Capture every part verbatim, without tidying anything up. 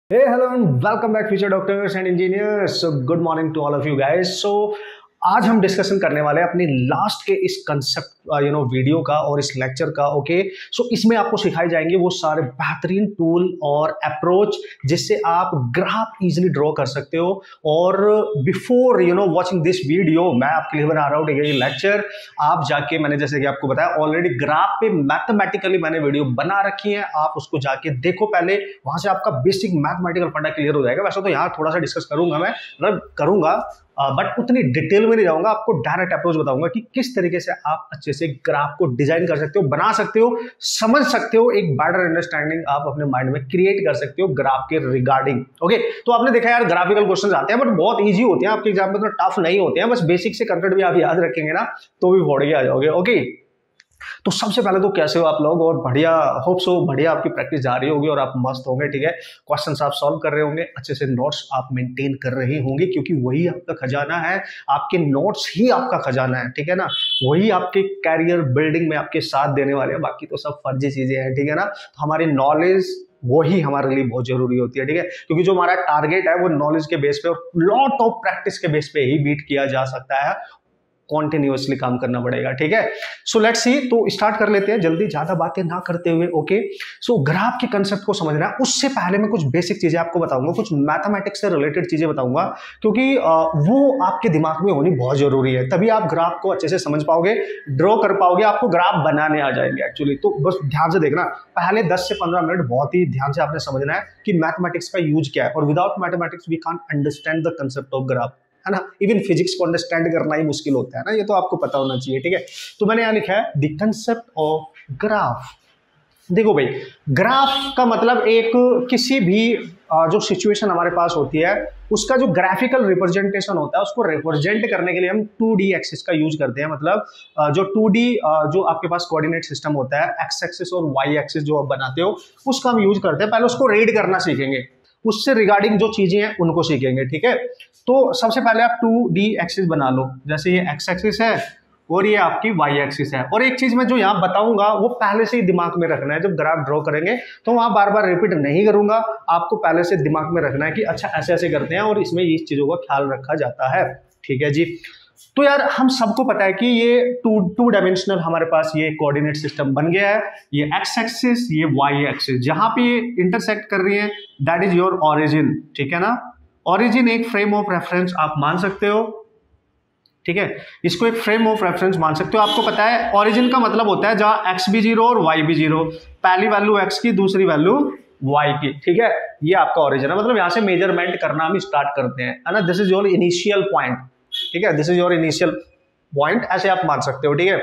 Hey, hello and welcome back future doctors and engineers. So good morning to all of you guys. So आज हम discussion करने वाले हैं अपनी last के इस कंसेप्ट यू नो वीडियो का और इस लेक्चर का। ओके सो इसमें आपको सिखाई जाएंगे वो सारे बेहतरीन टूल और अप्रोच जिससे आप ग्राफ इजीली ड्रॉ कर सकते हो। और before you know watching this video मैं आपके लिए बना रहा हूँ ये लेक्चर। आप जाके मैंने जैसे कि आपको बताया ऑलरेडी ग्राफ पे मैथमेटिकली मैंने वीडियो बना रखी है, आप उसको जाके देखो पहले, वहां से आपका बेसिक मैथमेटिकल फंडा क्लियर हो जाएगा। वैसे तो यहाँ थोड़ा सा डिस्कस करूंगा मैं मतलब करूंगा बट uh, उतनी डिटेल में नहीं जाऊंगा, आपको डायरेक्ट अप्रोच बताऊंगा कि किस तरीके से आप अच्छे से ग्राफ को डिजाइन कर सकते हो, बना सकते हो, समझ सकते हो, एक बेटर अंडरस्टैंडिंग आप अपने माइंड में क्रिएट कर सकते हो ग्राफ के रिगार्डिंग। ओके तो आपने देखा यार ग्राफिकल क्वेश्चंस आते हैं बट बहुत इजी होते हैं, आपके एग्जाम में तो टफ नहीं होते हैं, बस बेसिक से कंसेप्ट भी आप याद रखेंगे ना तो भी फोड़ के आ जाओगे। ओके तो सबसे पहले तो कैसे हो आप लोग, और बढ़िया होप सो बढ़िया आपकी प्रैक्टिस जा रही होगी और आप मस्त होंगे। ठीक है, क्वेश्चंस आप सॉल्व कर रहे होंगे, अच्छे से नोट्स आप मेंटेन कर रहे होंगे क्योंकि वही आपका खजाना है, आपके नोट्स ही आपका खजाना है। ठीक है ना, वही आपके कैरियर बिल्डिंग में आपके साथ देने वाले हैं, बाकी तो सब फर्जी चीजें हैं। ठीक है ना, तो हमारी नॉलेज वही हमारे लिए बहुत जरूरी होती है। ठीक है, क्योंकि जो हमारा टारगेट है वो नॉलेज के बेस पे और लॉट ऑफ प्रैक्टिस के बेस पे ही बीट किया जा सकता है, कॉन्टिन्यूअसली काम करना पड़ेगा। ठीक है, सो लेट्स सी, तो स्टार्ट कर लेते हैं जल्दी, ज्यादा बातें ना करते हुए। ओके सो ग्राफ के कंसेप्ट को समझना है, उससे पहले मैं कुछ बेसिक चीजें आपको बताऊंगा, कुछ मैथमेटिक्स से रिलेटेड चीजें बताऊंगा क्योंकि वो आपके दिमाग में होनी बहुत जरूरी है, तभी आप ग्राफ को अच्छे से समझ पाओगे, ड्रॉ कर पाओगे, आपको ग्राफ बनाने आ जाएंगे एक्चुअली। तो बस ध्यान से देखना, पहले दस से पंद्रह मिनट बहुत ही ध्यान से आपने समझना है कि मैथमेटिक्स का यूज क्या है, और without mathematics we can't understand the concept of graph, है ना। इवन फिजिक्स को अंडरस्टैंड करना ही मुश्किल होता है ना, ये तो आपको पता होना चाहिए। ठीक है, तो मैंने यहां लिखा है द कंसेप्ट ऑफ ग्राफ। देखो भाई, ग्राफ का मतलब एक किसी भी जो सिचुएशन हमारे पास होती है उसका जो ग्राफिकल रिप्रेजेंटेशन होता है, उसको रिप्रेजेंट करने के लिए हम टू डी एक्सिस का यूज करते हैं। मतलब जो टू डी जो आपके पास कोऑर्डिनेट सिस्टम होता है, एक्स एक्सिस और वाई एक्सिस जो आप बनाते हो उसका हम यूज करते हैं। पहले उसको रीड करना सीखेंगे, उससे रिगार्डिंग जो चीजें हैं उनको सीखेंगे। ठीक है, तो सबसे पहले आप टू डी एक्सिस बना लो, जैसे ये एक्स एक्सिस है और ये आपकी वाई एक्सिस है। और एक चीज मैं जो यहाँ बताऊंगा वो पहले से ही दिमाग में रखना है, जब ग्राफ ड्रॉ करेंगे तो वहां बार बार रिपीट नहीं करूंगा, आपको पहले से दिमाग में रखना है कि अच्छा ऐसे ऐसे करते हैं और इसमें इस चीजों का ख्याल रखा जाता है। ठीक है जी, तो यार हम सबको पता है कि ये टू टू डायमेंशनल हमारे पास ये कोऑर्डिनेट सिस्टम बन गया है, ये एक्स एक्सिस ये वाई एक्सिस, जहां पे ये इंटरसेक्ट कर रही है दैट इज योर ओरिजिन। ठीक है ना, ओरिजिन एक फ्रेम ऑफ रेफरेंस आप मान सकते हो। ठीक है, इसको एक फ्रेम ऑफ रेफरेंस मान सकते हो। आपको पता है ओरिजिन का मतलब होता है जहां एक्स भी जीरो और वाई भी जीरो, पहली वैल्यू एक्स की दूसरी वैल्यू वाई की। ठीक है, ये आपका ओरिजिन है, मतलब यहां से मेजरमेंट करना हम स्टार्ट करते हैं, है ना। This is your initial point. ठीक है, this is your initial point, ऐसे आप मान सकते हो। ठीक है,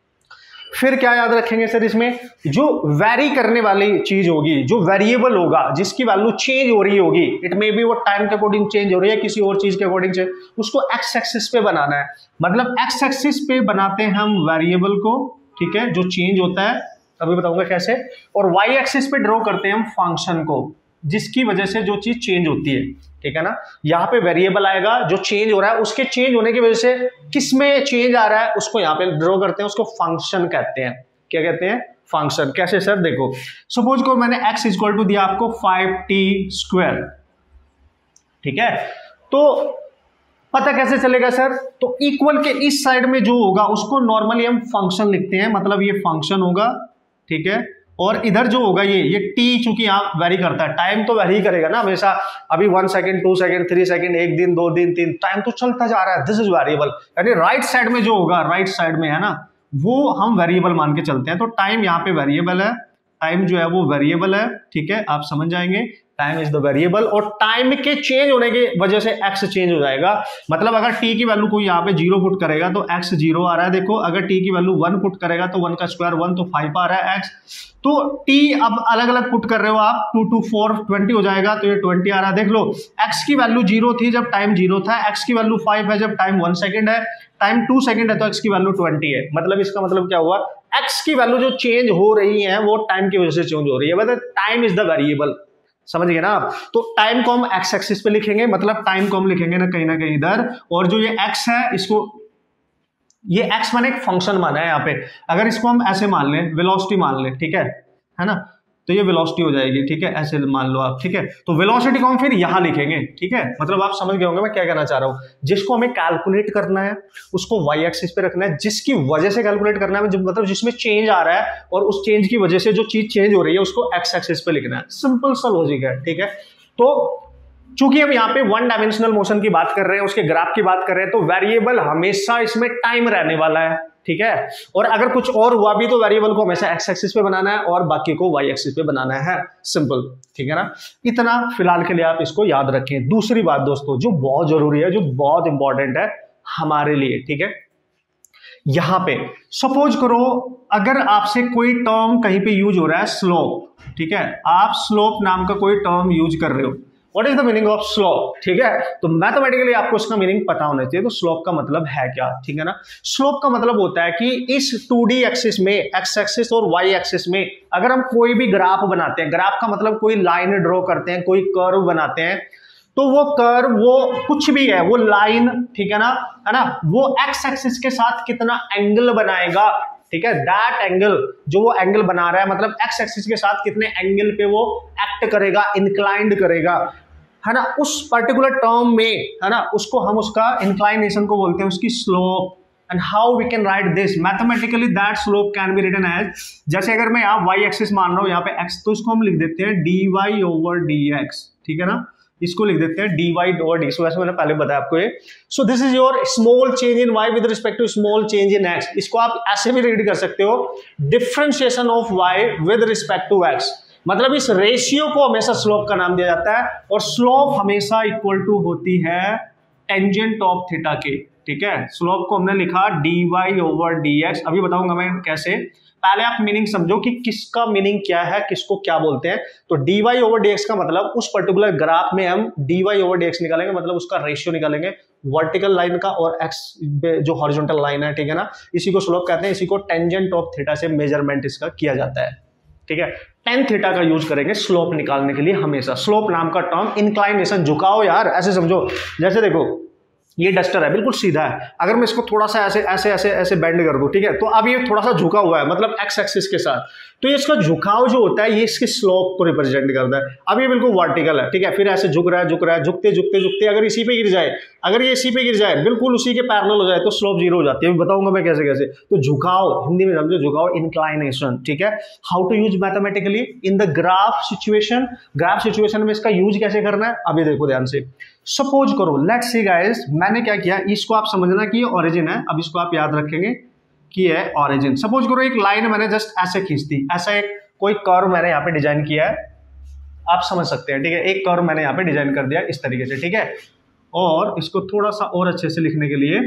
फिर क्या याद रखेंगे सर, इसमें जो वेरी करने वाली चीज होगी, जो वेरिएबल होगा, जिसकी वैल्यू चेंज हो रही होगी, इट मे बी वो टाइम के अकॉर्डिंग चेंज हो रही है, किसी और चीज के अकॉर्डिंग चेंज, उसको एक्स एक्सिस पे बनाना है। मतलब एक्स एक्सिस पे बनाते हैं हम वेरिएबल को, ठीक है, जो चेंज होता है, अभी बताऊंगा कैसे। और वाई एक्सिस पे ड्रॉ करते हैं हम फंक्शन को, जिसकी वजह से जो चीज चेंज होती है। ठीक है ना, यहाँ पे वेरिएबल आएगा जो चेंज हो रहा है, उसके चेंज होने की वजह से किस में चेंज आ रहा है उसको यहाँ पे ड्रॉ करते हैं, उसको फंक्शन कहते हैं। क्या कहते हैं? फंक्शन। कैसे सर? देखो सपोज को मैंने x इक्वल टू दिया आपको फाइव टी स्क्वायर। ठीक है, तो पता कैसे चलेगा सर? तो इक्वल के इस साइड में जो होगा उसको नॉर्मली हम फंक्शन लिखते हैं, मतलब ये फंक्शन होगा। ठीक है, और इधर जो होगा ये ये टी, चूंकि यहाँ वेरी करता है, टाइम तो वेरी करेगा ना हमेशा, अभी one second two second three second एक दिन दो दिन तीन, टाइम तो चलता जा रहा है, दिस इज वेरिएबल। यानी राइट साइड में जो होगा, राइट साइड में है ना, वो हम वेरिएबल मान के चलते हैं। तो टाइम यहाँ पे वेरिएबल है, टाइम जो है वो वेरिएबल है। ठीक है, आप समझ जाएंगे, टाइम इज द वेरिएबल, और टाइम के चेंज होने की वजह से एक्स चेंज हो जाएगा। मतलब अगर टी की वैल्यू कोई यहाँ पे जीरो पुट करेगा तो एक्स जीरो आ रहा है, देखो। अगर टी की वैल्यू वन पुट करेगा तो वन का स्क्वायर वन, तो फाइव आ रहा है एक्स। तो टी अब अलग अलग पुट कर रहे हो आप, टू टू फोर ट्वेंटी हो जाएगा, तो ये ट्वेंटी आ रहा है। देख लो, एक्स की वैल्यू जीरो थी जब टाइम जीरो था, एक्स की वैल्यू फाइव है जब टाइम वन सेकेंड है, टाइम टू सेकेंड है तो एक्स की वैल्यू ट्वेंटी है। मतलब इसका मतलब क्या हुआ, एक्स की वैल्यू जो चेंज हो रही है वो टाइम की वजह से चेंज हो रही है, मतलब टाइम इज द वेरिएबल। समझ गए ना आप? तो टाइम को हम एक्स एक्सिस पे लिखेंगे, मतलब टाइम को हम लिखेंगे ना कहीं ना कहीं इधर, और जो ये एक्स है इसको, ये एक्स माने एक फंक्शन माना है यहाँ पे, अगर इसको हम ऐसे मान लें, वेलोसिटी मान लें, ठीक है है ना, तो ये वेलोसिटी हो जाएगी, ठीक है, ऐसे मान लो आप, ठीक है। तो वेलोसिटी को हम फिर यहां लिखेंगे, ठीक है, मतलब आप समझ गए होंगे मैं क्या कहना चाह रहा हूं। जिसको हमें कैलकुलेट करना है उसको वाई एक्सिस पे रखना है, जिसकी वजह से कैलकुलेट करना है, मतलब जिसमें चेंज आ रहा है और उस चेंज की वजह से जो चीज चेंज हो रही है उसको एक्स एक्सिस पे लिखना है। सिंपल सा लॉजिक है, ठीक है। तो चूंकि हम यहाँ पे वन डायमेंशनल मोशन की बात कर रहे हैं, उसके ग्राफ की बात कर रहे हैं, तो वेरिएबल हमेशा इसमें टाइम रहने वाला है, ठीक है। और अगर कुछ और हुआ भी तो वेरिएबल को हमेशा एक्स एक्सिस पे बनाना है और बाकी को वाई एक्सिस पे बनाना है, सिंपल, ठीक है ना। इतना फिलहाल के लिए आप इसको याद रखें। दूसरी बात दोस्तों जो बहुत जरूरी है, जो बहुत इंपॉर्टेंट है हमारे लिए, ठीक है, यहां पे सपोज करो अगर आपसे कोई टर्म कहीं पे यूज हो रहा है स्लोप, ठीक है, आप स्लोप नाम का कोई टर्म यूज कर रहे हो, what is the meaning of slope, ठीक है। तो मैथमेटिकली आपको इसका मीनिंग पता होना चाहिए। तो स्लोप का मतलब है क्या, ठीक है ना। स्लोप का मतलब होता है कि इस टू डी एक्सिस में, एक्स एक्सिस और वाई एक्सिस में अगर हम कोई भी ग्राफ बनाते हैं, ग्राफ का मतलब कोई लाइन ड्रॉ करते हैं, कोई कर्व बनाते हैं, तो वो कर्व वो कुछ भी है, वो लाइन, ठीक है ना, है ना, वो एक्स एक्सिस के साथ कितना एंगल बनाएगा, ठीक है, दैट एंगल, जो वो एंगल बना रहा है मतलब एक्स एक्सिस के साथ कितने एंगल पे वो एक्ट करेगा, इंक्लाइंड करेगा, है ना, उस पर्टिकुलर टर्म में, है ना, उसको हम उसका इंक्लाइनेशन को बोलते हैं, उसकी slope. And how we can write this mathematically, that slope can be written as, जैसे अगर मैं यहाँ वाई एक्सिस मान रहा हूँ, यहाँ पे एक्स, तो इसको हम लिख देते हैं d y over d x, ठीक है ना, इसको लिख देते हैं d y over d. So ऐसे मैंने पहले बताया आपको ये। So this is your small change in y with respect to small change in x. इसको आप ऐसे भी रीड कर सकते हो, differentiation of y with respect to x, मतलब इस रेशियो को हमेशा स्लोप का नाम दिया जाता है, और स्लोप हमेशा इक्वल टू होती है टेंजेंट ऑफ थीटा के, ठीक है। स्लोप को हमने लिखा d y over d x, अभी बताऊंगा मैं कैसे, पहले आप मीनिंग समझो कि किसका मीनिंग क्या है, किसको क्या बोलते हैं। तो d y over d x का मतलब उस पर्टिकुलर ग्राफ में हम d y over d x निकालेंगे, मतलब उसका रेशियो निकालेंगे वर्टिकल लाइन का और एक्स जो हॉरिजॉन्टल लाइन है, ठीक है ना, इसी को स्लोप कहते हैं, इसी को टेंजेंट ऑफ थीटा से मेजरमेंट इसका किया जाता है, ठीक है। टेन थीटा का यूज करेंगे स्लोप निकालने के लिए हमेशा। स्लोप नाम का टर्म इंक्लाइनेशन, झुकाव, यार ऐसे समझो, जैसे देखो ये डस्टर है, बिल्कुल सीधा है, अगर मैं इसको थोड़ा सा ऐसे ऐसे ऐसे ऐसे बेंड कर दूं, ठीक है, तो अब ये थोड़ा सा झुका हुआ है, मतलब एक्स एक्सिस के साथ, तो ये इसका झुकाव जो होता है ये इसके स्लोप को रिप्रेजेंट करता है। अब ये बिल्कुल वर्टिकल है, ठीक है, फिर ऐसे झुक रहा है झुक रहा है झुकते झुकते झुकते अगर इसी पे गिर जाए, अगर ये इसी पे गिर जाए, बिल्कुल उसी के पैरेलल हो जाए, तो स्लोप जीरो हो जाती है। बताऊंगा मैं कैसे कैसे। तो झुकाव, हिंदी में समझो झुकाव, इंक्लाइनेशन, ठीक है। How to use mathematically in the graph situation, graph situation में इसका यूज कैसे करना है अभी देखो ध्यान से। सपोज करो, लेट्स सी गाइस, मैंने क्या किया, इसको आप समझना कि ये ओरिजिन है, अब इसको आप याद रखेंगे कि है ओरिजिन। सपोज करो एक लाइन मैंने जस्ट ऐसे खींच दी, ऐसा एक कोई कर्व मैंने यहाँ पे डिजाइन किया है, आप समझ सकते हैं, ठीक है, एक कर्व मैंने यहाँ पे डिजाइन कर दिया इस तरीके से, ठीक है। और इसको थोड़ा सा और अच्छे से लिखने के लिए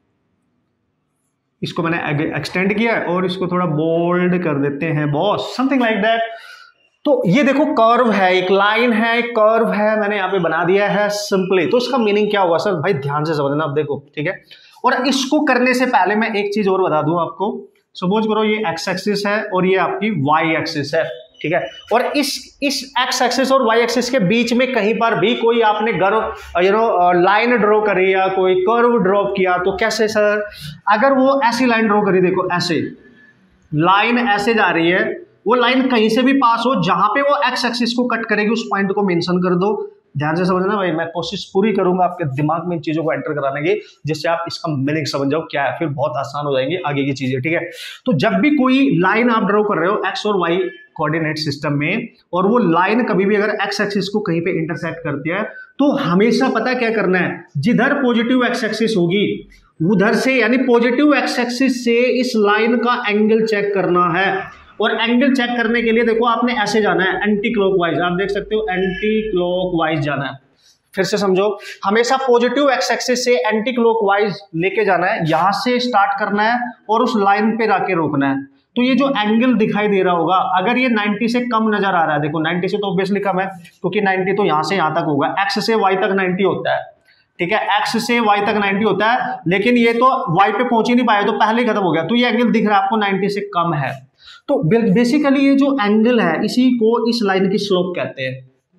इसको मैंने एक्सटेंड किया है और इसको थोड़ा बोल्ड कर देते हैं बॉस, समथिंग लाइक दैट। तो ये देखो कर्व है, एक लाइन है, एक कर्व है, मैंने यहाँ पे बना दिया है सिंपली। तो इसका मीनिंग क्या हुआ सर, भाई ध्यान से समझना, आप देखो, ठीक है। और इसको करने से पहले मैं एक चीज और बता दूं आपको। सपोज करो ये एक्स एक्सिस है और ये आपकी वाई एक्सिस है, ठीक है, और इस इस एक्स एक्सिस और वाई एक्सिस के बीच में कहीं पर भी कोई आपने गर्व यू नो लाइन ड्रॉ करी या कोई कर्व ड्रॉ किया, तो कैसे सर, अगर वो ऐसी लाइन ड्रॉ करी, देखो ऐसे लाइन ऐसे जा रही है, वो लाइन कहीं से भी पास हो, जहां पे वो एक्स एक्सिस को कट करेगी उस पॉइंट को मेंशन कर दो। ध्यान से समझना भाई, मैं कोशिश पूरी करूंगा आपके दिमाग में इन चीजों को एंटर कराने की, जिससे आप इसका मीनिंग समझ जाओ क्या है, फिर बहुत आसान हो जाएंगी आगे की चीजें, ठीक है। तो जब भी कोई लाइन आप ड्रॉ कर रहे हो एक्स और वाई कोऑर्डिनेट सिस्टम में, और वो लाइन कभी भी अगर एक्स एक्सिस को कहीं पे इंटरसेक्ट करती है, तो हमेशा पता क्या करना है, जिधर पॉजिटिव एक्स एक्सिस होगी उधर से, यानी पॉजिटिव एक्स एक्सिस से इस लाइन का एंगल चेक करना है। और एंगल चेक करने के लिए देखो आपने ऐसे जाना है, एंटी क्लॉकवाइज, आप देख सकते हो एंटी क्लॉकवाइज जाना है। फिर से समझो, हमेशा पॉजिटिव एक्स एक्सिस से एंटी क्लॉकवाइज लेके जाना है, यहां से स्टार्ट करना है और उस लाइन पे जाके रोकना है। तो ये जो एंगल दिखाई दे रहा होगा, अगर ये नब्बे से कम नजर आ रहा है, देखो नब्बे से तो ऑब्वियसली कम है, क्योंकि नब्बे तो यहां से यहां तक होगा, एक्स से वाई तक नब्बे होता है, ठीक है, एक्स से वाई तक नब्बे होता है, लेकिन ये तो वाई पे पहुंच ही नहीं पाया, तो पहले ही खत्म हो गया। तो ये एंगल दिख रहा है आपको नब्बे से कम है। तो बेसिकली ये जो एंगल है, इसी को इस लाइन की स्लोप कहते हैं,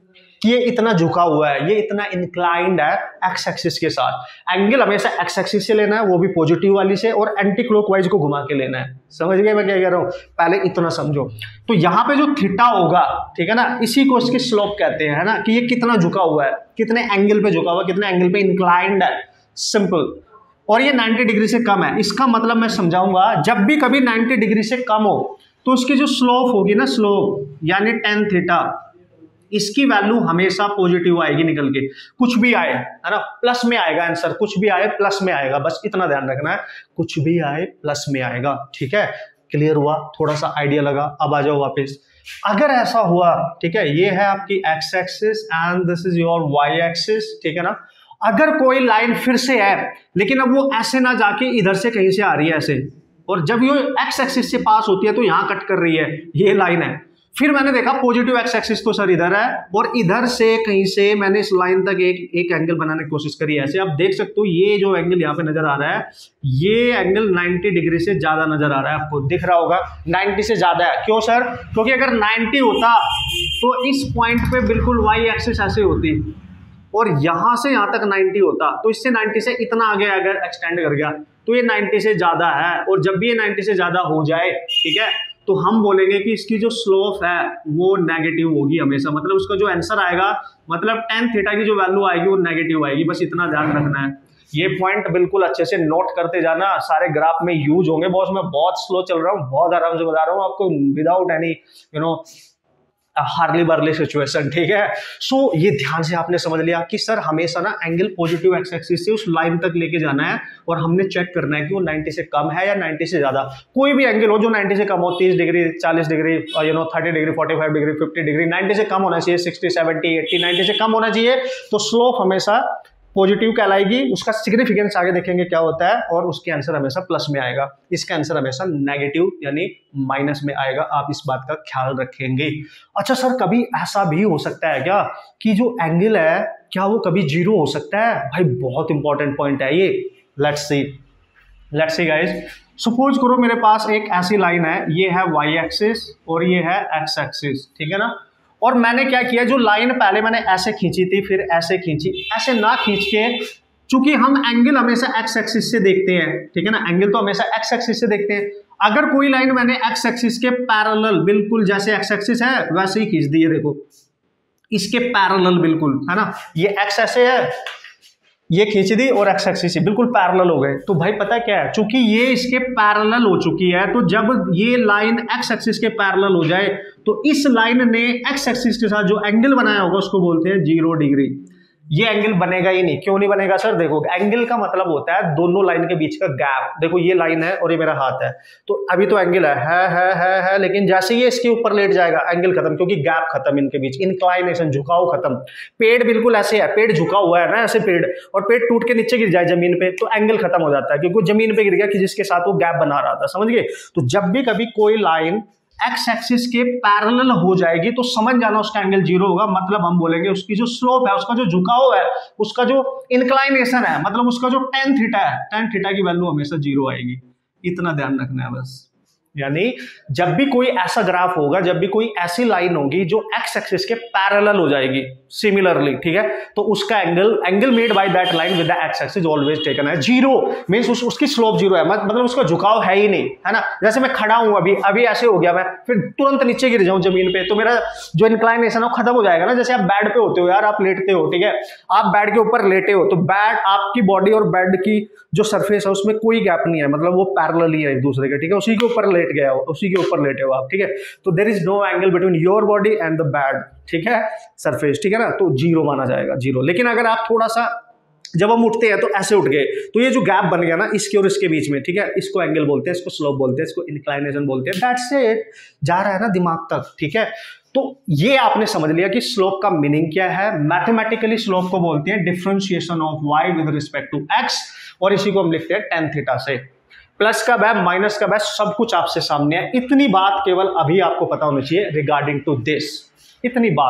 कि ये इतना झुका हुआ है, ये इतना इंक्लाइंड है एक्स एक्सिस के साथ। एंगल हमेशा एक्स एक्सिस से लेना है, वो भी पॉजिटिव वाली से, और एंटी क्लॉकवाइज को घुमा के लेना है। समझ गए मैं क्या कह रहा हूँ? पहले इतना समझो। तो यहाँ पे जो थीटा होगा, ठीक है ना, इसी को इसकी स्लोप कहते हैं, है ना, कि ये कितना झुका हुआ है, कितने एंगल पे झुका हुआ, कितने एंगल पे इंक्लाइंड है, सिंपल। और ये नब्बे डिग्री से कम है। इसका मतलब मैं समझाऊंगा, जब भी कभी नब्बे डिग्री से कम हो तो उसकी जो स्लोप होगी ना, स्लोप यानी टेन थीटा, इसकी वैल्यू हमेशा पॉजिटिव आएगी निकल के, कुछ भी आए, है ना, प्लस में आएगा आंसर, कुछ भी आए प्लस में आएगा, बस इतना ध्यान रखना है, कुछ भी आए प्लस में आएगा। ठीक है, क्लियर हुआ? थोड़ा सा आइडिया लगा? अब आ जाओ वापस। अगर ऐसा हुआ, ठीक है, ये है आपकी x axis and this is your y axis, ठीक है ना। अगर कोई लाइन फिर से है, लेकिन अब वो ऐसे ना जाके इधर से कहीं से आ रही है ऐसे, और जब ये एक्स एक्सिस से पास होती है तो यहां कट कर रही है, ये लाइन है। फिर मैंने देखा पॉजिटिव एक्स एक्सिस तो सर इधर है, और इधर से कहीं से मैंने इस लाइन तक एक एक एंगल बनाने की कोशिश करी है। ऐसे आप देख सकते हो, ये जो एंगल यहाँ पे नजर आ रहा है, ये एंगल नब्बे डिग्री से ज्यादा नजर आ रहा है, आपको दिख रहा होगा नब्बे से ज्यादा है। क्यों सर? क्योंकि अगर नब्बे होता तो इस पॉइंट पे बिल्कुल वाई एक्सिस ऐसे होती, और यहां से यहां तक नब्बे होता, तो इससे नब्बे से इतना आगे अगर एक्सटेंड कर गया तो ये नब्बे से ज्यादा है। और जब भी ये नब्बे से ज्यादा हो जाए, ठीक है, तो हम बोलेंगे कि इसकी जो स्लोप है वो नेगेटिव होगी हमेशा, मतलब उसका जो आंसर आएगा, मतलब टेन थीटा की जो वैल्यू आएगी वो नेगेटिव आएगी। बस इतना ध्यान रखना है, ये पॉइंट बिल्कुल अच्छे से नोट करते जाना, सारे ग्राफ में यूज होंगे। बॉस मैं बहुत स्लो चल रहा हूँ, बहुत आराम से बता रहा हूँ आपको, without any you know hurly burly situation, ठीक है। सो so, ये ध्यान से आपने समझ लिया कि सर हमेशा ना एंगल पॉजिटिव एक्स एक्सिस से उस लाइन तक लेके जाना है, और हमने चेक करना है कि वो नब्बे से कम है या नब्बे से ज्यादा। कोई भी एंगल हो जो नब्बे से कम हो, तीस डिग्री, चालीस डिग्री, यू नो तीस डिग्री, पैंतालीस डिग्री, पचास डिग्री, नब्बे से कम होना चाहिए, साठ, सत्तर, अस्सी, नब्बे से कम होना चाहिए, तो स्लोप हमेशा पॉजिटिव कहलाएगी। उसका सिग्निफिकेंस आगे देखेंगे क्या होता है, और उसके आंसर हमेशा प्लस में आएगा, इसका आंसर हमेशा नेगेटिव यानी माइनस में आएगा। आप इस बात का ख्याल रखेंगे। अच्छा सर, कभी ऐसा भी हो सकता है क्या कि जो एंगल है क्या वो कभी जीरो हो सकता है? भाई बहुत इंपॉर्टेंट पॉइंट है ये। Let's see let's see guys, suppose करो मेरे पास एक ऐसी लाइन है, ये है वाई एक्सिस और ये है एक्स एक्सिस, ठीक है ना। और मैंने क्या किया, जो लाइन पहले मैंने ऐसे खींची थी, फिर ऐसे खींची, ऐसे ना खींच के, चूंकि हम एंगल हमेशा एक्स एक्सिस से देखते हैं, ठीक है ना, एंगल तो हमेशा एक्स एक्सिस से देखते हैं। अगर कोई लाइन मैंने एक्स एक्सिस के पैरेलल, बिल्कुल जैसे एक्स एक्सिस है वैसे ही खींच दी है, देखो इसके पैरेलल बिल्कुल, है ना, ये एक्स ऐसे है, ये खींच दी और एक्स एक्सिस बिल्कुल पैरेलल हो गए। तो भाई पता क्या है, चूंकि ये इसके पैरेलल हो चुकी है, तो जब ये लाइन एक्स एक्सिस के पैरेलल हो जाए तो इस लाइन ने एक्स एक्सिस के साथ जो एंगल बनाया होगा उसको बोलते हैं जीरो डिग्री। ये एंगल बनेगा ही नहीं। क्यों नहीं बनेगा सर? देखो एंगल का मतलब होता है दोनों लाइन के बीच का गैप। देखो ये लाइन है और ये मेरा हाथ है, तो अभी तो एंगल है है है है, है लेकिन जैसे ये इसके ऊपर लेट जाएगा एंगल खत्म, क्योंकि गैप खत्म इनके बीच, इंक्लाइनेशन झुकाव खत्म। पेड़ बिल्कुल ऐसे है, पेड़ झुका हुआ है ना ऐसे पेड़, और पेड़ टूट के नीचे गिर जाए जमीन पे तो एंगल खत्म हो जाता है, क्योंकि जमीन पे गिर गया कि जिसके साथ वो गैप बना रहा था। समझ गए? तो जब भी कभी कोई लाइन एक्स एक्सिस के पैरेलल हो जाएगी तो समझ जाना उसका एंगल जीरो होगा। मतलब हम बोलेंगे उसकी जो स्लोप है, उसका जो झुकाव है, उसका जो इंक्लाइनेशन है, मतलब उसका जो टेन थीटा है, टेन थीटा की वैल्यू हमेशा जीरो आएगी। इतना ध्यान रखना है बस। यानी जब भी कोई ऐसा ग्राफ होगा, जब भी कोई ऐसी लाइन होगी जो एक्स एक्सिस के पैरेलल हो जाएगी सिमिलरली, ठीक है, तो उसका angle angle made by that line with the x axis always taken है जीरो। मींस उस, उसकी स्लोप जीरो है, मतलब उसका झुकाव है ही नहीं, है ना। जैसे मैं खड़ा हूं अभी अभी ऐसे हो गया मैं, फिर तुरंत नीचे गिर जाऊं जमीन पे, तो मेरा जो इंक्लाइनेशन है वो खत्म हो जाएगा ना। जैसे आप बेड पे होते हो यार, आप लेटते हो, ठीक है, आप बेड के ऊपर लेटे हो, तो बेड आपकी बॉडी और बेड की जो सरफेस है उसमें कोई गैप नहीं है, मतलब वो पैरेलल ही है एक दूसरे के, ठीक है, उसी के ऊपर लेट गया हो, उसी के ऊपर लेटे हो आप, ठीक है। तो there is no angle between your body and the bed, ठीक है, सरफेस, ठीक है ना, तो जीरो माना जाएगा, जीरो। लेकिन अगर आप थोड़ा सा, जब हम उठते हैं तो ऐसे उठ गए, तो ये जो गैप बन गया ना इसके और इसके बीच में, ठीक है, इसको एंगल बोलते हैं, इसको स्लोप बोलते हैं, इसको इंक्लाइनेशन बोलते हैं। दैट्स इट, जा रहा है ना दिमाग तक, ठीक है। तो ये आपने समझ लिया कि स्लोप का मीनिंग क्या है। मैथमेटिकली स्लोप को बोलते हैं differentiation of y with respect to x, और इसी को हम लिखते हैं टेन थीटा से। प्लस का बैब, माइनस का बैब, सब कुछ आपसे सामने है। इतनी बात केवल अभी आपको पता होनी चाहिए रिगार्डिंग टू दिस, इतनी बात।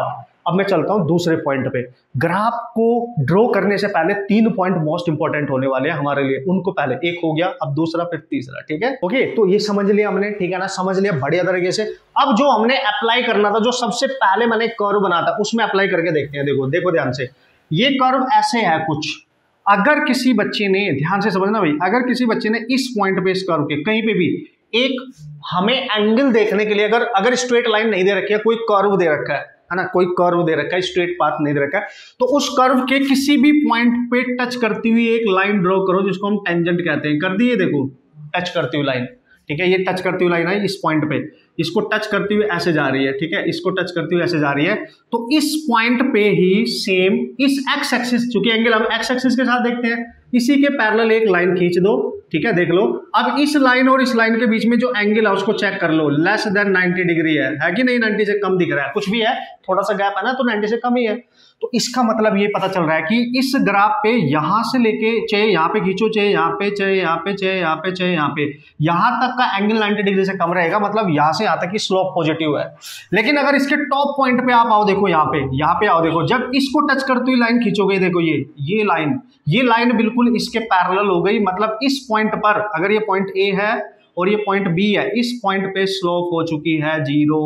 अब मैं चलता हूं दूसरे पॉइंट पे। ग्राफ को ड्रॉ करने से पहले तीन पॉइंट मोस्ट इंपॉर्टेंट होने वाले हैं हमारे लिए, उनको पहले एक हो गया, अब दूसरा, फिर तीसरा, ठीक है। ओके, तो ये समझ लिया हमने, ठीक है ना, समझ लिया बढ़िया तरीके से। अब जो हमने अप्लाई करना था, जो सबसे पहले मैंने कर्व बना था, उसमें अप्लाई करके देखते हैं। देखो देखो ध्यान से, ये कर्व ऐसे है कुछ। अगर किसी बच्चे ने, ध्यान से समझना भाई, अगर किसी बच्चे ने इस पॉइंट पे, इस कर्व के कहीं पे भी एक हमें एंगल देखने के लिए, अगर अगर स्ट्रेट लाइन नहीं दे रखी है, कोई कर्व दे रखा है है ना, कोई कर्व दे रखा है, स्ट्रेट पाथ नहीं दे रखा है, तो उस कर्व के किसी भी पॉइंट पे टच करती हुई एक लाइन ड्रॉ करो, जिसको हम टेंजेंट कहते हैं। कर दिए, देखो टच करती हुई लाइन, ठीक है, ये टच करती हुई लाइन है इस पॉइंट पे, इसको टच करती हुई ऐसे जा रही है, ठीक है, इसको टच करती हुई ऐसे जा रही है। तो इस पॉइंट पे ही सेम इस एक्स एक्सिस, चूंकि एंगल हम एक्स एक्सिस के साथ देखते हैं, इसी के पैरेलल एक लाइन खींच दो, ठीक है, देख लो। अब इस लाइन और इस लाइन के बीच में जो एंगल है उसको चेक कर लो, लेस देन नाइंटी डिग्री है, है कि नहीं, नाइंटी से कम दिख रहा है, कुछ भी है, थोड़ा सा गैप है ना, तो नाइंटी से कम ही है। तो इसका मतलब ये पता चल रहा है कि इस ग्राफ पे यहां से लेके चाहे यहाँ पे खींचो, चाहे यहाँ पे, चाहे यहाँ पे, चाहे यहाँ पे, चाहे यहाँ पे, यहां तक का एंगल नाइंटी डिग्री से कम रहेगा, मतलब यहां से यहाँ तक की स्लोप पॉजिटिव है। लेकिन अगर इसके टॉप पॉइंट पे आप आओ, देखो यहाँ पे, यहाँ पे आओ, देखो जब इसको टच करती हुई लाइन खींचोगे, देखो ये ये लाइन ये लाइन बिल्कुल इसके पैरेलल हो गई, मतलब इस पॉइंट पर, अगर ये पॉइंट ए है और ये पॉइंट बी है, इस पॉइंट पे स्लोप हो चुकी है जीरो।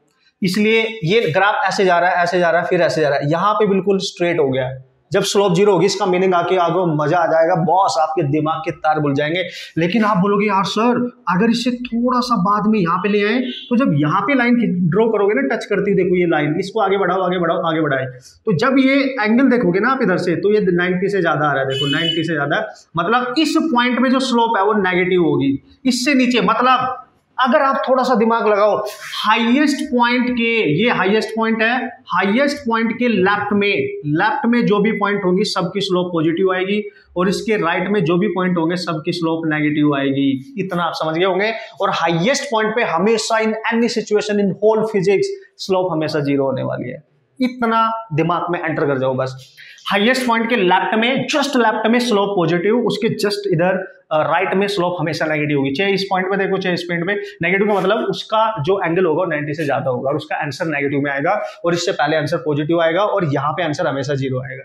इसलिए ये ग्राफ ऐसे जा रहा है, ऐसे जा रहा है, फिर ऐसे जा रहा है, यहां पे बिल्कुल स्ट्रेट हो गया। जब स्लोप जीरो होगी, इसका मीनिंग आके आगे मजा आ जाएगा बॉस, आपके दिमाग के तार बुल जाएंगे। लेकिन आप बोलोगे यार सर, अगर इसे थोड़ा सा बाद में यहाँ पे ले आए, तो जब यहाँ पे लाइन ड्रॉ करोगे ना, टच करती, देखो ये लाइन, इसको आगे बढ़ाओ, आगे बढ़ाओ, आगे बढ़ाए, तो जब ये एंगल देखोगे ना आप इधर से, तो ये नाइंटी से ज्यादा आ रहा है, देखो नाइंटी से ज्यादा, मतलब इस पॉइंट में जो स्लोप है वो नेगेटिव होगी। इससे नीचे, मतलब अगर आप थोड़ा सा दिमाग लगाओ, हाईएस्ट पॉइंट के, ये हाईएस्ट पॉइंट है, हाईएस्ट पॉइंट के लेफ्ट में, लेफ्ट में जो भी पॉइंट होंगी सबकी स्लोप पॉजिटिव आएगी, और इसके राइट में जो भी पॉइंट होंगे सबकी स्लोप नेगेटिव आएगी। इतना आप समझ गए होंगे। और हाईएस्ट पॉइंट पे हमेशा, in any situation in whole physics, slope हमेशा जीरो होने वाली है। इतना दिमाग में एंटर कर जाओ बस। हाईएस्ट पॉइंट के लेफ्ट में, जस्ट लेफ्ट में स्लोप पॉजिटिव, उसके जस्ट इधर राइट में स्लोप हमेशा नेगेटिव होगी। चाहे इस पॉइंट पे देखो, चाहे इस पॉइंट पे, नेगेटिव का मतलब उसका जो एंगल होगा नाइंटी से ज्यादा होगा और उसका आंसर नेगेटिव में आएगा, और इससे पहले आंसर पॉजिटिव आएगा, और यहाँ पे आंसर हमेशा जीरो आएगा।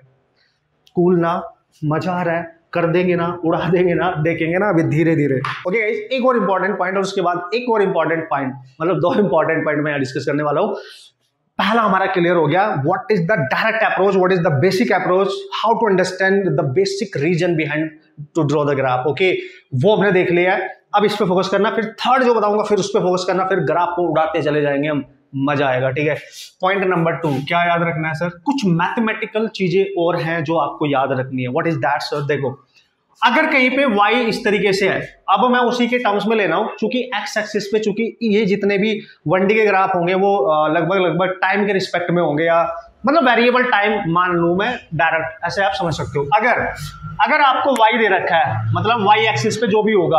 कूल ना, मजा आ रहा है, कर देंगे ना, उड़ा देंगे ना, देखेंगे ना अभी धीरे धीरे। ओके, एक और इंपॉर्टेंट पॉइंट, और उसके बाद एक और इंपॉर्टेंट पॉइंट, मतलब दो इंपॉर्टेंट पॉइंट मैं डिस्कस करने वाला हूँ। पहला हमारा क्लियर हो गया, what is the direct approach, what is the basic approach, how to understand the basic reason behind to draw the graph. Okay, वो हमने देख लिया है, अब इस पे फोकस करना, फिर थर्ड जो बताऊंगा फिर उस पे फोकस करना, फिर ग्राफ को उड़ाते चले जाएंगे हम, मजा आएगा, ठीक है। पॉइंट नंबर टू, क्या याद रखना है सर? कुछ मैथमेटिकल चीजें और हैं जो आपको याद रखनी है। What is that sir? देखो, अगर कहीं पे y इस तरीके से है, अब मैं उसी के टर्म्स में ले रहा हूं, चूंकि x एक्सिस पे, चूंकि ये जितने भी वन डी के ग्राफ होंगे वो लगभग लगभग टाइम के रिस्पेक्ट में होंगे, या मतलब वेरिएबल टाइम मान लूं मैं, डायरेक्ट ऐसे आप समझ सकते हो। अगर अगर आपको y दे रखा है, मतलब y एक्सिस पे जो भी होगा,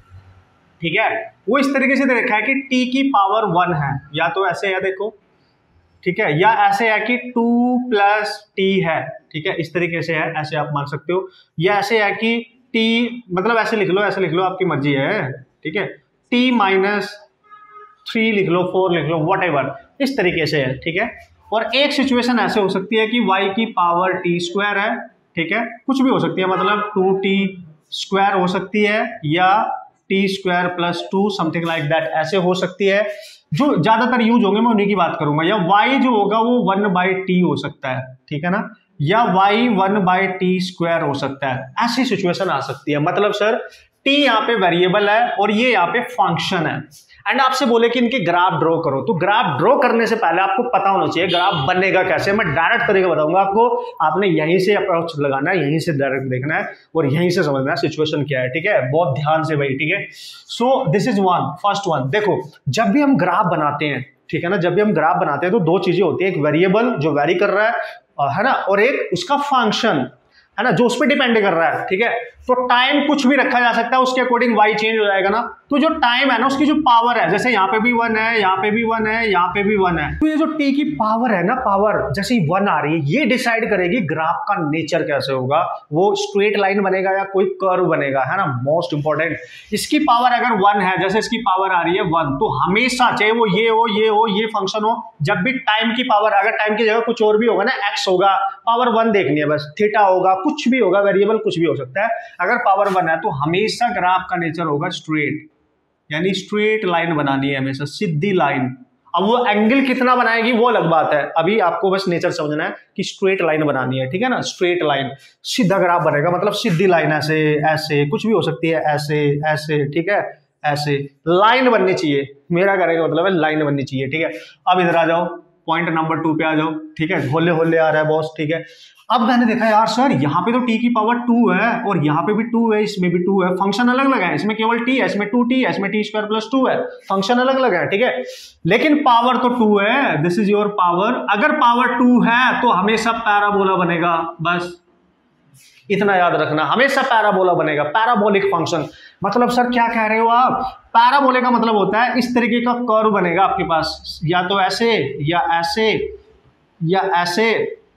ठीक है, वो इस तरीके से दे रखा है कि t की पावर वन है, या तो ऐसे है देखो, ठीक है, या ऐसे है कि टू प्लस टी है, ठीक है, इस तरीके से है, ऐसे आप मान सकते हो, या ऐसे है कि t, मतलब ऐसे लिख लो, ऐसे लिख लो, आपकी मर्जी है, ठीक है, t माइनस थ्री लिख लो, फोर लिख लो, वट एवर, इस तरीके से है, ठीक है। और एक सिचुएशन ऐसे हो सकती है कि y की पावर टी स्क्वायर है, ठीक है, कुछ भी हो सकती है, मतलब टू टी स्क्वायर हो सकती है, या t square plus two, something like that, ऐसे हो सकती है। जो ज्यादातर यूज होंगे मैं उन्हीं की बात करूंगा। या y जो होगा वो वन बाई टी हो सकता है, ठीक है ना, या y one by t square हो सकता है, ऐसी सिचुएशन आ सकती है। मतलब सर t यहाँ पे वेरिएबल है और ये यहाँ पे फंक्शन है, एंड आपसे बोले कि इनके ग्राफ ड्रॉ करो, तो ग्राफ ड्रॉ करने से पहले आपको पता होना चाहिए ग्राफ बनेगा कैसे। मैं डायरेक्ट तरीका बताऊंगा आपको, आपने यहीं से अप्रोच लगाना है, यहीं से डायरेक्ट देखना है और यहीं से समझना है सिचुएशन क्या है, ठीक है, बहुत ध्यान से भाई, ठीक है। So this is one, first one. देखो, जब भी हम ग्राफ बनाते हैं, ठीक है ना, जब भी हम ग्राफ बनाते हैं तो दो चीजें होती है, एक वेरिएबल जो वेरी कर रहा है है ना, और एक उसका फंक्शन। है ना, जो उस पर डिपेंड कर रहा है, ठीक है। तो टाइम कुछ भी रखा जा सकता है, उसके अकॉर्डिंग वाई चेंज हो जाएगा ना। तो जो टाइम है ना, उसकी जो पावर है, जैसे यहाँ पे भी वन है, यहाँ पे भी वन है, यहाँ पे भी वन है, तो ये जो टी की पावर है ना, पावर जैसे ही वन आ रही है, ये डिसाइड करेगी ग्राफ का नेचर कैसे होगा, वो स्ट्रेट लाइन बनेगा या कोई कर्व बनेगा, है ना। मोस्ट इंपॉर्टेंट, इसकी पावर अगर वन है, जैसे इसकी पावर आ रही है वन, तो हमेशा चाहे वो ये हो, ये हो, ये फंक्शन हो, जब भी टाइम की पावर, अगर टाइम की जगह कुछ और भी होगा ना, एक्स होगा, पावर वन देखनी है बस, थीटा होगा, कुछ भी होगा, वेरिएबल कुछ भी हो सकता है, अगर पावर वन है तो हमेशा ग्राफ का नेचर होगा स्ट्रेट, यानी स्ट्रेट लाइन बनानी है हमेशा, सीधी लाइन। अब वो एंगल कितना बनाएगी वो अलग बात है, अभी आपको बस नेचर समझना है कि स्ट्रेट लाइन बनानी है, ठीक है ना। स्ट्रेट लाइन, सीधा ग्राफ बनेगा, मतलब सीधी लाइन, ऐसे ऐसे कुछ भी हो सकती है, ऐसे ऐसे, ठीक है, ऐसे लाइन बननी चाहिए, मेरा कहने का मतलब है लाइन बननी चाहिए, ठीक है। अब इधर आ जाओ, पॉइंट नंबर टू पे आ जाओ, ठीक है। होले होले आ रहा है बॉस, ठीक है। अब मैंने देखा यार सर यहाँ पे तो टी की पावर टू है और यहाँ पे भी टू है, इसमें भी टू है, फंक्शन अलग अलग है, इसमें केवल टी है, इसमें टू टी है, इसमें टी स्क्वायर प्लस टू है, फंक्शन अलग अलग है, ठीक है, लेकिन पावर तो टू है, दिस इज योर पावर। अगर पावर टू है तो हमेशा पैराबोला बनेगा, बस इतना याद रखना, हमेशा पैराबोला बनेगा, पैराबोलिक फंक्शन। मतलब सर क्या कह रहे हो आप, पैराबोले का मतलब होता है इस तरीके का कर्व बनेगा आपके पास, या तो ऐसे या ऐसे या ऐसे,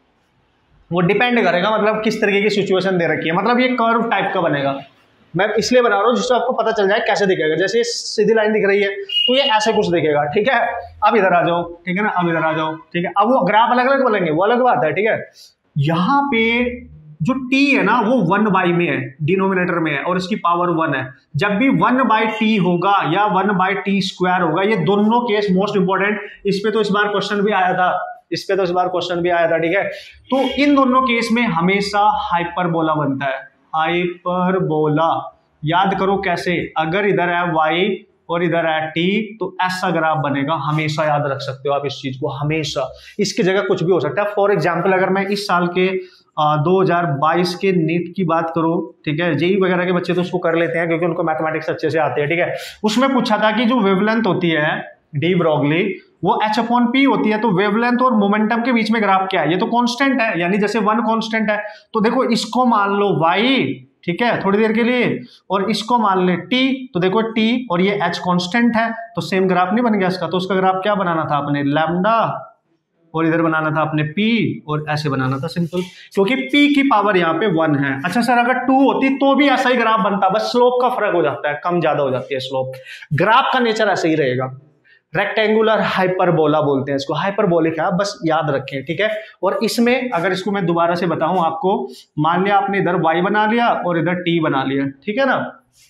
वो डिपेंड करेगा मतलब किस तरीके की सिचुएशन दे रखी है, मतलब ये कर्व टाइप का बनेगा। मैं इसलिए बना रहा हूँ जिससे आपको पता चल जाए कैसे दिखेगा, जैसे सीधी लाइन दिख रही है तो ये ऐसे कुछ दिखेगा, ठीक है। अब इधर आ जाओ, ठीक है ना, अब इधर आ जाओ, ठीक है। अब वो ग्राफ अलग अलग बनेंगे, वो अलग बात है, ठीक है। यहाँ पे जो t है ना वो वन बाई में है, डिनोमिनेटर में है, और इसकी पावर वन है। जब भी वन बाई टी होगा या वन बाई टी स्क्वायर होगा, ये दोनों केस मोस्ट इंपॉर्टेंट, इस पे तो इस बार क्वेश्चन भी आया था, इस पे तो इस बार क्वेश्चन भी आया था, ठीक है। तो इन दोनों केस में हमेशा हाइपरबोला बनता है, हाइपरबोला। याद करो कैसे, अगर इधर है y और इधर है t तो ऐसा ग्राफ बनेगा, हमेशा याद रख सकते हो आप इस चीज को, हमेशा। इसकी जगह कुछ भी हो सकता है। फॉर एग्जाम्पल अगर मैं इस साल के दो हज़ार बाईस के नीट की बात करूं, ठीक है, जेई वगैरह के बच्चे तो उसको कर लेते हैं क्योंकि उनको मैथमेटिक्स अच्छे से आते हैं, ठीक है। उसमें पूछा था कि जो वेवलेंथ होती है डी ब्रॉगली, वो एच अपॉन पी होती है, तो वेवलेंथ और मोमेंटम के बीच में ग्राफ क्या है, ये तो कांस्टेंट है, यानी जैसे वन कांस्टेंट है, तो देखो इसको मान लो y, ठीक है, थोड़ी देर के लिए, और इसको मान ले t, तो देखो t और ये h कांस्टेंट है, तो सेम ग्राफ नहीं बन गया इसका। तो उसका ग्राफ क्या बनाना था अपने, लैम्डा, और इधर बनाना था अपने p, और ऐसे बनाना था, सिंपल, क्योंकि p की पावर यहाँ पे वन है। अच्छा सर अगर टू होती तो भी ऐसा ही ग्राफ बनता, बस स्लोप का फर्क हो जाता है, कम ज्यादा हो जाती है स्लोप, ग्राफ का नेचर ऐसे ही रहेगा। रेक्टेंगुलर हाइपरबोला बोलते हैं इसको, हाइपरबोलिक है, बस याद रखें, ठीक है। और इसमें अगर इसको मैं दोबारा से बताऊं आपको, मान लिया आपने इधर y बना लिया और इधर t बना लिया, ठीक है ना।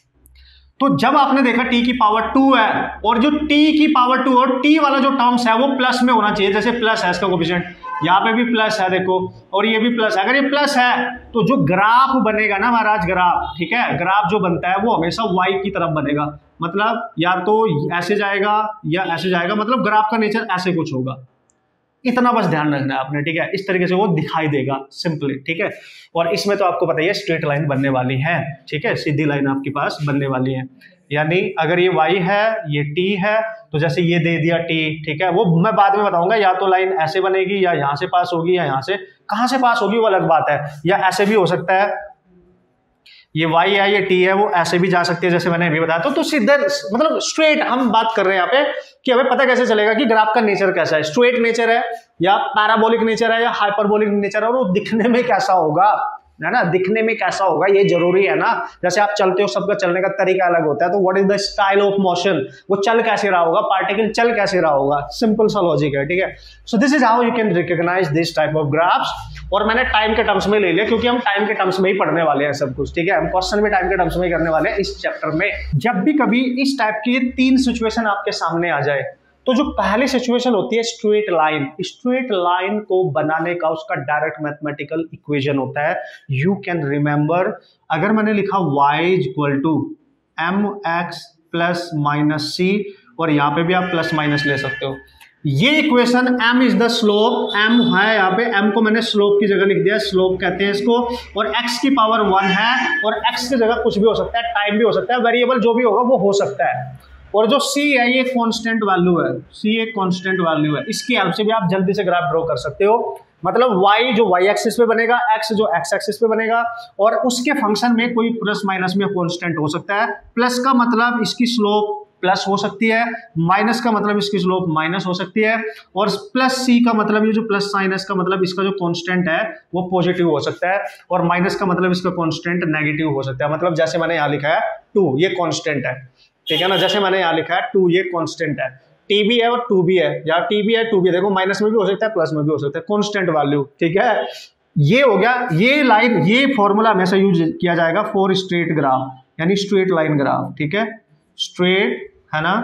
तो जब आपने देखा t की पावर टू है और जो t की पावर टू और t वाला जो टर्म्स है वो प्लस में होना चाहिए, जैसे प्लस है इसका कोएफिशिएंट, यहाँ पे भी प्लस है देखो, और ये भी प्लस है। अगर ये प्लस है तो जो ग्राफ बनेगा ना महाराज, ग्राफ, ठीक है, ग्राफ जो बनता है वो हमेशा y की तरफ बनेगा, मतलब या तो ऐसे जाएगा या ऐसे जाएगा, मतलब ग्राफ का नेचर ऐसे कुछ होगा। इतना बस ध्यान रखना है आपने, ठीक है, इस तरीके से वो दिखाई देगा सिंपली, ठीक है। और इसमें तो आपको पता ही है स्ट्रेट लाइन बनने वाली है, ठीक है, सीधी लाइन आपके पास बनने वाली है। यानी अगर ये y है, ये t है, तो जैसे ये दे दिया t, ठीक है, वो मैं बाद में बताऊंगा, या तो लाइन ऐसे बनेगी या यहाँ से पास होगी या यहाँ से, कहाँ से पास होगी वो अलग बात है, या ऐसे भी हो सकता है, ये y है ये t है, वो ऐसे भी जा सकती है जैसे मैंने अभी बताया। तो, तो सीधे मतलब स्ट्रेट हम बात कर रहे हैं यहाँ पे कि हमें पता कैसे चलेगा कि ग्राफ का नेचर कैसा है, स्ट्रेट नेचर है या पैराबोलिक नेचर है या हाइपरबोलिक नेचर है, और वो दिखने में कैसा होगा, है ना, दिखने में कैसा होगा ये जरूरी है ना। जैसे आप चलते हो, सबका चलने का तरीका अलग होता है, तो what is the style of motion, वो चल कैसे रहा होगा, पार्टिकल चल कैसे रहा होगा, सिंपल सा लॉजिक है, ठीक है। So this is how you can recognise this type of graphs. और मैंने टाइम के टर्म्स में ले लिया क्योंकि हम टाइम के टर्म्स में ही पढ़ने वाले हैं सब कुछ, ठीक है, हम क्वेश्चन भी टाइम के टर्म्स में ही करने वाले हैं इस चैप्टर में। जब भी कभी इस टाइप की तीन सिचुएशन आपके सामने आ जाए, तो जो पहली सिचुएशन होती है स्ट्रेट लाइन, स्ट्रेट लाइन को बनाने का उसका डायरेक्ट मैथमेटिकल इक्वेशन होता है, यू कैन रिमेंबर। अगर मैंने लिखा y is equal to m x plus minus c, और यहाँ पे भी आप प्लस माइनस ले सकते हो, ये equation m is the slope, m है यहाँ पे, m को मैंने स्लोप की जगह लिख दिया, स्लोप कहते हैं इसको, और x की पावर वन है, और x की जगह कुछ भी हो सकता है, टाइम भी हो सकता है, वेरिएबल जो भी होगा वो हो सकता है। और जो c है ये कांस्टेंट वैल्यू है, c एक कांस्टेंट वैल्यू है, इसकी हेल्प से भी आप जल्दी से ग्राफ ड्रॉ कर सकते हो। मतलब y जो y एक्सिस पे बनेगा, x जो x एक्सिस पे बनेगा, और उसके फंक्शन में कोई प्लस माइनस में कांस्टेंट हो सकता है। प्लस का मतलब इसकी स्लोप प्लस हो सकती है, माइनस का मतलब इसकी स्लोप माइनस हो सकती है, और प्लस सी का मतलब ये जो प्लस साइन है इसका मतलब इसका जो कांस्टेंट है वो पॉजिटिव हो सकता है, और माइनस का मतलब इसका कांस्टेंट नेगेटिव हो सकता है। मतलब जैसे मैंने यहाँ लिखा है टू, ये कांस्टेंट है, ठीक है ना, जैसे मैंने यहाँ लिखा है टू, ये कांस्टेंट है, टी भी है और टू भी है, या टी भी है टू भी है, देखो माइनस में भी हो सकता है प्लस में भी हो सकता है, कांस्टेंट वैल्यू, ठीक है। ये हो गया, ये लाइन, ये फॉर्मूला हमेशा यूज किया जाएगा फॉर स्ट्रेट ग्राफ, यानी स्ट्रेट लाइन ग्राफ, ठीक है, स्ट्रेट है ना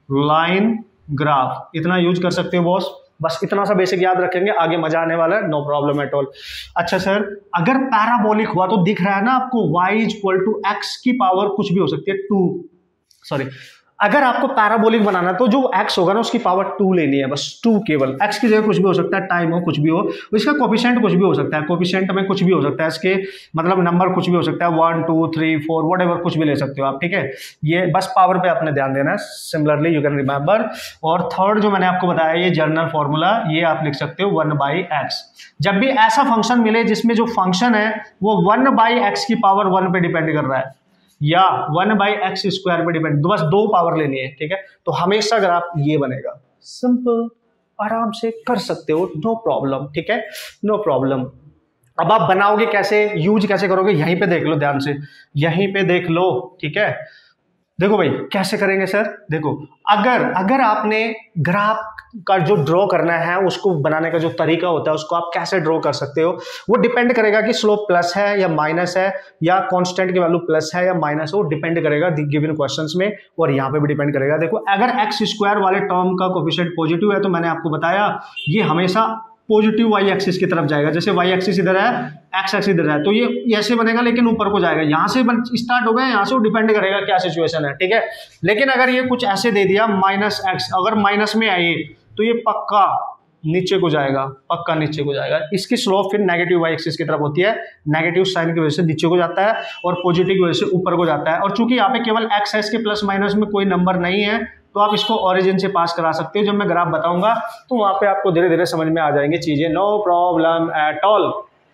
लाइन ग्राफ, इतना यूज कर सकते हो बॉस। बस इतना सा बेसिक याद रखेंगे, आगे मजा आने वाला है, नो प्रॉब्लम एट ऑल। अच्छा सर, अगर पैराबोलिक हुआ तो दिख रहा है ना आपको y इक्वल टू एक्स की पावर कुछ भी हो सकती है टू, सॉरी, अगर आपको पैराबोलिक बनाना है तो जो x होगा ना उसकी पावर टू लेनी है, बस टू केवल, x की जगह कुछ भी हो सकता है, टाइम हो, कुछ भी हो, इसका कोफिशिएंट कुछ भी हो सकता है, कोफिशिएंट में कुछ भी हो सकता है, इसके मतलब नंबर कुछ भी हो सकता है, one two three four whatever कुछ भी ले सकते हो आप, ठीक है। ये बस पावर पे आपने ध्यान देना है, सिमिलरली यू कैन रिमेंबर। और थर्ड जो मैंने आपको बताया ये जनरल फॉर्मूला, ये आप लिख सकते हो वन बाई एक्स। जब भी ऐसा फंक्शन मिले जिसमें जो फंक्शन है वो वन बाई एक्स की पावर वन पे डिपेंड कर रहा है, या वन बाई एक्स स्क्वायर पे डिपेंड, बस दो पावर लेनी है, ठीक है, तो हमेशा ग्राफ ये बनेगा। सिंपल, आराम से कर सकते हो, नो प्रॉब्लम, ठीक है, नो प्रॉब्लम। अब आप बनाओगे कैसे, यूज कैसे करोगे, यहीं पे देख लो ध्यान से, यहीं पे देख लो, ठीक है। देखो भाई कैसे करेंगे सर, देखो अगर अगर आपने ग्राफ का जो ड्रॉ करना है उसको बनाने का जो तरीका होता है उसको आप कैसे ड्रॉ कर सकते हो, वो डिपेंड करेगा कि स्लोप प्लस है या माइनस है, या कांस्टेंट की वैल्यू प्लस है या माइनस है, वो डिपेंड करेगा गिवन क्वेश्चंस में, और यहाँ पे भी डिपेंड करेगा। देखो अगर एक्स स्क्वायर वाले टर्म का कोफिशिएंट पॉजिटिव है तो मैंने आपको बताया ये हमेशा पॉजिटिव वाई एक्सिस की तरफ जाएगा, जैसे वाई एक्सिस इधर है, एक्स एक्सिस इधर है, तो ये ऐसे बनेगा लेकिन ऊपर को जाएगा, यहाँ से स्टार्ट हो गया, यहाँ से वो डिपेंड करेगा क्या सिचुएशन है, ठीक है। लेकिन अगर ये कुछ ऐसे दे दिया माइनस एक्स, अगर माइनस में आए तो ये पक्का नीचे को जाएगा, पक्का नीचे को जाएगा। इसकी स्लोप फिर नेगेटिव वाई एक्सिस की तरफ होती है, नेगेटिव साइन की वजह से नीचे को जाता है और पॉजिटिव की वजह से ऊपर को जाता है। और चूंकि यहाँ पे केवल एक्स है, इसके प्लस माइनस में कोई नंबर नहीं है, तो आप इसको ओरिजिन से पास करा सकते हो। जब मैं ग्राफ बताऊंगा तो वहां पे आपको धीरे धीरे समझ में आ जाएंगे चीजें, नो प्रॉब्लम एट ऑल,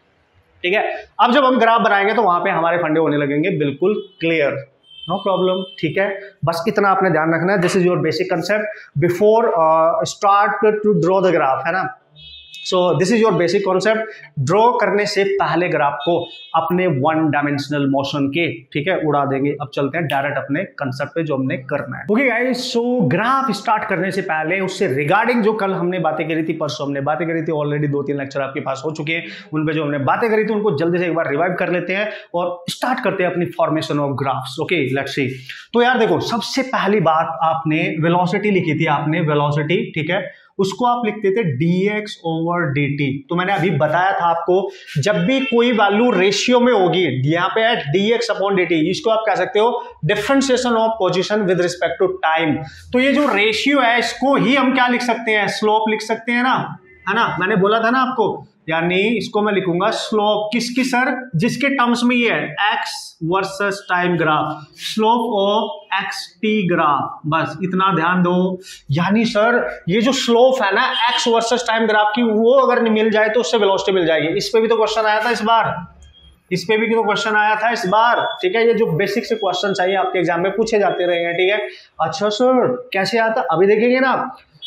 ठीक है। अब जब हम ग्राफ बनाएंगे तो वहां पे हमारे फंडे होने लगेंगे बिल्कुल क्लियर, नो प्रॉब्लम, ठीक है। बस इतना आपने ध्यान रखना है, this is your basic concept before start to draw the graph, है ना। So this is your basic concept, draw करने से पहले ग्राफ को अपने वन डायमेंशनल मोशन के, ठीक है, उड़ा देंगे। अब चलते हैं डायरेक्ट अपने कंसेप्ट पे जो हमने करना है। Okay guys, so graph start करने से पहले उससे रिगार्डिंग जो कल हमने बातें करी थी, परसों हमने बातें करी थी, ऑलरेडी दो तीन लेक्चर आपके पास हो चुके हैं, उन पे जो हमने बातें करी थी उनको जल्दी से एक बार रिवाइव कर लेते हैं और स्टार्ट करते हैं अपनी formation of graphs. Okay let's see. तो यार देखो, सबसे पहली बात आपने वेलोसिटी लिखी थी, आपने वेलोसिटी, ठीक है, उसको आप लिखते थे dx ओवर dt। तो मैंने अभी बताया था आपको, जब भी कोई वैल्यू रेशियो में होगी, यहाँ पे है dx अपॉन dt, इसको आप कह सकते हो differentiation of position with respect to time. तो ये जो रेशियो है इसको ही हम क्या लिख सकते हैं, स्लोप लिख सकते हैं ना, है ना। मैंने बोला था ना आपको, यानी इसको मैं लिखूंगा स्लोप किसकी सर, जिसके टर्म्स में ये है x versus time graph, slope of x t graph, बस इतना ध्यान दो। यानी सर ये जो स्लोप है ना x वर्सेस टाइम ग्राफ की, वो अगर नहीं मिल जाए तो उससे वेलोसिटी मिल जाएगी। इस पे भी तो क्वेश्चन आया था इस बार, इस पे भी तो क्वेश्चन आया था इस बार, ठीक है। ये जो बेसिक से क्वेश्चन चाहिए आपके एग्जाम में पूछे जाते रहे हैं, ठीक है। अच्छा सर कैसे आता, अभी देखेंगे ना।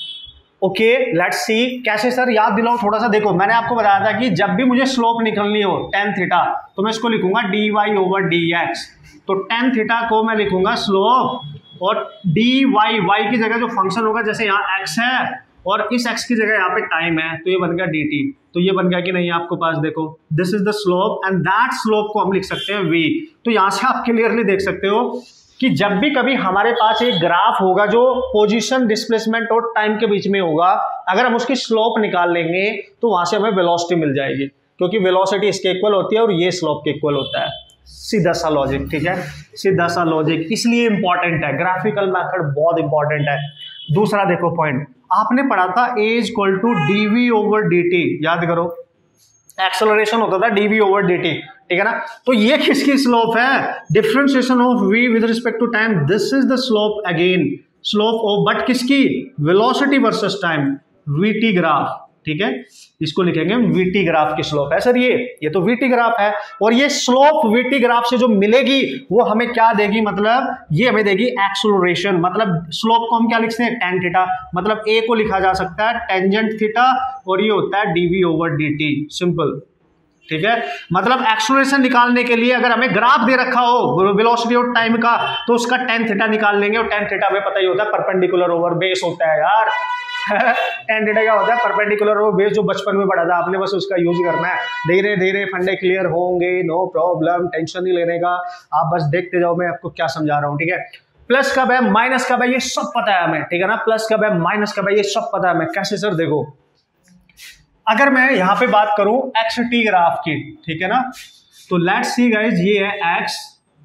ओके लेट्स सी कैसे सर, याद दिलाओ थोड़ा सा। देखो मैंने आपको बताया था कि जब भी मुझे स्लोप निकलनी हो टेन थीटा, तो मैं इसको लिखूंगा d y over d x. तो टेन थीटा को मैं लिखूंगा स्लोप, और डी वाई, वाई की जगह जो फंक्शन होगा, जैसे यहाँ एक्स है और इस एक्स की जगह यहाँ पे टाइम है, तो ये बन गया डी टी। तो ये बन गया कि नहीं आपको पास, देखो this is the slope and that slope को हम लिख सकते हैं वी। तो यहाँ से आप क्लियरली देख सकते हो कि जब भी कभी हमारे पास एक ग्राफ होगा जो पोजीशन, डिस्प्लेसमेंट और टाइम के बीच में होगा, अगर हम उसकी स्लोप निकाल लेंगे तो वहां से हमें वेलोसिटी मिल जाएगी, क्योंकि वेलोसिटी इसके इक्वल होती है और ये स्लोप के इक्वल होता है। सीधा सा लॉजिक, ठीक है, सीधा सा लॉजिक, इसलिए इंपॉर्टेंट है, ग्राफिकल मेथड बहुत इंपॉर्टेंट है। दूसरा देखो पॉइंट, आपने पढ़ा था a is equal to dv over D t, याद करो, एक्सेलरेशन होता था डीवी ओवर डी टी, ठीक है ना। तो ये किसकी स्लोप है, differentiation of v with respect to time, this is the slope again, slope of but किसकी, velocity versus time, vt graph, ठीक है, इसको लिखेंगे वीटी ग्राफ की स्लोप है सर, ये ये तो वीटी ग्राफ है, और ये स्लोप वीटी ग्राफ से जो मिलेगी वो हमें क्या देगी, मतलब ये हमें देगी एक्सेलरेशन। मतलब स्लोप को हम क्या लिखते हैं, टेन थीटा, मतलब ए को लिखा जा सकता है टेंजेंट थीटा, और ये होता है डीवी ओवर डी, सिंपल, ठीक है। मतलब एक्सेलरेशन निकालने के लिए अगर हमें ग्राफ दे रखा हो वेलोसिटी और टाइम का, तो उसका टेन थीटा निकाल लेंगे, और टेन थीटा हमें पता ही होता है परपेंडिकुलर ओवर बेस होता है यार। टेन थीटा क्या होता है, परपेंडिकुलर ओवर बेस, जो बचपन में पढ़ा था आपने, बस उसका यूज करना है। धीरे धीरे फंडे क्लियर होंगे, नो प्रॉब्लम, टेंशन नहीं लेने का, आप बस देखते जाओ मैं आपको क्या समझा रहा हूँ, ठीक है। प्लस कब है, माइनस कब है, ये सब पता है हमें, ठीक है ना। प्लस कब है, माइनस कब है, ये सब पता है हमें। कैसे सर, देखो अगर मैं यहां पे बात करूं एक्स टी ग्राफ की, ठीक है ना, तो लेट्स सी गाइस, ये है एक्स,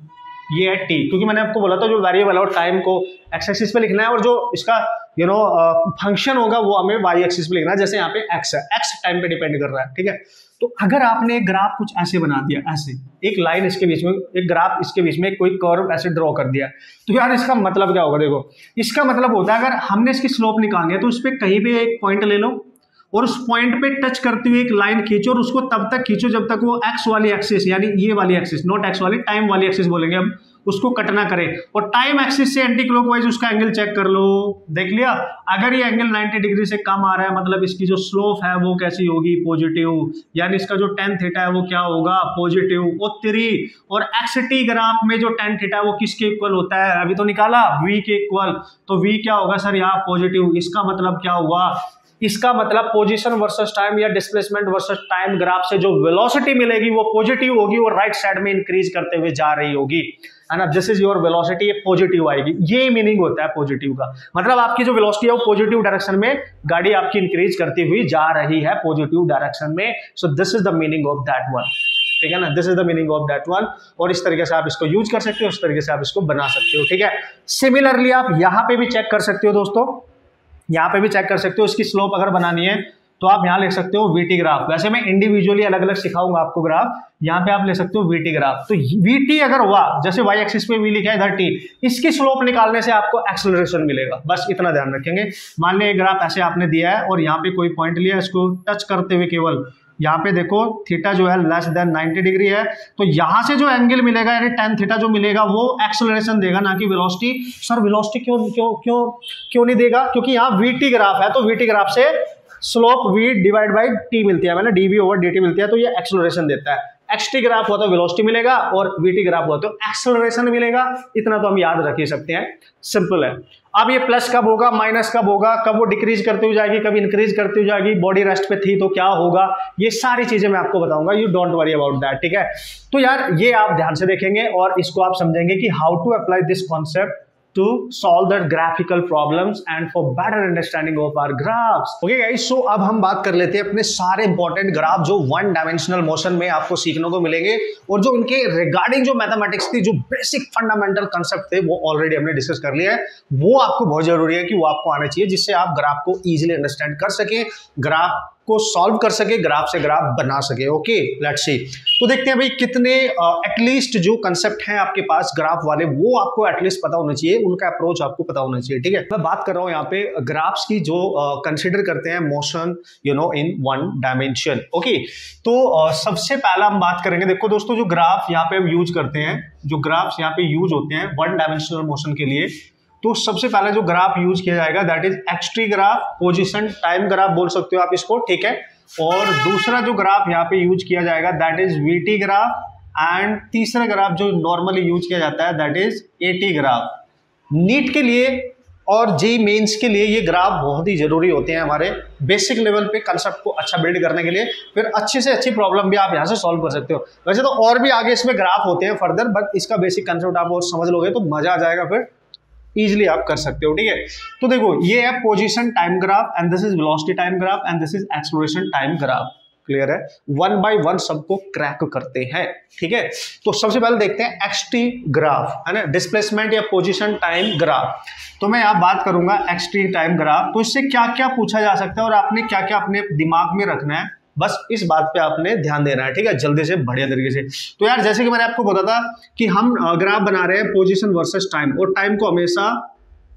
ये है टी, क्योंकि मैंने आपको बोला था जो वेरिएबल और टाइम को एक्स एक्सिस पे लिखना है, और जो इसका यू नो फंक्शन होगा वो हमें वाई एक्सिस पे लिखना है। जैसे यहाँ पे एक्स है, एक्स टाइम पे डिपेंड कर रहा है, ठीक है। तो अगर आपने एक ग्राफ कुछ ऐसे बना दिया, ऐसे एक लाइन इसके बीच में, एक ग्राफ इसके बीच में कोई कर्व ऐसे ड्रॉ कर दिया, तो यार इसका मतलब क्या होगा, देखो इसका मतलब होता है अगर हमने इसकी स्लोप निकालनी है तो उस पर कहीं भी एक पॉइंट ले लो और उस पॉइंट पे टच करते हुए एक लाइन खींचो, और उसको तब तक खींचो जब तक वो एक्स वाली एक्सिस, यानी ये वाली एक्सिस, नॉट एक्स वाली, टाइम वाली एक्सिस बोलेंगे हम, उसको कट ना करे। और टाइम एक्सिस से एंटी क्लॉकवाइज उसका एंगल चेक कर लो, देख लिया। अगर ये एंगल नाइंटी डिग्री से कम आ रहा है, मतलब इसकी जो स्लोप है वो कैसी होगी, पॉजिटिव, यानी इसका जो टेन थीटा है वो क्या होगा, पॉजिटिव। और थ्री और एक्स टी ग्राफ में जो टेन थीटा है वो किसके इक्वल होता है, अभी तो निकाला, वी के इक्वल, तो वी क्या होगा सर यहाँ पॉजिटिव। इसका मतलब क्या हुआ, इसका मतलब पोजीशन वर्सेस टाइम या डिस्प्लेसमेंट वर्सेस टाइम ग्राफ से जो वेलोसिटी मिलेगी वो पॉजिटिव होगी और राइट साइड में इंक्रीज करते हुए जा रही होगी, है ना। दिस इज योर वेलोसिटी, ये पॉजिटिव आएगी, ये मीनिंग होता है पॉजिटिव का। मतलब आपकी जो वेलोसिटी है वो पॉजिटिव डायरेक्शन में गाड़ी आपकी इंक्रीज करती हुई जा रही है, पॉजिटिव डायरेक्शन में। So this is the meaning of that one, ठीक है ना, this is the meaning of that one. और इस तरीके से आप इसको यूज कर सकते हो, उस तरीके से आप इसको बना सकते हो, ठीक है। सिमिलरली आप यहां पे भी चेक कर सकते हो दोस्तों, यहाँ पे भी चेक कर सकते हो। इसकी स्लोप अगर बनानी है तो आप यहाँ लिख सकते हो वीटी ग्राफ। वैसे मैं इंडिविजुअली अलग अलग सिखाऊंगा आपको ग्राफ, यहाँ पे आप ले सकते हो वीटी ग्राफ। तो वीटी अगर हुआ, जैसे वाई एक्सिस पे वी लिखा है इधर टी, इसकी स्लोप निकालने से आपको एक्सेलरेशन मिलेगा, बस इतना ध्यान रखेंगे। मान लिया ग्राफ ऐसे आपने दिया है और यहाँ पे कोई पॉइंट लिया, इसको टच करते हुए केवल यहाँ पे देखो थीटा जो है लेस देन नाइंटी डिग्री है, तो यहाँ से जो एंगल मिलेगा यानी टेन थीटा जो मिलेगा वो एक्सेलरेशन देगा, ना कि वेलोसिटी। सर वेलोसिटी क्यों क्यों क्यों क्यों नहीं देगा, क्योंकि यहाँ वीटी ग्राफ है, तो वीटी ग्राफ से slope v divide by t मिलती है, मतलब डीवी ओवर dt मिलती है, तो ये एक्सेलरेशन देता है। एक्सटी ग्राफ हुआ तो वेलोसिटी मिलेगा और वीटी ग्राफ हुआ तो एक्सेलरेशन मिलेगा, इतना तो हम याद रख ही सकते हैं, सिंपल है। अब ये प्लस कब होगा, माइनस कब होगा, कब वो डिक्रीज करती हुई जाएगी, कब इंक्रीज करती हुई जाएगी, बॉडी रेस्ट पे थी तो क्या होगा, ये सारी चीजें मैं आपको बताऊंगा, you don't worry about that, ठीक है। तो यार ये आप ध्यान से देखेंगे और इसको आप समझेंगे कि how to apply this concept to solve the graphical problems and for better understanding of our graphs. Okay guys, so अब हम बात कर लेते हैं अपने सारे इंपॉर्टेंट ग्राफ जो वन डायमेंशनल मोशन में आपको सीखने को मिलेंगे, और जो इनके रिगार्डिंग जो मैथमेटिक्स थी, जो बेसिक फंडामेंटल कंसेप्ट थे, वो ऑलरेडी हमने डिस्कस कर लिया है। वो आपको बहुत जरूरी है कि वो आपको आना चाहिए, जिससे आप ग्राफ को इजीली अंडरस्टैंड कर सके, ग्राफ को सॉल्व कर सके, ग्राफ से ग्राफ बना सके। ओके लेट्स सी, तो देखते हैं भाई कितने एटलीस्ट uh, जो कंसेप्ट हैं आपके पास ग्राफ वाले, वो आपको एटलीस्ट पता होना चाहिए, उनका अप्रोच आपको पता होना चाहिए, ठीक है। मैं बात कर रहा हूं यहाँ पे ग्राफ्स की जो कंसिडर uh, करते हैं motion you know in one dimension. Okay, तो uh, सबसे पहला हम बात करेंगे, देखो दोस्तों जो ग्राफ यहाँ पे हम यूज करते हैं, जो ग्राफ्स यहाँ पे यूज होते हैं वन डायमेंशनल मोशन के लिए, तो सबसे पहले जो ग्राफ यूज किया जाएगा that is xt graph, position time graph बोल सकते हो आप इसको, ठीक है। और दूसरा जो ग्राफ यहाँ पे यूज किया जाएगा that is vt graph, and तीसरा ग्राफ जो नॉर्मली यूज किया जाता है that is at graph. NEET के लिए और जे मेंस के लिए ये ग्राफ बहुत ही जरूरी होते हैं हमारे बेसिक लेवल पे कंसेप्ट को अच्छा बिल्ड करने के लिए, फिर अच्छी से अच्छी प्रॉब्लम भी आप यहाँ से सॉल्व कर सकते हो। वैसे तो और भी आगे इसमें ग्राफ होते हैं फर्दर, बट इसका बेसिक कंसेप्ट आप और समझ लोगे तो मजा आ जाएगा, फिर इजीली आप कर सकते हो, ठीक है। तो देखो ये है position time graph, and this is velocity time graph, and this is acceleration time graph. Clear है, वन बाय वन सबको क्रैक करते हैं, ठीक है। तो सबसे पहले देखते हैं एक्सटी ग्राफ, है ना, डिस्प्लेसमेंट या पोजीशन टाइम ग्राफ। तो मैं यहाँ बात करूंगा एक्सटी टाइम ग्राफ, तो इससे क्या क्या पूछा जा सकता है और आपने क्या क्या अपने दिमाग में रखना है, बस इस बात पे आपने ध्यान देना है, ठीक है, जल्दी से बढ़िया तरीके से। तो यार जैसे कि मैंने आपको बताया था कि हम ग्राफ बना रहे हैं पोजीशन वर्सेस टाइम, और टाइम को हमेशा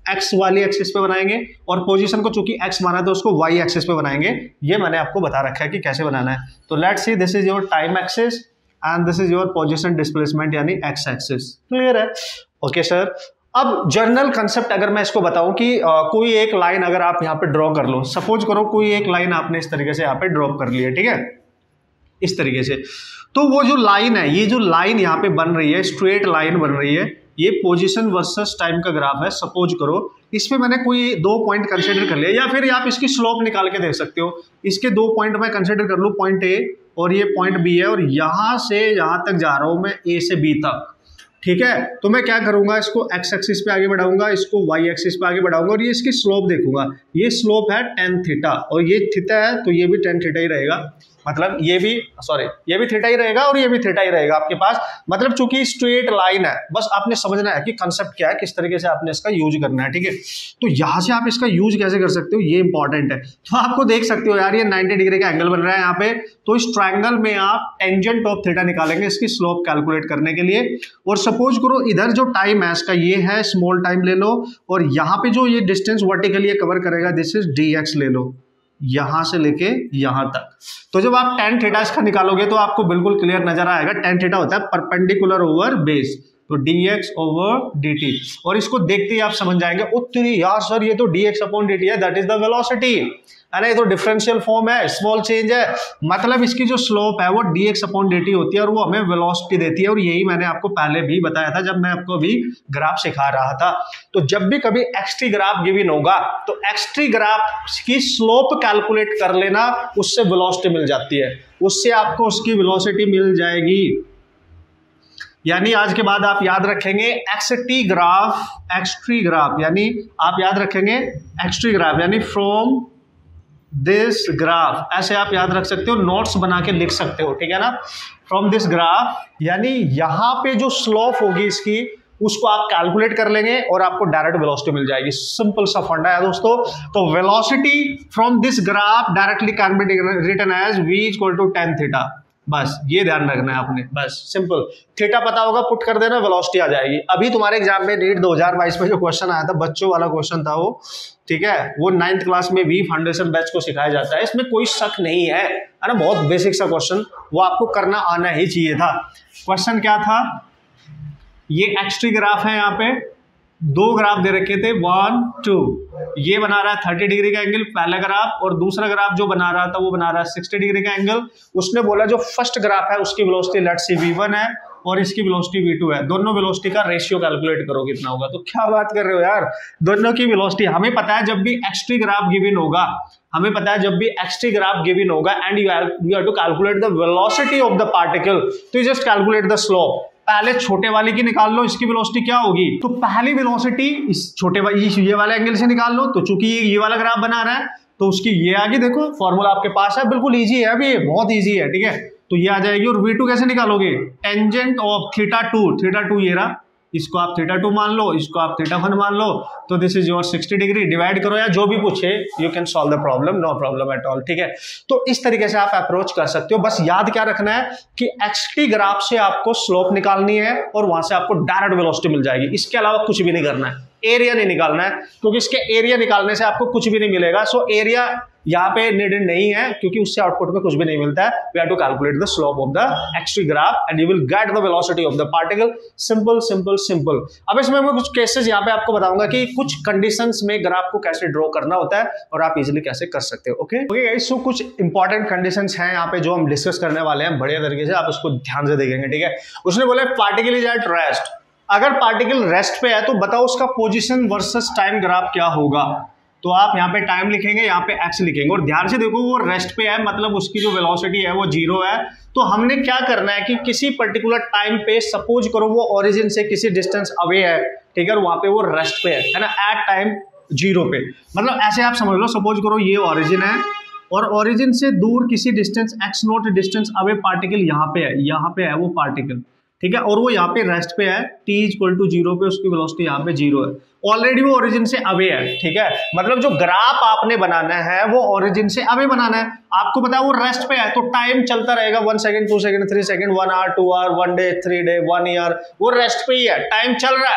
एक्स वाली एक्सिस पे बनाएंगे और पोजीशन को चूंकि एक्स माना है तो उसको वाई एक्सिस पे बनाएंगे। ये मैंने आपको बता रखा है कि कैसे बनाना है। तो let's see, this is your time axis and this is your position displacement यानी एक्स एक्सिस। क्लियर है? Okay sir. अब जर्नल कंसेप्ट अगर मैं इसको बताऊं कि आ, कोई एक लाइन अगर आप यहाँ पे ड्रॉ कर लो, सपोज करो कोई एक लाइन आपने इस तरीके से यहाँ पे ड्रॉ कर ली है, ठीक है, इस तरीके से। तो वो जो लाइन है, ये जो लाइन यहाँ पे बन रही है, स्ट्रेट लाइन बन रही है, ये पोजीशन वर्सेस टाइम का ग्राफ है। सपोज करो इसमें मैंने कोई दो पॉइंट कंसीडर कर लिया, या फिर आप इसकी स्लोप निकाल के देख सकते हो। इसके दो पॉइंट मैं कंसीडर कर लूँ, पॉइंट ए और ये पॉइंट बी है, और यहां से यहां तक जा रहा हूं मैं, ए से बी तक, ठीक है। तो मैं क्या करूंगा, इसको एक्स एक्सिस पे आगे बढ़ाऊंगा, इसको वाई एक्सिस पे आगे बढ़ाऊंगा और ये इसकी स्लोप देखूंगा। ये स्लोप है टेन थीटा और ये थीटा है तो ये भी टेन थीटा ही रहेगा, मतलब ये भी सॉरी ये भी थीटा ही रहेगा और ये भी थीटा ही रहेगा आपके पास। मतलब चूंकि स्ट्रेट लाइन है, बस आपने समझना है कि कंसेप्ट क्या है, किस तरीके से आपने इसका यूज करना है, ठीक है। तो यहां से आप इसका यूज कैसे कर सकते हो, ये इंपॉर्टेंट है। तो आपको देख सकते हो यार, ये नाइंटी डिग्री का एंगल बन रहा है यहाँ पे, तो इस ट्रायंगल में आप टेंजेंट ऑफ थीटा निकालेंगे इसकी स्लोप कैलकुलेट करने के लिए। और सपोज करो इधर जो टाइम है इसका ये है, स्मॉल टाइम ले लो, और यहाँ पे जो ये डिस्टेंस वर्टिकली कवर करेगा दिस इज डी एक्स ले लो, यहां से लेके यहां तक। तो जब आप टेन थीटा इसका निकालोगे तो आपको बिल्कुल क्लियर नजर आएगा। टेन थीटा होता है परपेंडिकुलर ओवर बेस, तो dx ओवर dt, और इसको देखते ही आप समझ जाएंगे, उत्तरी यार सर ये तो dx अपॉन dt है, दैट इज द वेलोसिटी। अरे ये तो डिफरेंशियल फॉर्म है, स्मॉल चेंज है, मतलब इसकी जो स्लोप है वो dx अपॉन dt होती है और वो हमें वेलोसिटी देती है। और यही मैंने आपको पहले भी बताया था जब मैं आपको अभी ग्राफ सिखा रहा था। तो जब भी कभी एक्सटी ग्राफ गिवन होगा तो एक्सटी ग्राफ की स्लोप कैलकुलेट कर लेना, उससे वेलोसिटी मिल जाती है, उससे आपको उसकी वेलोसिटी मिल जाएगी। यानी आज के बाद आप याद रखेंगे एक्सटी ग्राफ, एक्सट्री ग्राफ यानी आप याद रखेंगे एक्सट्री ग्राफ यानी फ्रॉम दिस ग्राफ, ऐसे आप याद रख सकते हो, नोट्स बना के लिख सकते हो, ठीक है ना। फ्रॉम दिस ग्राफ यानी यहां पे जो स्लोप होगी इसकी उसको आप कैलकुलेट कर लेंगे और आपको डायरेक्ट वेलोसिटी मिल जाएगी। सिंपल सा फंडा है दोस्तों। तो velocity from this graph directly can be written as v equal to tan theta. बस ये ध्यान रखना है आपने, बस सिंपल। थीटा पता होगा, पुट कर देना, वेलोसिटी आ जाएगी। अभी तुम्हारे एग्जाम में नीट दो हज़ार बाईस में जो क्वेश्चन आया था, बच्चों वाला क्वेश्चन था वो, ठीक है, वो नाइन्थ क्लास में भी फाउंडेशन बैच को सिखाया जाता है, इसमें कोई शक नहीं है, है ना। बहुत बेसिक सा क्वेश्चन, वो आपको करना आना ही चाहिए था। क्वेश्चन क्या था, ये एक्सट्री ग्राफ है, यहाँ पे दो ग्राफ दे रखे थे, वन टू, ये बना रहा है थर्टी डिग्री का एंगल पहला ग्राफ, और दूसरा ग्राफ जो बना रहा था वो बना रहा है सिक्सटी डिग्री का एंगल। उसने बोला जो फर्स्ट ग्राफ है उसकी velocity let's see v one है और इसकी वेलोसिटी वी टू है, दोनों वेलोसिटी का रेशियो कैलकुलेट करो कितना होगा। तो क्या बात कर रहे हो यार, दोनों की वेलोसिटी हमें पता है। जब भी एक्सट्री ग्राफ गिवन होगा, हमें पता है जब भी एक्सट्री ग्राफ गिवन होगा and you have to calculate the velocity of the particle, तो you just calculate the slope. पहले छोटे वाले की निकाल लो, इसकी वेलोसिटी क्या होगी, तो पहली वेलोसिटी इस छोटे वाले ये वाले एंगल से निकाल लो। तो चूंकि ये ये वाला ग्राफ बना रहा है तो उसकी ये आगे देखो, फॉर्मूला आपके पास है, बिल्कुल इजी है, अभी बहुत इजी है, ठीक है। तो ये आ जाएगी। और वी टू कैसे निकालोगे, tangent of theta two, theta two ये रहा, इसको आप थीटा टू मान लो, इसको आप थीटा वन मान लो, तो this is your sixty degree. Divide करो या जो भी पूछे, you can solve the problem, no problem at all, ठीक है। तो इस तरीके से आप अप्रोच कर सकते हो। बस याद क्या रखना है कि एक्सटी ग्राफ से आपको स्लोप निकालनी है और वहां से आपको डायरेक्ट वेलोसिटी मिल जाएगी, इसके अलावा कुछ भी नहीं करना है। एरिया नहीं निकालना है, क्योंकि इसके एरिया निकालने से आपको कुछ भी नहीं मिलेगा। सो एरिया यहाँ पे नीडेड नहीं है, क्योंकि उससे आउटपुट में कुछ भी नहीं मिलता है। We have to calculate the slope of the xt graph and you will get the velocity of the particle. Simple simple simple. अब इसमें मैं कुछ केसेस यहाँ पे आपको बताऊंगा कि कुछ कंडीशंस में ग्राफ को कैसे ड्रॉ करना होता है और आप इजीली कैसे कर सकते हो। ओके ओके गाइस, सो कुछ इंपॉर्टेंट कंडीशंस हैं यहाँ पे जो हम डिस्कस करने वाले हैं बढ़िया तरीके से, आप इसको ध्यान से देखेंगे, ठीक है। उसने बोला पार्टिकल इज एट रेस्ट। अगर पार्टिकल रेस्ट पे है तो बताओ उसका पोजीशन वर्सेस टाइम ग्राफ क्या होगा। तो आप यहाँ पे टाइम लिखेंगे, यहाँ पे एक्स लिखेंगे, और ध्यान से देखो वो रेस्ट पे है, मतलब उसकी जो वेलोसिटी है वो जीरो है। तो हमने क्या करना है कि किसी पर्टिकुलर टाइम पे, सपोज करो वो ओरिजिन से किसी डिस्टेंस अवे है, ठीक है, वहां पे वो रेस्ट पे है, है ना, एट टाइम जीरो पे। मतलब ऐसे आप समझ लो, सपोज करो ये ओरिजिन है और ओरिजिन से दूर किसी distance x naught distance away particle यहाँ पे है, यहाँ पे है वो पार्टिकल, ठीक है, और वो यहाँ पे रेस्ट पे है, t इक्वल टू जीरो पे, उसकी वेलोसिटी यहाँ पे जीरो है। ऑलरेडी वो ओरिजिन से अवे है, ठीक है, मतलब जो ग्राफ आपने बनाना है वो ओरिजिन से अवे बनाना है। आपको पता है वो रेस्ट पे है तो टाइम चलता रहेगा, one second, two second, three second, one hour, two hour, one day, three day, one year, वो रेस्ट पे ही है, टाइम चल रहा है।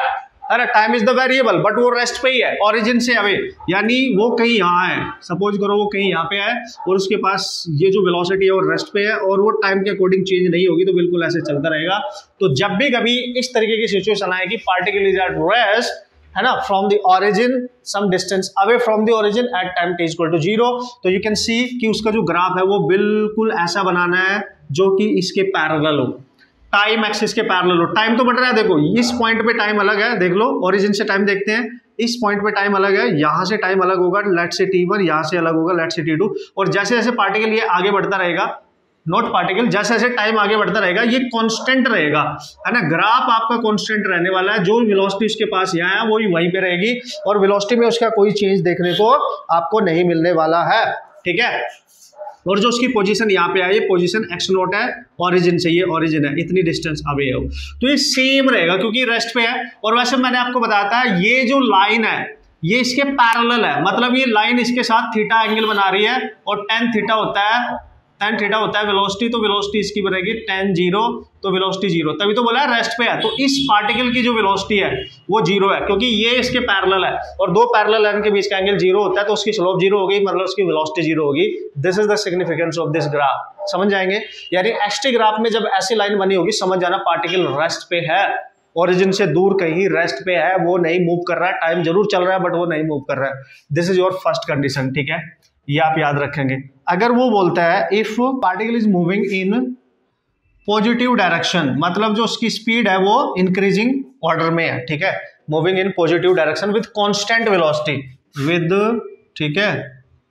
अरे time is the variable, but वो रेस्ट पे ही है, ओरिजिन से अवे, यानी वो कहीं यहाँ है, सपोज करो वो कहीं यहाँ पे है और उसके पास ये जो वेलोसिटी है वो रेस्ट पे है और वो टाइम के अकॉर्डिंग चेंज नहीं होगी, तो बिल्कुल ऐसे चलता रहेगा। तो जब भी कभी इस तरीके की सिचुएशन आए कि पार्टिकल इज एट रेस्ट, है ना, from the origin some distance away from the origin at time t equal to zero, तो यू कैन सी कि उसका जो ग्राफ है वो बिल्कुल ऐसा बनाना है जो कि इसके पैरेलल हो, टाइम एक्सिस के पैरेलल हो। टाइम तो बढ़ रहा है, देखो इस पॉइंट पे टाइम अलग है, देख लो ओरिजिन से टाइम देखते हैं, इस पॉइंट पे टाइम अलग है, यहाँ से टाइम अलग होगा, लेट से टी वन, यहाँ से अलग होगा, लेट से टी टू, और जैसे जैसे पार्टिकल ये आगे बढ़ता रहेगा, नॉट पार्टिकल, जैसे जैसे टाइम आगे बढ़ता रहेगा ये कांस्टेंट रहेगा, है ना, ग्राफ आपका कांस्टेंट रहने वाला है, जो वेलोसिटी उसके पास यहाँ है वही वहीं पे रहेगी और वेलोसिटी में उसका कोई चेंज देखने को आपको नहीं मिलने वाला है, ठीक है। और जो उसकी पोजीशन यहाँ पे है, ये पोजीशन एक्स नोट है, ओरिजिन से ये ओरिजिन है, इतनी डिस्टेंस अवे है, तो ये सेम रहेगा क्योंकि रेस्ट पे है। और वैसे मैंने आपको बताया था ये जो लाइन है ये इसके पैरेलल है, मतलब ये लाइन इसके साथ थीटा एंगल बना रही है और टेन थीटा होता है, टेन थीटा होता है वेलोसिटी, तो वेलोसिटी इसकी बनेगी टेन जीरो, तो वेलोसिटी जीरो, तभी तो बोला है रेस्ट पे है। तो इस पार्टिकल की जो वेलोसिटी है वो जीरो है क्योंकि ये इसके पैरेलल है और दो पैरेलल लाइन के बीच का एंगल जीरो होता है, तो उसकी स्लोप जीरो होगी, मतलब उसकी वेलोसिटी जीरो होगी। This is the significance of this graph, समझ जाएंगे। यानी एक्सटी ग्राफ में जब ऐसी लाइन बनी होगी समझ जाना पार्टिकल रेस्ट पे है, ओरिजिन से दूर कहीं रेस्ट पे है, वो नहीं मूव कर रहा है, टाइम जरूर चल रहा है बट वो नहीं मूव कर रहा है। This is your first condition, ठीक है, ये आप याद रखेंगे। अगर वो बोलता है if particle is moving in positive direction, मतलब जो उसकी स्पीड है वो इंक्रीजिंग ऑर्डर में है, ठीक है, moving in positive direction with constant velocity, with, ठीक है,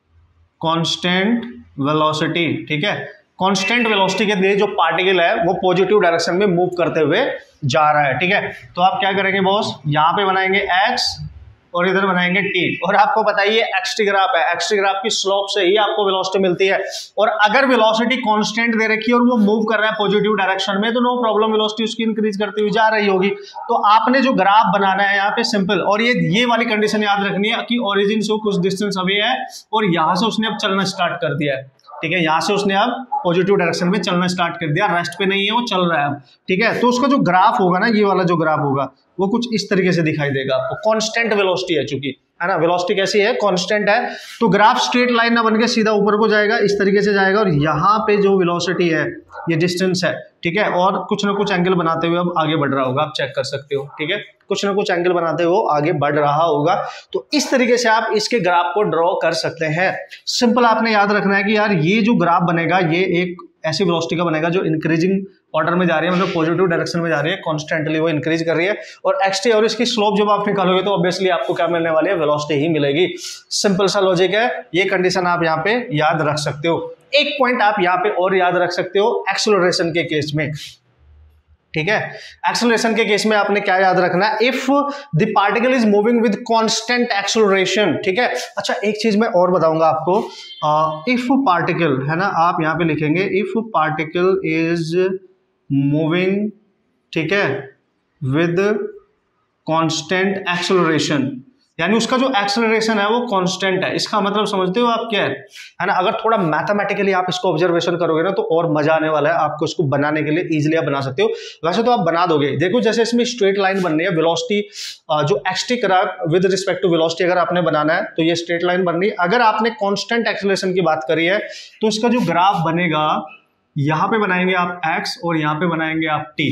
कांस्टेंट वेलोसिटी, ठीक है, कांस्टेंट वेलोसिटी के लिए जो पार्टिकल है वो पॉजिटिव डायरेक्शन में मूव करते हुए जा रहा है, ठीक है। तो आप क्या करेंगे बॉस, यहाँ पे बनाएंगे x और इधर बनाएंगे t, और आपको बताइए एक्सटी ग्राफ है, एक्सटी ग्राफ की स्लोप से ही आपको वेलोसिटी मिलती है, और अगर वेलोसिटी कांस्टेंट दे रखी है और वो मूव कर रहा है पॉजिटिव डायरेक्शन में तो नो प्रॉब्लम, वेलोसिटी उसकी इंक्रीज करती हुई जा रही होगी। तो आपने जो ग्राफ बनाना है यहाँ पे सिंपल, और ये ये वाली कंडीशन याद रखनी है कि ओरिजिन से कुछ डिस्टेंस अवे है और यहाँ से उसने अब चलना स्टार्ट कर दिया है, ठीक है, यहाँ से उसने अब पॉजिटिव डायरेक्शन में चलना स्टार्ट कर दिया, रेस्ट पे नहीं है, वो चल रहा है अब, ठीक है। तो उसका जो ग्राफ होगा ना, ये वाला जो ग्राफ होगा वो कुछ इस तरीके से दिखाई देगा आपको, कांस्टेंट वेलोसिटी है चूंकि, है ना, वेलोसिटी कैसी है, कांस्टेंट है, तो ग्राफ स्ट्रेट लाइन ना बनके सीधा ऊपर को जाएगा, इस तरीके से जाएगा, और यहाँ पे जो वेलोसिटी है ये डिस्टेंस है, ठीक है, और कुछ ना कुछ एंगल बनाते हुए अब आगे बढ़ रहा होगा, आप चेक कर सकते हो, ठीक है, कुछ ना कुछ एंगल बनाते हुए आगे बढ़ रहा होगा। तो इस तरीके से आप इसके ग्राफ को ड्रॉ कर सकते हैं। सिंपल आपने याद रखना है कि यार ये जो ग्राफ बनेगा ये एक ऐसी वेलोसिटी का बनेगा जो इंक्रीजिंग ऑर्डर में जा रही है, मतलब पॉजिटिव डायरेक्शन में जा रही है, कॉन्स्टेंटली वो इंक्रीज कर रही है, और एक्सटी और इसकी स्लोप जब आप निकालोगे तो ऑब्वियसली आपको क्या मिलने वाली है, वेलोसिटी ही मिलेगी। सिंपल सा लॉजिक है, ये कंडीशन आप यहाँ पे याद रख सकते हो। एक पॉइंट आप यहाँ पे और याद रख सकते हो एक्सेलरेशन के केस में, ठीक है, एक्सेलरेशन के केस में आपने क्या याद रखना है, if the particle is moving with constant acceleration, ठीक है। अच्छा एक चीज मैं और बताऊंगा आपको, इफ पार्टिकल, है ना, आप यहां पे लिखेंगे इफ पार्टिकल इज मूविंग, ठीक है, विद कांस्टेंट एक्सेलरेशन, यानी उसका जो एक्सेलरेशन है वो कांस्टेंट है, इसका मतलब समझते हो आप क्या है, है ना। अगर थोड़ा मैथमेटिकली आप इसको ऑब्जर्वेशन करोगे ना तो और मजा आने वाला है, आपको इसको बनाने के लिए इजीली आप बना सकते हो। वैसे तो आप बना दोगे, देखो जैसे इसमें स्ट्रेट लाइन बन रही है, वेलोसिटी जो xt graph with respect to velocity अगर आपने बनाना है तो ये स्ट्रेट लाइन बन रही है। अगर आपने कांस्टेंट एक्सेलरेशन की बात करी है तो इसका जो ग्राफ बनेगा, यहाँ पे बनाएंगे आप एक्स और यहाँ पे बनाएंगे आप टी,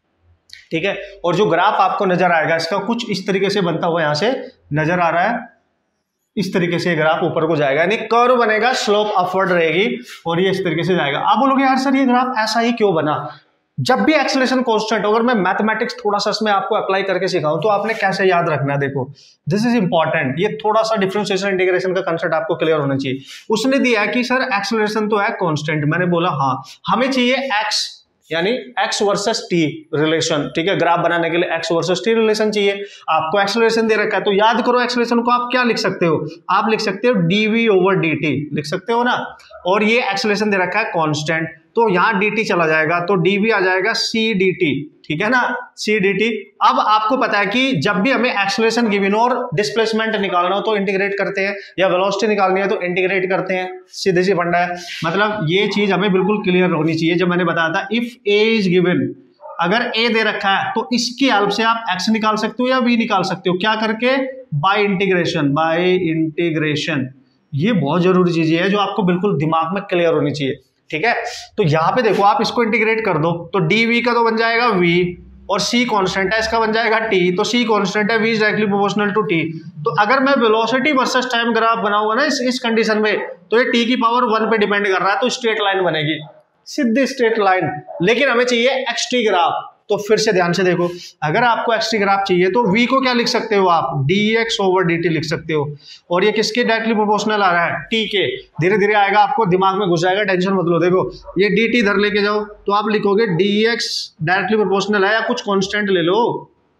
ठीक है, और जो ग्राफ आपको नजर आएगा इसका कुछ इस तरीके से बनता हुआ यहां से नजर आ रहा है, इस तरीके से ग्राफ ऊपर को जाएगा, यानी कर्व बनेगा, स्लोप अपवर्ड रहेगी और ये इस तरीके से जाएगा। आप बोलोगे यार सर ये ग्राफ ऐसा ही क्यों बना, जब भी एक्सेलरेशन कांस्टेंट, अगर मैं मैथमेटिक्स थोड़ा सा इसमें आपको अप्लाई करके सिखाऊं तो आपने कैसे याद रखना है, देखो दिस इज इंपॉर्टेंट, ये थोड़ा सा डिफरेंशिएशन इंटीग्रेशन का कंसेप्ट आपको क्लियर होना चाहिए। उसने दिया कि सर एक्सेलरेशन तो है कांस्टेंट, मैंने बोला हाँ, हमें चाहिए एक्स, यानी x वर्सेस t रिलेशन, ठीक है, ग्राफ बनाने के लिए x वर्सेस t रिलेशन चाहिए। आपको एक्सेलरेशन दे रखा है तो याद करो एक्सेलरेशन को आप क्या लिख सकते हो, आप लिख सकते हो dv ओवर dt, लिख सकते हो ना, और ये एक्सेलरेशन दे रखा है कांस्टेंट, तो यहाँ dt चला जाएगा तो dv आ जाएगा c dt, ठीक है ना, c dt। अब आपको पता है कि जब भी हमें एक्सेलरेशन गिवन हो और डिस्प्लेसमेंट निकालना हो तो इंटीग्रेट करते हैं, या वेलोसिटी निकालनी है तो इंटीग्रेट करते हैं, सीधे सी फंडा है। मतलब ये चीज हमें बिल्कुल क्लियर होनी चाहिए। जब मैंने बताया था इफ a इज गिवन, अगर ए दे रखा है तो इसकी हेल्प से आप एक्स निकाल सकते हो या वी निकाल सकते हो, क्या करके, बाय इंटीग्रेशन, बाय इंटीग्रेशन। ये बहुत जरूरी चीज है जो आपको बिल्कुल दिमाग में क्लियर होनी चाहिए, ठीक है। तो यहां पे देखो आप इसको इंटीग्रेट कर दो तो डी वी का तो बन जाएगा v, और c कांस्टेंट है इसका बन जाएगा t, तो c कांस्टेंट है, v is directly proportional to t। तो अगर मैं वेलोसिटी वर्सेस टाइम ग्राफ बनाऊंगा ना इस इस कंडीशन में, तो ये t की पावर वन पे डिपेंड कर रहा है, तो स्ट्रेट लाइन बनेगी, सीधी स्ट्रेट लाइन। लेकिन हमें चाहिए एक्सटी ग्राफ, तो फिर से ध्यान से देखो, अगर आपको एक्सटी ग्राफ चाहिए तो v को क्या लिख सकते हो आप, dx ओवर dt लिख सकते हो, और ये किसके डायरेक्टली प्रोपोर्शनल आ रहा है, t के। धीरे धीरे आएगा, आपको दिमाग में घुस जाएगा, टेंशन मत लो। देखो ये dt इधर लेके जाओ तो आप लिखोगे dx डायरेक्टली प्रोपोर्शनल है, या कुछ कांस्टेंट ले लो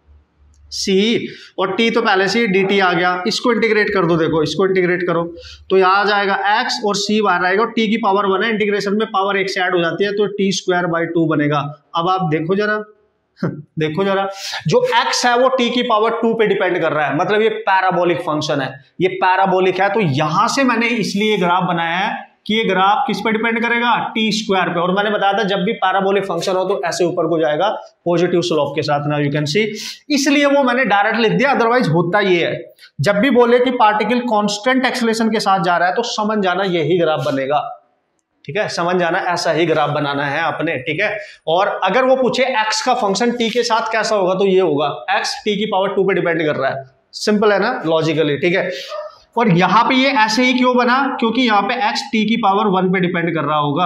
c, और t तो पहले से dt आ गया, इसको इंटीग्रेट कर दो। देखो इसको इंटीग्रेट करो तो यहाँ आ जाएगा x और c बाहर आएगा, और t की पावर वन है, इंटीग्रेशन में पावर एक से ऐड हो जाती है तो t स्क्वायर बाई टू बनेगा। अब आप देखो जरा देखो जरा, जो x है वो t की पावर टू पे डिपेंड कर रहा है, मतलब ये पैराबोलिक फंक्शन है, ये पैराबोलिक है। तो यहां से मैंने इसलिए ग्राफ बनाया है कि ये ग्राफ किस पे डिपेंड करेगा, टी स्क्वायर पे। और मैंने बताया था जब भी पैराबोलिक फंक्शन हो तो ऐसे ऊपर को जाएगा पॉजिटिव स्लोप के साथ, ना यू कैन सी, इसलिए वो मैंने डायरेक्ट लिख दिया। अदरवाइज होता ये है, जब भी बोले कि पार्टिकल कांस्टेंट एक्सेलरेशन के साथ जा रहा है तो समझ जाना यही ग्राफ बनेगा, ठीक है, समझ जाना ऐसा ही ग्राफ बनाना है आपने, ठीक है। और अगर वो पूछे x का फंक्शन t के साथ कैसा होगा तो ये होगा, x t की पावर टू पे डिपेंड कर रहा है, सिंपल है ना लॉजिकली, ठीक है। और यहां पे ये ऐसे ही क्यों बना, क्योंकि यहाँ पे x t की पावर वन पे डिपेंड कर रहा होगा,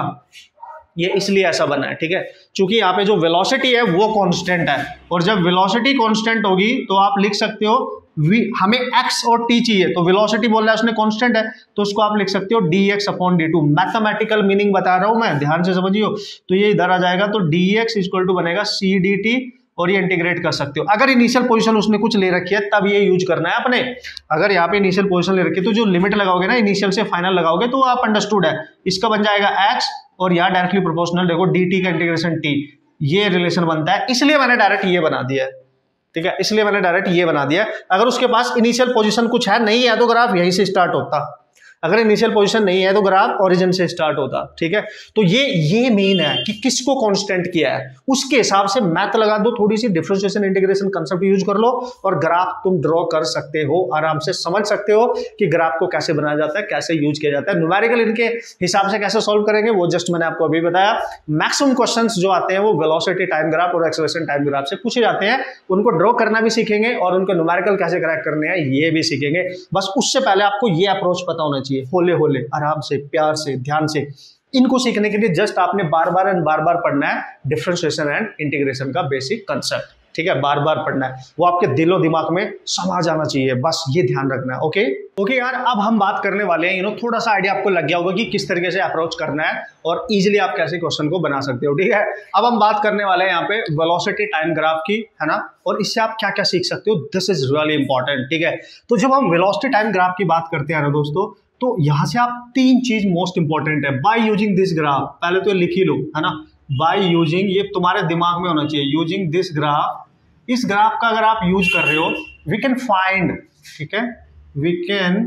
ये इसलिए ऐसा बना है, ठीक है। क्योंकि यहाँ पे जो वेलोसिटी है वो कांस्टेंट है, और जब वेलोसिटी कांस्टेंट होगी तो आप लिख सकते हो v, हमें x और t चाहिए, तो वेलोसिटी बोल रहा है उसने कांस्टेंट है, तो उसको आप लिख सकते हो dx upon d two. Mathematical meaning बता रहा हूं मैं, ध्यान से समझियो। तो ये इधर आ जाएगा तो dx इक्वल टू बनेगा c dt, और ये इंटीग्रेट कर सकते हो। अगर इनिशियल पोजीशन उसने कुछ ले रखी है तब ये यूज करना है अपने। अगर यहाँ पे इनिशियल पोजीशन ले रखी है तो जो लिमिट लगाओगे ना, इनिशियल से फाइनल लगाओगे तो आप अंडरस्टूड है, इसका बन जाएगा x, और यहाँ डायरेक्टली प्रोपोर्शनल देखो dt का इंटीग्रेशन t, ये रिलेशन बनता है, इसलिए मैंने डायरेक्ट ये बना दिया है, ठीक है, इसलिए मैंने डायरेक्ट ये बना दिया। अगर उसके पास इनिशियल पोजीशन कुछ है नहीं है तो ग्राफ यहीं से स्टार्ट होता, अगर इनिशियल पोजीशन नहीं है तो ग्राफ ओरिजिन से स्टार्ट होता, ठीक है। तो ये ये मेन है कि किसको कांस्टेंट किया है, उसके हिसाब से मैथ लगा दो, थोड़ी सी डिफरेंशिएशन इंटीग्रेशन कंसेप्ट यूज कर लो, और ग्राफ तुम ड्रॉ कर सकते हो, आराम से समझ सकते हो कि ग्राफ को कैसे बनाया जाता है, कैसे यूज किया जाता है। न्यूमेरिकल इनके हिसाब से कैसे सॉल्व करेंगे वो जस्ट मैंने आपको अभी बताया। मैक्सिमम क्वेश्चंस जो आते हैं वो वेलोसिटी टाइम ग्राफ और एक्सेलरेशन टाइम ग्राफ से पूछे जाते हैं, उनको ड्रॉ करना भी सीखेंगे और उनको न्यूमेरिकल कैसे क्रैक करने हैं ये भी सीखेंगे। बस उससे पहले आपको ये अप्रोच पता होना चाहिए, होले होले आराम से, प्यार से, ध्यान से। इनको सीखने के लिए जस्ट आपने बार बार एंड बार बार पढ़ना है डिफरेंशिएशन एंड इंटीग्रेशन का बेसिक कंसेप्ट, ठीक है, बार बार पढ़ना है, वो आपके दिलो दिमाग में समा जाना चाहिए, बस ये ध्यान रखना है। ओके ओके यार, अब हम बात करने वाले हैं, यू नो थोड़ा सा आइडिया आपको लग गया होगा कि किस तरीके से अप्रोच करना है और इजीली आप कैसे क्वेश्चन को बना सकते हो, ठीक है। अब हम बात करने वाले हैं यहाँ पे वेलोसिटी टाइम ग्राफ की, है ना, और इससे आप क्या क्या सीख सकते हो, दिस इज रियली इंपॉर्टेंट, ठीक है। तो जब हम वेलोसिटी टाइम ग्राफ की बात करते हैं ना दोस्तों, तो यहां से आप तीन चीज मोस्ट इंपॉर्टेंट है, बाय यूजिंग दिस ग्राफ, पहले तो लिख ही लो, है ना, बाय यूजिंग, ये तुम्हारे दिमाग में होना चाहिए, यूजिंग दिस ग्राफ, इस ग्राफ का अगर आप यूज कर रहे हो, वी कैन फाइंड, ठीक है, वी कैन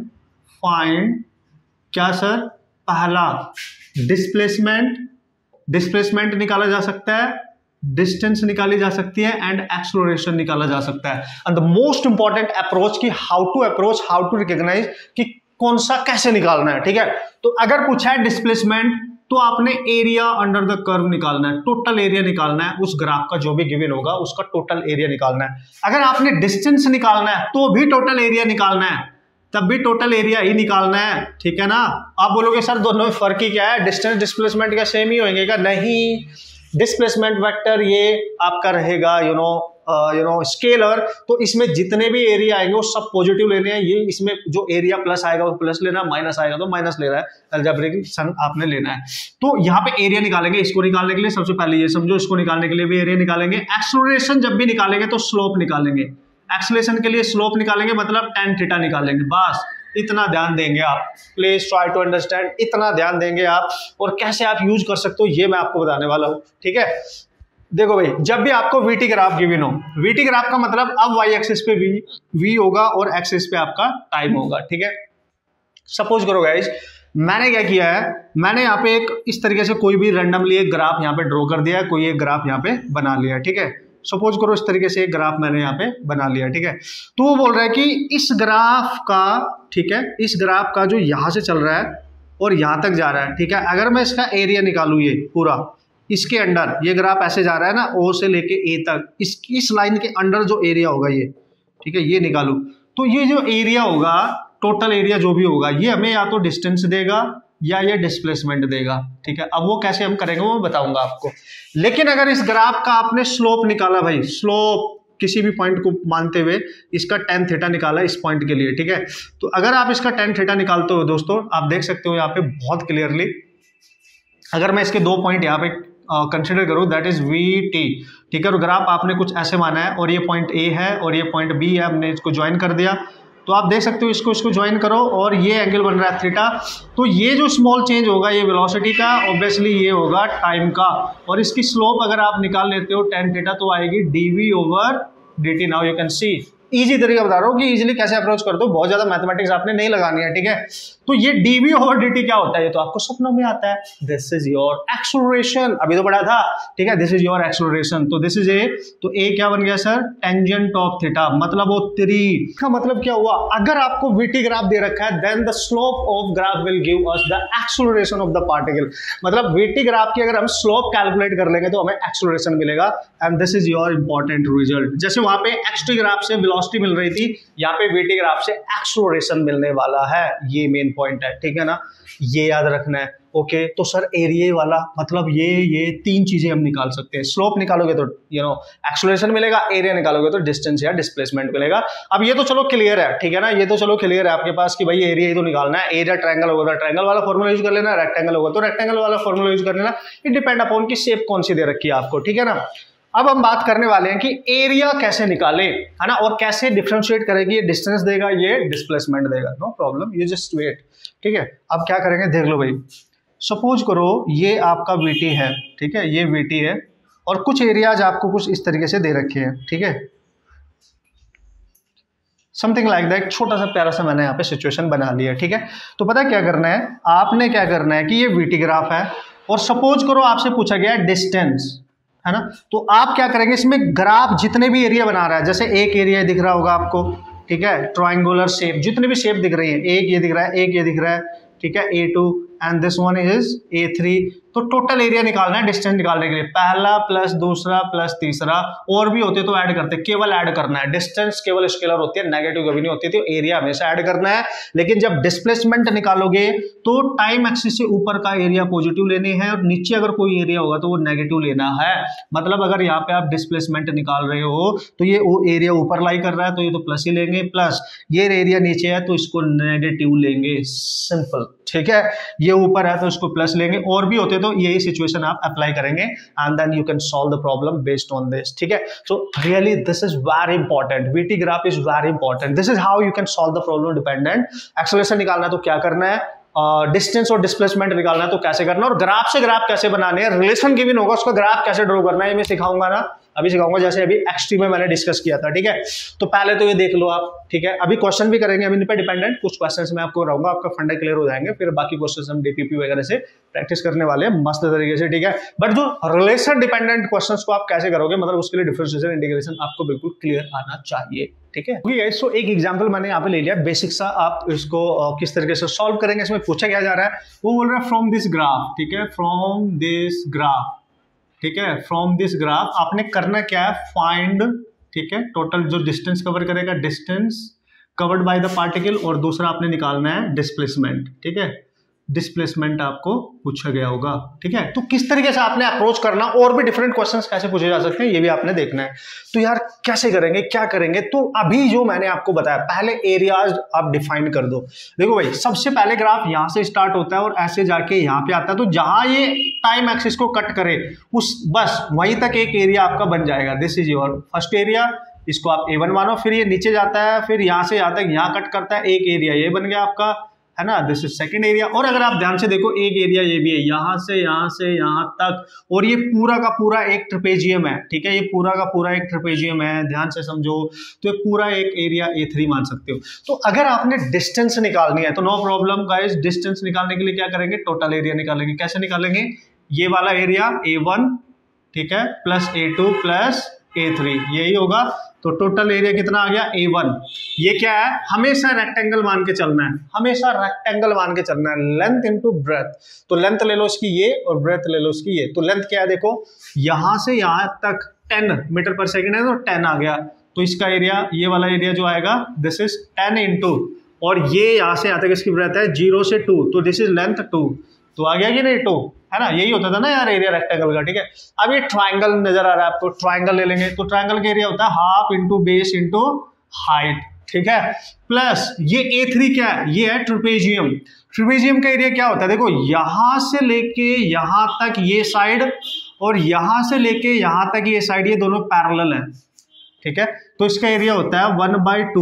फाइंड क्या सर, पहला डिस्प्लेसमेंट, डिस्प्लेसमेंट निकाला जा सकता है, डिस्टेंस निकाली जा सकती है, एंड एक्सप्लोरेशन निकाला जा सकता है। And the most important approach की how to approach, how to recognise कि कौन सा कैसे निकालना है, ठीक है। तो अगर पूछा है डिस्प्लेसमेंट तो आपने एरिया अंडर द कर्व निकालना है, टोटल एरिया निकालना है, उस ग्राफ का जो भी गिवन होगा उसका टोटल एरिया निकालना है। अगर आपने डिस्टेंस निकालना है तो भी टोटल एरिया निकालना है, तब भी टोटल एरिया ही निकालना है, ठीक है ना। आप बोलोगे सर दोनों में फर्क ही क्या है, डिस्टेंस डिस्प्लेसमेंट क्या सेम ही होंगे क्या, नहीं, डिस्प्लेसमेंट वेक्टर ये आपका रहेगा you know you know scalar, तो इसमें जितने भी एरिया आएंगे वो सब पॉजिटिव लेने हैं, ये इसमें जो एरिया प्लस आएगा वो प्लस लेना है, माइनस आएगा तो माइनस ले रहा है, अलजेब्रिक सन आपने लेना है। तो यहाँ पे एरिया निकालेंगे, इसको निकालने के लिए सबसे पहले ये समझो, इसको निकालने के लिए भी एरिया निकालेंगे। एक्सेलरेशन जब भी निकालेंगे तो स्लोप निकालेंगे, एक्सेलरेशन के लिए स्लोप निकालेंगे, मतलब टेन थीटा निकालेंगे, बस इतना ध्यान देंगे आप, प्लीज ट्राई टू अंडरस्टैंड, इतना ध्यान देंगे आप। और कैसे आप यूज कर सकते हो ये मैं आपको बताने वाला हूँ, ठीक है। देखो भाई, जब भी आपको वीटी ग्राफ गिवन हो, वीटी ग्राफ का मतलब अब वाई एक्सिस पे वी वी होगा और एक्सिस पे आपका टाइम होगा, ठीक है। सपोज करो गाइस मैंने क्या किया है, मैंने यहाँ पे एक इस तरीके से कोई भी रैंडमली एक ग्राफ यहाँ पे ड्रॉ कर दिया है, कोई एक ग्राफ यहाँ पे बना लिया है, ठीक है। सपोज करो इस तरीके से एक ग्राफ मैंने यहाँ पे बना लिया, ठीक है। तो वो बोल रहा है कि इस ग्राफ का, ठीक है, इस ग्राफ का जो यहाँ से चल रहा है और यहाँ तक जा रहा है, ठीक है, अगर मैं इसका एरिया निकालूँ, ये पूरा इसके अंडर, ये ग्राफ ऐसे जा रहा है ना, ओ से लेके ए तक, इस इस लाइन के अंडर जो एरिया होगा ये, ठीक है, ये निकालूं, तो ये जो एरिया होगा, टोटल एरिया जो भी होगा, ये हमें या तो डिस्टेंस देगा या ये डिस्प्लेसमेंट देगा, ठीक है। अब वो कैसे हम करेंगे वो मैं बताऊंगा आपको। लेकिन अगर इस ग्राफ का आपने स्लोप निकाला भाई, स्लोप किसी भी पॉइंट को मानते हुए इसका टेन थीटा निकाला इस पॉइंट के लिए, ठीक है, तो अगर आप इसका टेन थीटा निकालते हो दोस्तों, आप देख सकते हो यहाँ पे बहुत क्लियरली, अगर मैं इसके दो पॉइंट यहाँ पे कंसिडर करूँ, दैट इज वी टी, ठीक है, और ग्राफ आपने कुछ ऐसे माना है और ये पॉइंट ए है और ये पॉइंट बी है, हमने इसको ज्वाइन कर दिया, तो आप देख सकते हो इसको इसको ज्वाइन करो और ये एंगल बन रहा है थीटा। तो ये जो स्मॉल चेंज होगा ये वेलोसिटी का, ऑब्वियसली ये होगा टाइम का, और इसकी स्लोप अगर आप निकाल लेते हो टेन थीटा तो आएगी DV over D T. Now you can see, easy तरीका बता रहा हूँ कि इजीली कैसे अप्रोच कर दो, बहुत ज्यादा मैथमेटिक्स आपने नहीं लगानी है, ठीक है। तो ये डीवी ओवर डीटी क्या होता है, ये तो आपको सपनों में आता है, दिस इज योर एक्सेलरेशन, अभी तो पढ़ा था, ठीक है, दिस इज योर एक्सेलरेशन। तो दिस इज ए, तो ए क्या बन गया सर, टेंजेंट ऑफ थीटा, मतलब वो थ्री का मतलब क्या हुआ, अगर आपको वीटी ग्राफ दे रखा है then the slope of graph will give us the acceleration of the particle, मतलब वीटी ग्राफ की अगर हम स्लोप कैलकुलेट कर लेंगे तो हमें एक्सेलरेशन मिलेगा, and this is your important result. जैसे वहां पे एक्सटी ग्राफ से वेलोसिटी मिल रही थी, यहाँ पे वीटी ग्राफ से एक्सेलरेशन मिलने वाला है, ये मेन पॉइंट है, ठीक है ना, ये याद रखना है। ओके, तो सर एरिया वाला मतलब ये ये तीन चीजें हम निकाल सकते हैं, स्लोप निकालोगे तो यू नो एक्सेलरेशन मिलेगा, एरिया निकालोगे तो डिस्टेंस या डिस्प्लेसमेंट मिलेगा। अब ये तो चलो क्लियर है, ठीक है ना, ये तो चलो क्लियर है आपके पास कि भाई एरिया ही तो निकालना है, एरिया ट्रायंगल होगा तो ट्रायंगल वाला फॉर्मूला यूज कर लेना, रेक्टेंगल होगा तो रेक्टेंगल वाला फॉर्मूला यूज कर लेना, इट डिपेंड अपॉन की शेप कौन सी दे रखी है आपको, ठीक है ना। अब हम बात करने वाले हैं कि एरिया कैसे निकाले, है ना, और कैसे डिफरेंशिएट करेगी, ये डिस्टेंस देगा, ये डिस्प्लेसमेंट देगा, no problem, you just wait, ठीक है। अब क्या करेंगे देख लो भाई, सपोज करो ये आपका वीटी है, ठीक है, ये वीटी है और कुछ एरियाज आपको कुछ इस तरीके से दे रखे हैं, ठीक है, समथिंग लाइक दैट, छोटा सा प्यारा सा मैंने यहाँ पे सिचुएशन बना लिया, ठीक है। तो पता क्या करना है, आपने क्या करना है कि ये वीटी ग्राफ है और सपोज करो आपसे पूछा गया डिस्टेंस, है ना, तो आप क्या करेंगे, इसमें ग्राफ जितने भी एरिया बना रहा है, जैसे एक एरिया दिख रहा होगा आपको, ठीक है, ट्रायंगुलर शेप, जितने भी शेप दिख रही है, एक ये दिख रहा है, एक ये दिख रहा है, ठीक है, A two and this one is A three, तो टोटल एरिया निकालना है डिस्टेंस निकालने के लिए, पहला प्लस दूसरा प्लस तीसरा, और भी होते तो ऐड करते, केवल ऐड करना है, डिस्टेंस केवल स्केलर होती है, नेगेटिव कभी नहीं होती, तो एरिया हमेशा ऐड करना है। लेकिन जब डिस्प्लेसमेंट निकालोगे तो टाइम एक्सिस से ऊपर का एरिया पॉजिटिव लेने हैं और नीचे अगर कोई एरिया होगा तो वो नेगेटिव लेना है। मतलब अगर यहाँ पे आप डिस्प्लेसमेंट निकाल रहे हो तो ये वो एरिया ऊपर लाई कर रहा है तो ये तो प्लस ही लेंगे, प्लस ये एरिया नीचे है तो इसको नेगेटिव लेंगे, सिंपल, ठीक है, ये ऊपर है तो इसको प्लस लेंगे, और भी होते तो यही सिचुएशन आप अप्लाई करेंगे and then you can solve the problem based on this, ठीक है। So really this is very important, VT graph is very important, this is how you can solve the problem dependent. Acceleration निकालना है तो क्या करना है, distance uh, और displacement निकालना है तो कैसे करना है, और ग्राफ से ग्राफ कैसे बनाने हैं, रिलेशन गिवन होगा उसका ग्राफ कैसे ड्रॉ करना है, ये मैं सिखाऊंगा ना, अभी सिखाऊंगा, जैसे अभी एक्सटी में मैंने डिस्कस किया था, ठीक है। तो पहले तो ये देख लो आप, ठीक है, अभी क्वेश्चन भी करेंगे, अभी इन पे डिपेंडेंट कुछ क्वेश्चंस मैं आपको कराऊंगा, आपका फंडा क्लियर हो जाएंगे, फिर बाकी क्वेश्चंस हम डीपीपी वगैरह से प्रैक्टिस करने वाले हैं मस्त तरीके से, ठीक है। बट जो रिलेशन डिपेंडेंट क्वेश्चंस को आप कैसे करोगे, मतलब उसके लिए डिफरेंशिएशन इंटीग्रेशन आपको बिल्कुल क्लियर आना चाहिए, ठीक है। ओके गाइस, सो एक एग्जांपल मैंने यहाँ पे ले लिया बेसिक सा, आप इसको किस तरीके से सॉल्व करेंगे, इसमें पूछा क्या जा रहा है, वो बोल रहा है फ्रॉम दिस ग्राफ, ठीक है, फ्रॉम दिस ग्राफ, ठीक है, फ्रॉम दिस ग्राफ आपने करना क्या है, फाइंड, ठीक है, टोटल जो डिस्टेंस कवर करेगा, distance covered by the particle, और दूसरा आपने निकालना है डिस्प्लेसमेंट, ठीक है, डिस्प्लेसमेंट आपको पूछा गया होगा, ठीक है। तो किस तरीके से आपने अप्रोच करना, और भी डिफरेंट क्वेश्चंस कैसे पूछे जा सकते हैं ये भी आपने देखना है। तो यार कैसे करेंगे, क्या करेंगे, तो अभी जो मैंने आपको बताया, पहले एरियाज आप डिफाइन कर दो। देखो भाई, सबसे पहले ग्राफ यहां से स्टार्ट होता है और ऐसे जाके यहां पे आता है, तो जहां ये टाइम एक्सिस को कट करे उस बस वहीं तक एक एरिया आपका बन जाएगा, this is your first area, इसको आप ए वन मानो, फिर ये नीचे जाता है, फिर यहां से यहां तक यहाँ कट करता है, एक एरिया ये बन गया आपका, है ना, दिस इज सेकंड एरिया। और अगर आप ध्यान से देखो एक एरिया ये भी है, यहां से यहां से यहां तक, और ये पूरा का पूरा एक ट्रेपेजियम है, ठीक है, ये पूरा का पूरा एक ट्रेपेजियम है, ध्यान से समझो। तो ये पूरा एक एरिया ए थ्री मान सकते हो। तो अगर आपने डिस्टेंस निकालनी है तो नो प्रॉब्लम गाइस, डिस्टेंस निकालने के लिए क्या करेंगे, टोटल एरिया निकालेंगे। कैसे निकालेंगे, ये वाला एरिया ए वन, ठीक है, plus A two plus A three, यही होगा। तो टोटल एरिया कितना आ गया, ए वन। ये क्या है, हमेशा रेक्टेंगल मान के चलना है, हमेशा रेक्टेंगल मान के चलना है, लेंथ इनटू ब्रेथ। तो लेंथ ले लो इसकी ये और ब्रेथ ले लो इसकी ये। तो लेंथ क्या है, देखो यहां से यहां तक टेन मीटर पर सेकेंड है, तो टेन आ गया। तो इसका एरिया, ये वाला एरिया जो आएगा, दिस इज टेन इंटू, और ये यहां से यहां तक इसकी ब्रेथ है जीरो से टू, तो दिस इज लेंथ टू। तो आ गया कि नहीं टू, है ना, यही होता था ना यार एरिया रेक्टेंगल का, ठीक है। अब ये ट्राइंगल नजर आ रहा है आपको, ट्राइंगल ले लेंगे। तो ट्राइंगल का एरिया होता है half into base into height, ठीक है, प्लस ये ए थ्री क्या है, ये है ट्रेपेजियम। ट्रेपेजियम का एरिया क्या होता है, देखो यहां से लेके यहां तक ये साइड, और यहां से लेके यहां तक ये साइड, ये दोनों पैरेलल है, ठीक है। तो इसका एरिया होता है one by two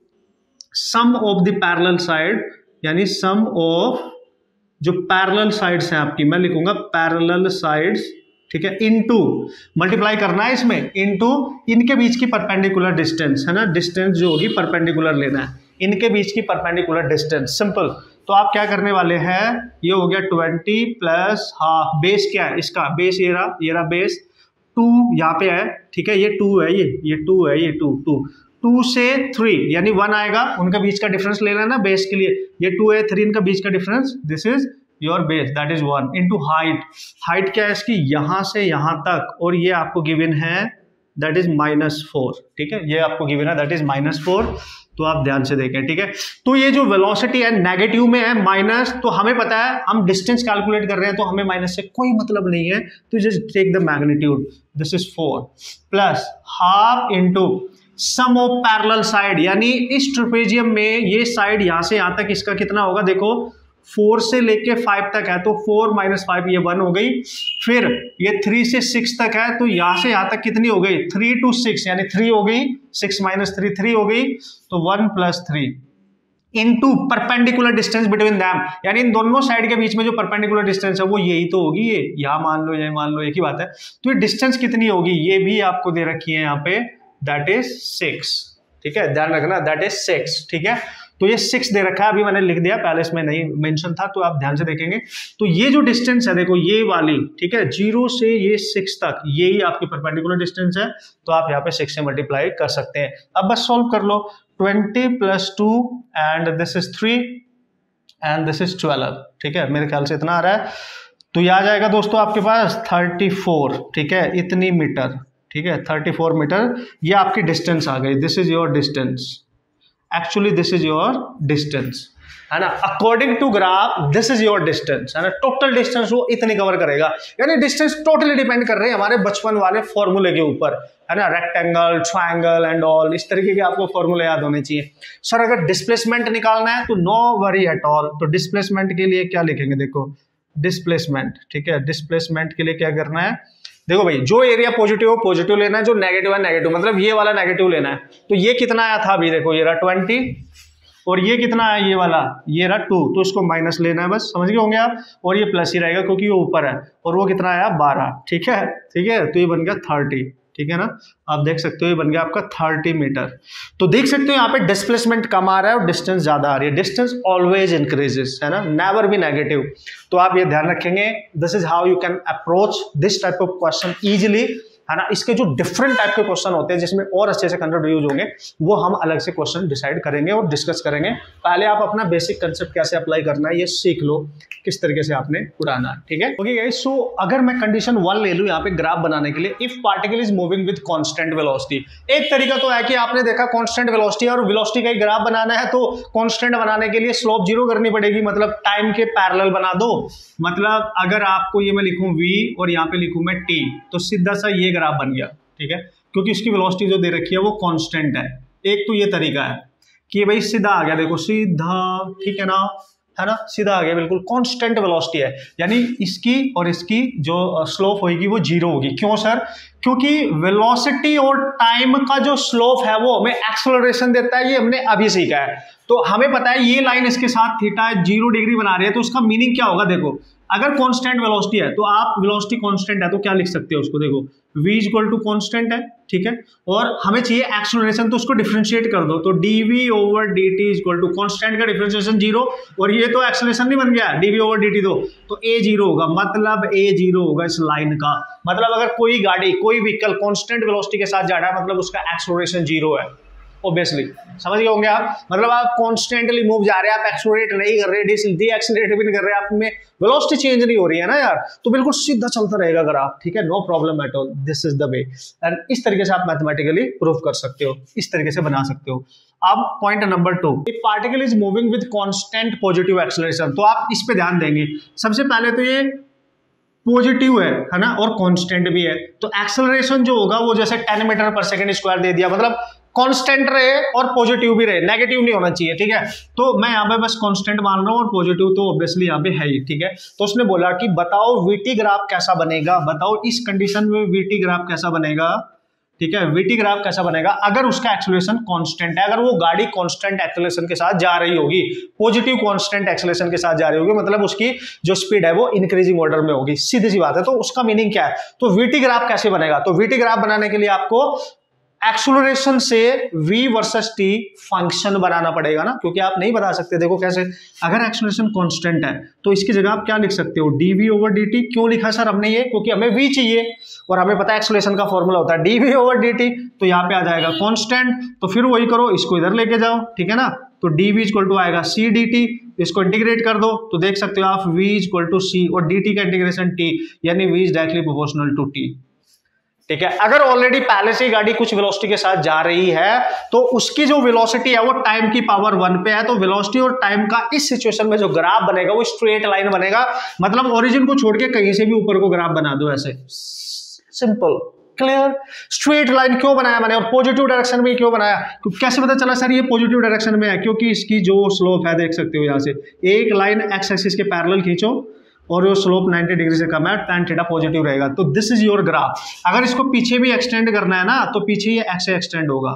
sum of the parallel side, यानी सम ऑफ जो पैरेलल साइड्स हैं आपकी, मैं लिखूंगा पैरेलल साइड्स, ठीक है, इनटू मल्टीप्लाई करना है इसमें, इनटू इनके बीच की परपेंडिकुलर डिस्टेंस, है ना, डिस्टेंस जो होगी परपेंडिकुलर लेना है, इनके बीच की परपेंडिकुलर डिस्टेंस, सिंपल। तो आप क्या करने वाले हैं, ये हो गया ट्वेंटी प्लस हाफ, बेस क्या है इसका, बेस ये रहा, ये रहा बेस, टू यहाँ पे है, ठीक है, ये टू है, ये ये टू है, ये टू टू टू से थ्री यानी वन आएगा, उनका बीच का डिफरेंस ले लेना बेस के लिए, ये टू है थ्री, इनका बीच का difference, this is your base, that is one into height. Height क्या है इसकी, यहां से यहां तक, और ये आपको गिवन है दैट इज माइनस फोर, ठीक है, ये आपको गिवन है दैट इज माइनस फोर। तो आप ध्यान से देखें, ठीक है। तो ये जो वेलोसिटी है नेगेटिव में है माइनस, तो हमें पता है हम डिस्टेंस कैलकुलेट कर रहे हैं, तो हमें माइनस से कोई मतलब नहीं है, तो just take the magnitude, this is four plus half into sum of parallel side, यानी इस ट्रेपेजियम में ये साइड यहां से यहां तक इसका कितना होगा, देखो फोर से लेके फाइव तक है, तो फोर माइनस फाइव ये वन हो गई। फिर ये थ्री से सिक्स तक है, तो यहां से यहां तक कितनी हो गई, थ्री टू सिक्स यानी थ्री हो गई, सिक्स माइनस थ्री थ्री हो गई, तो one plus three into perpendicular distance between them, यानी इन दोनों साइड के बीच में जो परपेंडिकुलर डिस्टेंस है वो यही तो होगी, ये यहां मान लो, ये मान लो, एक ही बात है। तो ये डिस्टेंस कितनी होगी, ये भी आपको दे रखी है यहाँ पे, दैट इज सिक्स, ठीक है, ध्यान रखना, दैट इज सिक्स, ठीक है। तो ये सिक्स दे रखा है, अभी मैंने लिख दिया, पहले इसमें नहीं मेंशन था, तो आप ध्यान से देखेंगे। तो ये जो डिस्टेंस है देखो ये वाली, ठीक है, जीरो से ये सिक्स तक, यही आपकी परपेंडिकुलर डिस्टेंस है, तो आप यहाँ पे सिक्स से मल्टीप्लाई कर सकते हैं। अब बस सॉल्व कर लो, twenty plus two and this is three and this is twelve, ठीक है, मेरे ख्याल से इतना आ रहा है। तो ये आ जाएगा दोस्तों आपके पास थर्टी फोर, ठीक है, इतनी मीटर, ठीक है, थर्टी फोर मीटर, ये आपकी डिस्टेंस आ गई, this is your distance, actually this is your distance, है ना, according to graph this is your distance, है ना, टोटल डिस्टेंस वो इतनी कवर करेगा, यानी डिस्टेंस टोटली डिपेंड कर रहे हैं हमारे बचपन वाले फॉर्मूले के ऊपर, है ना, रेक्टेंगल, ट्रायंगल एंड ऑल, इस तरीके के आपको फॉर्मूले याद होने चाहिए। सर अगर डिस्प्लेसमेंट निकालना है तो नो वरी एट ऑल, तो डिस्प्लेसमेंट के लिए क्या लिखेंगे, देखो डिस्प्लेसमेंट, ठीक है, डिस्प्लेसमेंट के लिए क्या करना है, देखो भाई जो एरिया पॉजिटिव हो पॉजिटिव लेना है, जो नेगेटिव है नेगेटिव, मतलब ये वाला नेगेटिव लेना है। तो ये कितना आया था अभी, देखो ये रहा ट्वेंटी, और ये कितना है, ये वाला ये रहा टू, तो इसको माइनस लेना है, बस समझ गए होंगे आप, और ये प्लस ही रहेगा क्योंकि ये ऊपर है, और वो कितना आया बारह, ठीक है, ठीक है, तो ये बन गया थर्टी, ठीक है ना, आप देख सकते हो ये बन गया आपका थर्टी मीटर। तो देख सकते हो यहाँ पे डिस्प्लेसमेंट कम आ रहा है और डिस्टेंस ज्यादा आ रही है, डिस्टेंस ऑलवेज इंक्रीजेस, है ना, नेवर बी नेगेटिव। तो आप ये ध्यान रखेंगे, this is how you can approach this type of question easily, है ना। इसके जो डिफरेंट टाइप के क्वेश्चन होते हैं जिसमें और अच्छे से कंसेप्ट यूज होंगे, वो हम अलग से क्वेश्चन डिसाइड करेंगे और डिस्कस करेंगे। पहले आप अपना बेसिक कंसेप्ट कैसे अप्लाई करना है ये सीख लो, किस तरीके से आपने उड़ाना है, ठीक है। ओके गाइस, सो अगर मैं कंडीशन वन ले लूं यहाँ पे ग्राफ बनाने के लिए, if particle is moving with constant velocity, एक तरीका तो है कि आपने देखा कांस्टेंट वेलोसिटी और वेलोसिटी का ही ग्राफ बनाना है, तो कांस्टेंट बनाने के लिए स्लोप जीरो करनी पड़ेगी, मतलब टाइम के पैरेलल बना दो। मतलब अगर आपको ये मैं लिखूं v और यहाँ पे लिखूं मैं t, तो सीधा सा ये ग्राफ बन गया, ठीक है, क्योंकि इसकी वेलोसिटी जो दे रखी है वो कांस्टेंट है। एक तो ये तरीका है कि भाई सीधा आ गया, देखो सीधा, ठीक है ना, है ना, सीधा आ गया, बिल्कुल कांस्टेंट वेलोसिटी है, यानी इसकी और इसकी जो स्लोप होगी वो जीरो होगी। क्यों सर? क्योंकि वेलोसिटी और टाइम का जो स्लोप है वो हमें एक्सेलरेशन देता है, ये हमने अभी सीखा है। तो तो हमें पता है ये लाइन इसके साथ थीटा जीरो डिग्री बना रही है, तो उसका मीनिंग क्या होगा? देखो अगर कांस्टेंट वेलोसिटी है तो आप वेलोसिटी कांस्टेंट है तो क्या लिख सकते हो उसको? देखो v इक्वल टू कांस्टेंट है, ठीक है, और हमें चाहिए एक्सेलरेशन, तो उसको डिफरेंशिएट कर दो, तो dv over dt equal to constant का डिफरेंशिएशन जीरो, और ये तो एक्सेलरेशन नहीं बन गया dv ओवर dt, तो तो a जीरो होगा, मतलब a जीरो होगा इस लाइन का। मतलब अगर कोई गाड़ी कोई व्हीकल कांस्टेंट वेलोसिटी के साथ जा रहा है मतलब उसका एक्सेलरेशन जीरो है, ऑब्वियसली समझ गए होंगे आप। मतलब आप कॉन्स्टेंटली मूव जा रहे हैं, आप एक्सेलरेट नहीं कर रहे, डी एक्सेलरेट भी नहीं कर रहे, आप में वेलोसिटी चेंज नहीं हो रही है ना यार, तो बिल्कुल सीधा चलता रहेगा ग्राफ, ठीक है, no problem at all, this is the way. And इस तरीके से आप मैथमेटिकली प्रूव कर सकते हो, इस तरीके से बना सकते हो। अब point number two, if particle is moving with constant positive acceleration, तो आप इस पे ध्यान देंगे। सबसे पहले तो ये पॉजिटिव है है ना, और कांस्टेंट भी है, तो एक्सेलरेशन जो होगा वो जैसे ten metre per second square दे दिया, मतलब कांस्टेंट रहे और पॉजिटिव भी रहे, नेगेटिव नहीं होना चाहिए, ठीक है। तो मैं यहाँ पे बस कांस्टेंट मान रहा हूँ और पॉजिटिव तो ऑब्वियसली यहाँ पे है ही, ठीक है। तो उसने बोला कि बताओ वीटी ग्राफ कैसा बनेगा, बताओ इस कंडीशन में वीटी ग्राफ कैसा बनेगा, ठीक है, वीटी ग्राफ कैसा बनेगा अगर उसका एक्सेलरेशन कांस्टेंट है, अगर वो गाड़ी कांस्टेंट एक्सेलरेशन के साथ जा रही होगी, पॉजिटिव कांस्टेंट एक्सेलरेशन के साथ जा रही होगी, मतलब उसकी जो स्पीड है वो इंक्रीजिंग ऑर्डर में होगी, सीधी सी बात है। तो उसका मीनिंग क्या है? तो वीटी ग्राफ कैसे बनेगा? तो वीटी ग्राफ बनाने के लिए आपको एक्सेलरेशन से v वर्सेस t फंक्शन बनाना पड़ेगा ना, क्योंकि आप नहीं बता सकते। देखो कैसे, अगर एक्सेलरेशन कांस्टेंट है तो इसकी जगह आप क्या लिख सकते हो? dv over dt। क्यों लिखा सर हमने ये? क्योंकि हमें v चाहिए और हमें पता है एक्सेलरेशन का फॉर्मूला होता है dv ओवर dt, तो यहाँ पे आ जाएगा कांस्टेंट, तो फिर वही करो, इसको इधर लेके जाओ, ठीक है ना, तो dv इक्वल टू आएगा c dt, इसको इंटीग्रेट कर दो तो देख सकते हो आप v इक्वल टू c और dt का इंटीग्रेशन t, यानी v is directly proportional to t, ठीक है। अगर ऑलरेडी पहले से ही गाड़ी कुछ वेलोसिटी के साथ जा रही है तो उसकी जो वेलोसिटी है वो टाइम की पावर वन पे है, तो वेलोसिटी और टाइम का इस सिचुएशन में जो ग्राफ बनेगा वो स्ट्रेट लाइन बनेगा, मतलब ओरिजिन को छोड़ के कहीं से भी ऊपर को ग्राफ बना दो, ऐसे सिंपल क्लियर। स्ट्रेट लाइन क्यों बनाया मैंने और पॉजिटिव डायरेक्शन में क्यों बनाया? कैसे पता चला सर ये पॉजिटिव डायरेक्शन में है? क्योंकि इसकी जो स्लोप है देख सकते हो, यहाँ से एक लाइन एक्स एक्सिस के पैरेलल खींचो और वो स्लोप नाइंटी डिग्री से कम है, tan थीटा पॉजिटिव रहेगा, तो दिस इज योर ग्राफ। अगर इसको पीछे भी एक्सटेंड करना है ना तो पीछे ये एक्स से एक्सटेंड होगा,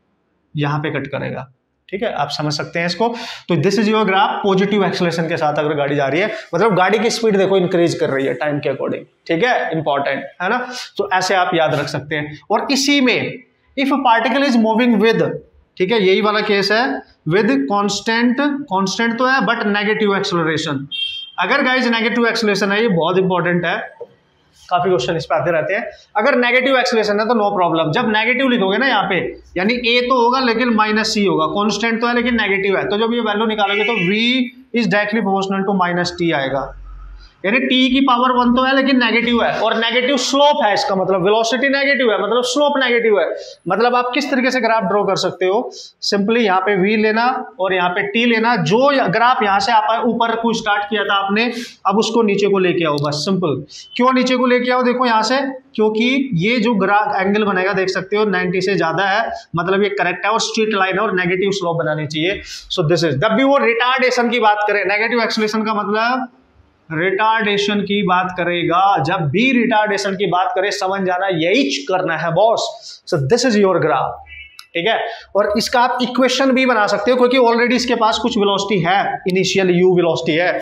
यहाँ पे कट करेगा, ठीक है, आप समझ सकते हैं इसको। तो this is your graph positive acceleration के साथ अगर गाड़ी जा रही है, मतलब गाड़ी की स्पीड देखो इंक्रीज कर रही है टाइम के अकॉर्डिंग, ठीक है, इंपॉर्टेंट है ना। तो ऐसे आप याद रख सकते हैं। और इसी में if particle is moving with, ठीक है, यही वाला केस है, विद कांस्टेंट, कांस्टेंट तो है बट नेगेटिव एक्सेलरेशन। अगर गाइस नेगेटिव एक्सेलरेशन है, ये बहुत इंपॉर्टेंट है, काफी क्वेश्चन इस पे आते रहते हैं। अगर नेगेटिव एक्सेलरेशन है तो नो प्रॉब्लम, जब नेगेटिव लिखोगे ना यहाँ पे, यानी ए तो होगा लेकिन माइनस सी होगा, कांस्टेंट तो है लेकिन नेगेटिव है, तो जब ये वैल्यू निकालोगे तो v is directly proportional to minus T आएगा, यानी t की पावर वन तो है लेकिन नेगेटिव है, और नेगेटिव स्लोप है, इसका मतलब वेलोसिटी नेगेटिव है, मतलब स्लोप नेगेटिव है। मतलब आप किस तरीके से ग्राफ ड्रॉ कर सकते हो? सिंपली यहाँ पे v लेना और यहाँ पे t लेना, जो ग्राफ यहाँ से आप ऊपर को स्टार्ट किया था आपने, अब उसको नीचे को लेके आओ, बस सिंपल। क्यों नीचे को लेके आओ? देखो यहाँ से, क्योंकि ये जो ग्राफ एंगल बनेगा देख सकते हो नाइंटी से ज्यादा है, मतलब ये करेक्ट है और स्ट्रेट लाइन है और नेगेटिव स्लोप बनानी चाहिए। सो दिस इज, जब भी वो रिटार्डेशन की बात करें, नेगेटिव एक्सेलरेशन का मतलब रिटार्डेशन की बात करेगा, जब भी रिटार्डेशन की बात करें समझ जाना यही करना है boss. So this is your graph, ठीक है। और इसका आप इक्वेशन भी बना सकते हो, क्योंकि ऑलरेडी इसके पास कुछ वेलोसिटी है, इनिशियल यू वेलोसिटी है,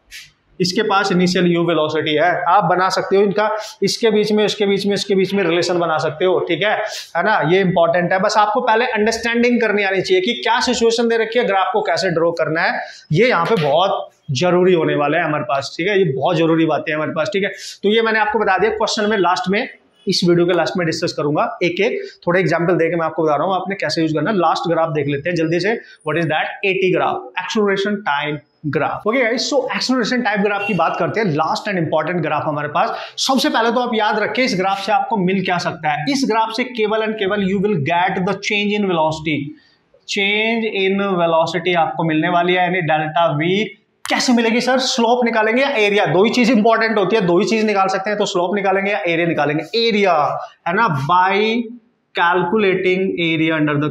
इसके पास इनिशियल यू वेलोसिटी है, आप बना सकते हो इनका, इसके बीच में इसके बीच में इसके बीच में रिलेशन बना सकते हो, ठीक है है ना। ये इंपॉर्टेंट है, बस आपको पहले अंडरस्टैंडिंग करनी आनी चाहिए कि क्या सिचुएशन दे रखी है, ग्राफ को कैसे ड्रॉ करना है, ये यहाँ पे बहुत जरूरी होने वाला है हमारे पास, ठीक है, ये बहुत जरूरी बातें हैं हमारे पास, ठीक है। तो ये मैंने आपको बता दिया, क्वेश्चन में लास्ट में, इस वीडियो के लास्ट में डिस्कस करूंगा, एक एक थोड़े एग्जांपल देके मैं आपको बता रहा हूँ आपने कैसे यूज करना है। लास्ट ग्राफ देख लेते हैं जल्दी से, what is that? AT graph, acceleration time graph. Okay guys, so acceleration time graph की बात करते हैं, लास्ट एंड इंपॉर्टेंट ग्राफ हमारे पास। सबसे पहले तो आप याद रखें इस ग्राफ से आपको मिल क्या सकता है। इस ग्राफ से केवल एंड केवल you will get the change in velocity, change in velocity आपको मिलने वाली है, यानी डेल्टा वी। कैसे मिलेगी सर? स्लोप निकालेंगे या एरिया? दो ही चीज इंपॉर्टेंट होती है, दो ही चीज निकाल सकते हैं, तो स्लोप निकालेंगे या एरिया निकालेंगे? एरिया, है ना, by calculating area under the curve.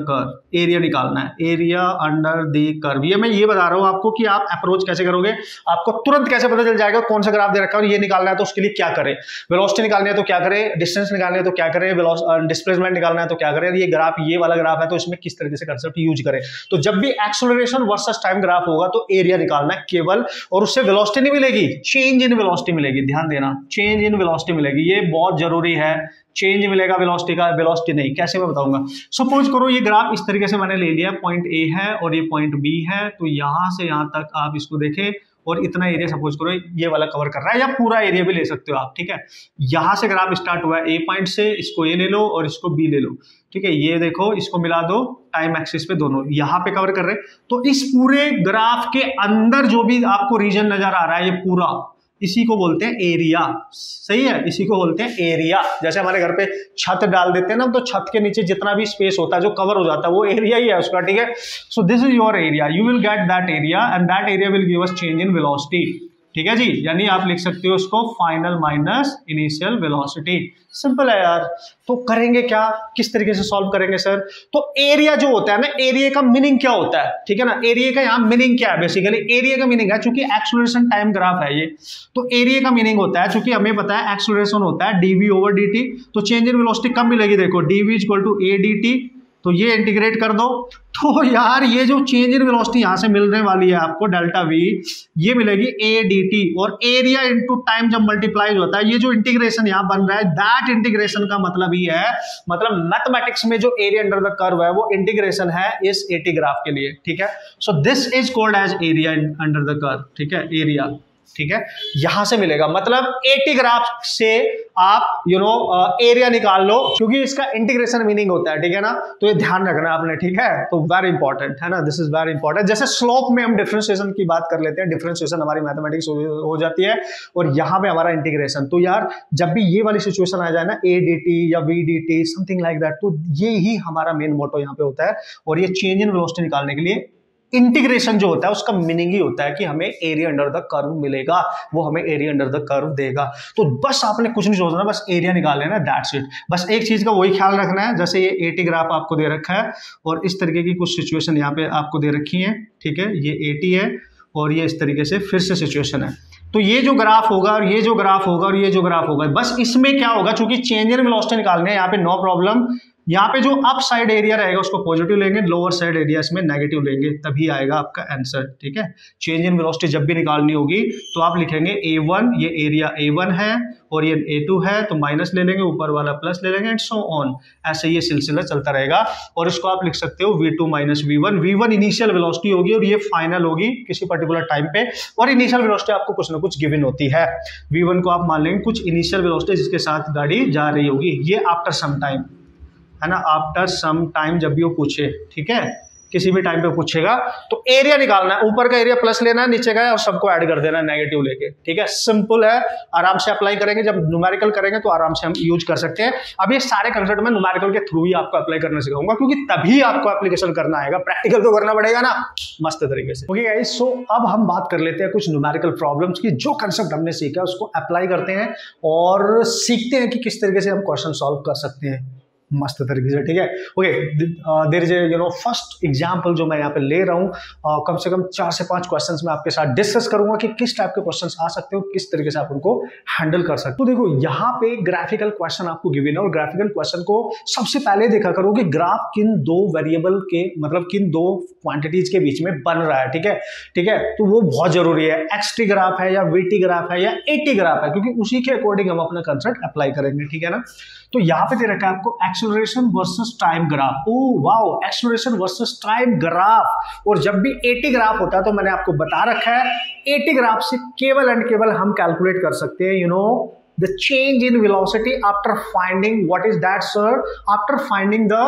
Area निकालना है, एरिया अंडर द कर्व। ये मैं ये बता रहा हूं आपको कि आप अप्रोच कैसे करोगे, आपको तुरंत कैसे पता चल जाएगा कौन सा ग्राफ दे रखा है और ये निकालना है तो उसके लिए क्या करें, वेलोसिटी निकालनी है तो क्या करें, डिस्टेंस निकालनी है तो क्या करें, डिस्प्लेसमेंट निकालना है तो क्या करें, ये ग्राफ ये वाला ग्राफ है तो इसमें किस तरीके से कंसेप्ट यूज करें। तो जब भी एक्सेलरेशन वर्सेस टाइम ग्राफ होगा तो एरिया निकालना है केवल, और उससे वेलोसिटी नहीं मिलेगी, चेंज इन वेलोसिटी मिलेगी। ध्यान देना, चेंज इन वेलोसिटी मिलेगी, ये बहुत जरूरी है। चेंज मिलेगा वेलोसिटी का, वेलोसिटी नहीं। कैसे मैं बताऊंगा। सपोज करो ये ग्राफ इस तरीके से मैंने ले लिया, पॉइंट ए है और ये पॉइंट बी है, तो यहां से यहां तक आप इसको देखें और इतना एरिया सपोज करो ये वाला कवर कर रहा है, या पूरा एरिया भी ले सकते हो आप, ठीक है। यहां से ग्राफ स्टार्ट हुआ है ए पॉइंट से, इसको ए ले लो और इसको बी ले लो, ठीक है। ये देखो, इसको मिला दो टाइम एक्सिस पे, दोनों यहां पे कवर कर रहे हैं। तो इस पूरे ग्राफ के अंदर जो भी आपको रीजन नजर आ रहा है, ये पूरा, इसी को बोलते हैं एरिया। सही है, इसी को बोलते हैं एरिया। जैसे हमारे घर पे छत डाल देते हैं ना, तो छत के नीचे जितना भी स्पेस होता है जो कवर हो जाता है वो एरिया ही है उसका, ठीक है। So this is your area, you will get that area and that area will give us change in velocity, ठीक है जी। यानी आप लिख सकते हो उसको final minus initial velocity. Simple है यार। तो करेंगे क्या, किस तरीके से सॉल्व करेंगे सर। तो एरिया जो होता है ना, एरिया का मीनिंग क्या होता है, ठीक है ना। एरिया का यहाँ मीनिंग क्या है, बेसिकली एरिया का मीनिंग है, चूंकि एक्सेलरेशन टाइम ग्राफ है ये, तो एरिया का मीनिंग होता है, चूंकि हमें पता है एक्सेलरेशन होता है डीवी ओवर डी, तो चेंज इन वेलोसिटी कब मिलेगी, देखो DV equal to A D T, तो ये इंटीग्रेट कर दो। तो यार ये जो चेंज इन वेलोसिटी यहां से मिलने वाली है आपको डेल्टा वी, ये मिलेगी ए डी टी, और एरिया इनटू टाइम जब मल्टीप्लाई होता है, ये जो इंटीग्रेशन यहां बन रहा है, दैट इंटीग्रेशन का मतलब ही है, मतलब मैथमेटिक्स में जो एरिया अंडर द कर्व है वो इंटीग्रेशन है इस एटी ग्राफ के लिए, ठीक है। So this is called as area under the curve, ठीक है, एरिया, ठीक है। यहां से मिलेगा, मतलब एटी ग्राफ से आप यू नो एरिया निकाल लो, क्योंकि इसका इंटीग्रेशन मीनिंग होता है, ठीक है ना। तो ये ध्यान रखना आपने, ठीक है। तो वेरी इंपॉर्टेंट है ना, दिस इज वेरी इंपॉर्टेंट। जैसे स्लोप में हम डिफरेंशिएशन की बात कर लेते हैं, डिफरेंशिएशन हमारी मैथमेटिक्स हो जाती है और यहां पे हमारा इंटीग्रेशन। तो यार जब भी ये वाली सिचुएशन आ जाए ना, ए डी टी या V D T something like that, तो ये ही हमारा मेन मोटो यहाँ पे होता है। और ये चेंज इन वेलोसिटी निकालने के लिए इंटीग्रेशन जो होता है उसका मीनिंग ही होता है कि हमें एरिया अंडर द कर्व मिलेगा, वो हमें एरिया अंडर द कर्व देगा। तो बस आपने कुछ नहीं सोचना, बस एरिया निकाल लेना, दैट्स इट। बस एक चीज का वही ख्याल रखना है, जैसे ये एटी ग्राफ आपको दे रखा है और इस तरीके की कुछ सिचुएशन यहाँ पे आपको दे रखी है, ठीक है। ये एटी है और ये इस तरीके से फिर से सिचुएशन है। तो ये जो ग्राफ होगा और ये जो ग्राफ होगा और ये जो ग्राफ होगा, बस इसमें क्या होगा, चूंकि चेंज इन वेलोसिटी निकालने हैं यहाँ पे, नो प्रॉब्लम। यहाँ पे जो अप साइड एरिया रहेगा उसको पॉजिटिव लेंगे, लोअर साइड एरिया इसमें नेगेटिव लेंगे, तभी आएगा आपका आंसर, ठीक है। चेंज इन वेलोसिटी जब भी निकालनी होगी तो आप लिखेंगे ए वन, ये एरिया ए वन है और ये ए टू है, तो माइनस ले लेंगे, ऊपर वाला प्लस ले लेंगे एंड सो ऑन, ऐसे ये सिलसिला चलता रहेगा। और इसको आप लिख सकते हो V two minus V one. V one initial velocity होगी और ये फाइनल होगी किसी पर्टिकुलर टाइम पे, और इनिशियल वेलोसिटी आपको कुछ ना कुछ गिवन होती है। वी वन को आप मान लेंगे कुछ इनिशियल वेलोसिटी जिसके साथ गाड़ी जा रही होगी, ये आफ्टर सम टाइम है ना, आफ्टर सम टाइम जब भी वो पूछे, ठीक है, किसी भी टाइम पे पूछेगा। तो एरिया निकालना है, ऊपर का एरिया प्लस लेना है, नीचे का है और सबको ऐड कर देना है नेगेटिव लेके, ठीक है। सिंपल है, आराम से अप्लाई करेंगे, जब न्यूमेरिकल करेंगे तो आराम से हम यूज कर सकते हैं। अब ये सारे कंसेप्ट में न्यूमेरिकल के थ्रू ही आपको अप्लाई करना सिखाऊंगा, क्योंकि तभी आपको एप्लीकेशन करना आएगा, प्रैक्टिकल तो करना पड़ेगा ना मस्त तरीके से। ओके गाइस, सो अब हम बात कर लेते हैं कुछ न्यूमेरिकल प्रॉब्लम्स की। जो कंसेप्ट हमने सीखा उसको अप्लाई करते हैं और सीखते हैं कि किस तरीके से हम क्वेश्चन सॉल्व कर सकते हैं मस्त तरीके से, ठीक है। Okay, there is a you know first example जो मैं यहाँ पे ले रहा हूँ, uh, कम से कम चार से पांच क्वेश्चंस में आपके साथ डिस्कस करूंगा कि किस टाइप के क्वेश्चंस आ सकते हैं और किस तरीके से आप उनको हैंडल कर सकते हो। तो देखो यहाँ पे ग्राफिकल क्वेश्चन आपको गिवन है और ग्राफिकल क्वेश्चन को सबसे पहले देखा करो कि ग्राफ किन दो वेरिएबल के, मतलब किन दो क्वांटिटीज के बीच में बन रहा है, ठीक है, ठीक है। तो वो बहुत जरूरी है, एक्स टी ग्राफ है या वी टी ग्राफ है या ए टी ग्राफ है, क्योंकि उसी के अकॉर्डिंग हम अपना कंसेप्ट अप्लाई करेंगे, ठीक है ना। तो यहाँ पे दे रखा है आपको acceleration versus time graph. Oh wow, acceleration versus time graph. और जब भी एटी ग्राफ होता है तो मैंने आपको बता रखा है, एटी ग्राफ से केवल एंड केवल हम कैलकुलेट कर सकते हैं you know the change in velocity after finding what is that sir, after finding the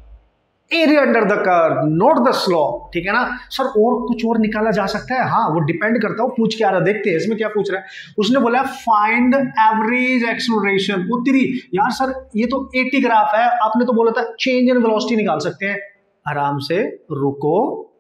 area under the curve, not the slope, ठीक है ना सर। और कुछ और निकाला जा सकता है, हाँ वो डिपेंड करता है, पूछ के आ रहा है, देखते हैं इसमें क्या पूछ रहा है। उसने बोला फाइंड एवरेज एक्सेलरेशन। वो तेरी यार सर ये तो एटी ग्राफ है, आपने तो बोला था चेंज इन वेलोसिटी निकाल सकते हैं। आराम से रुको,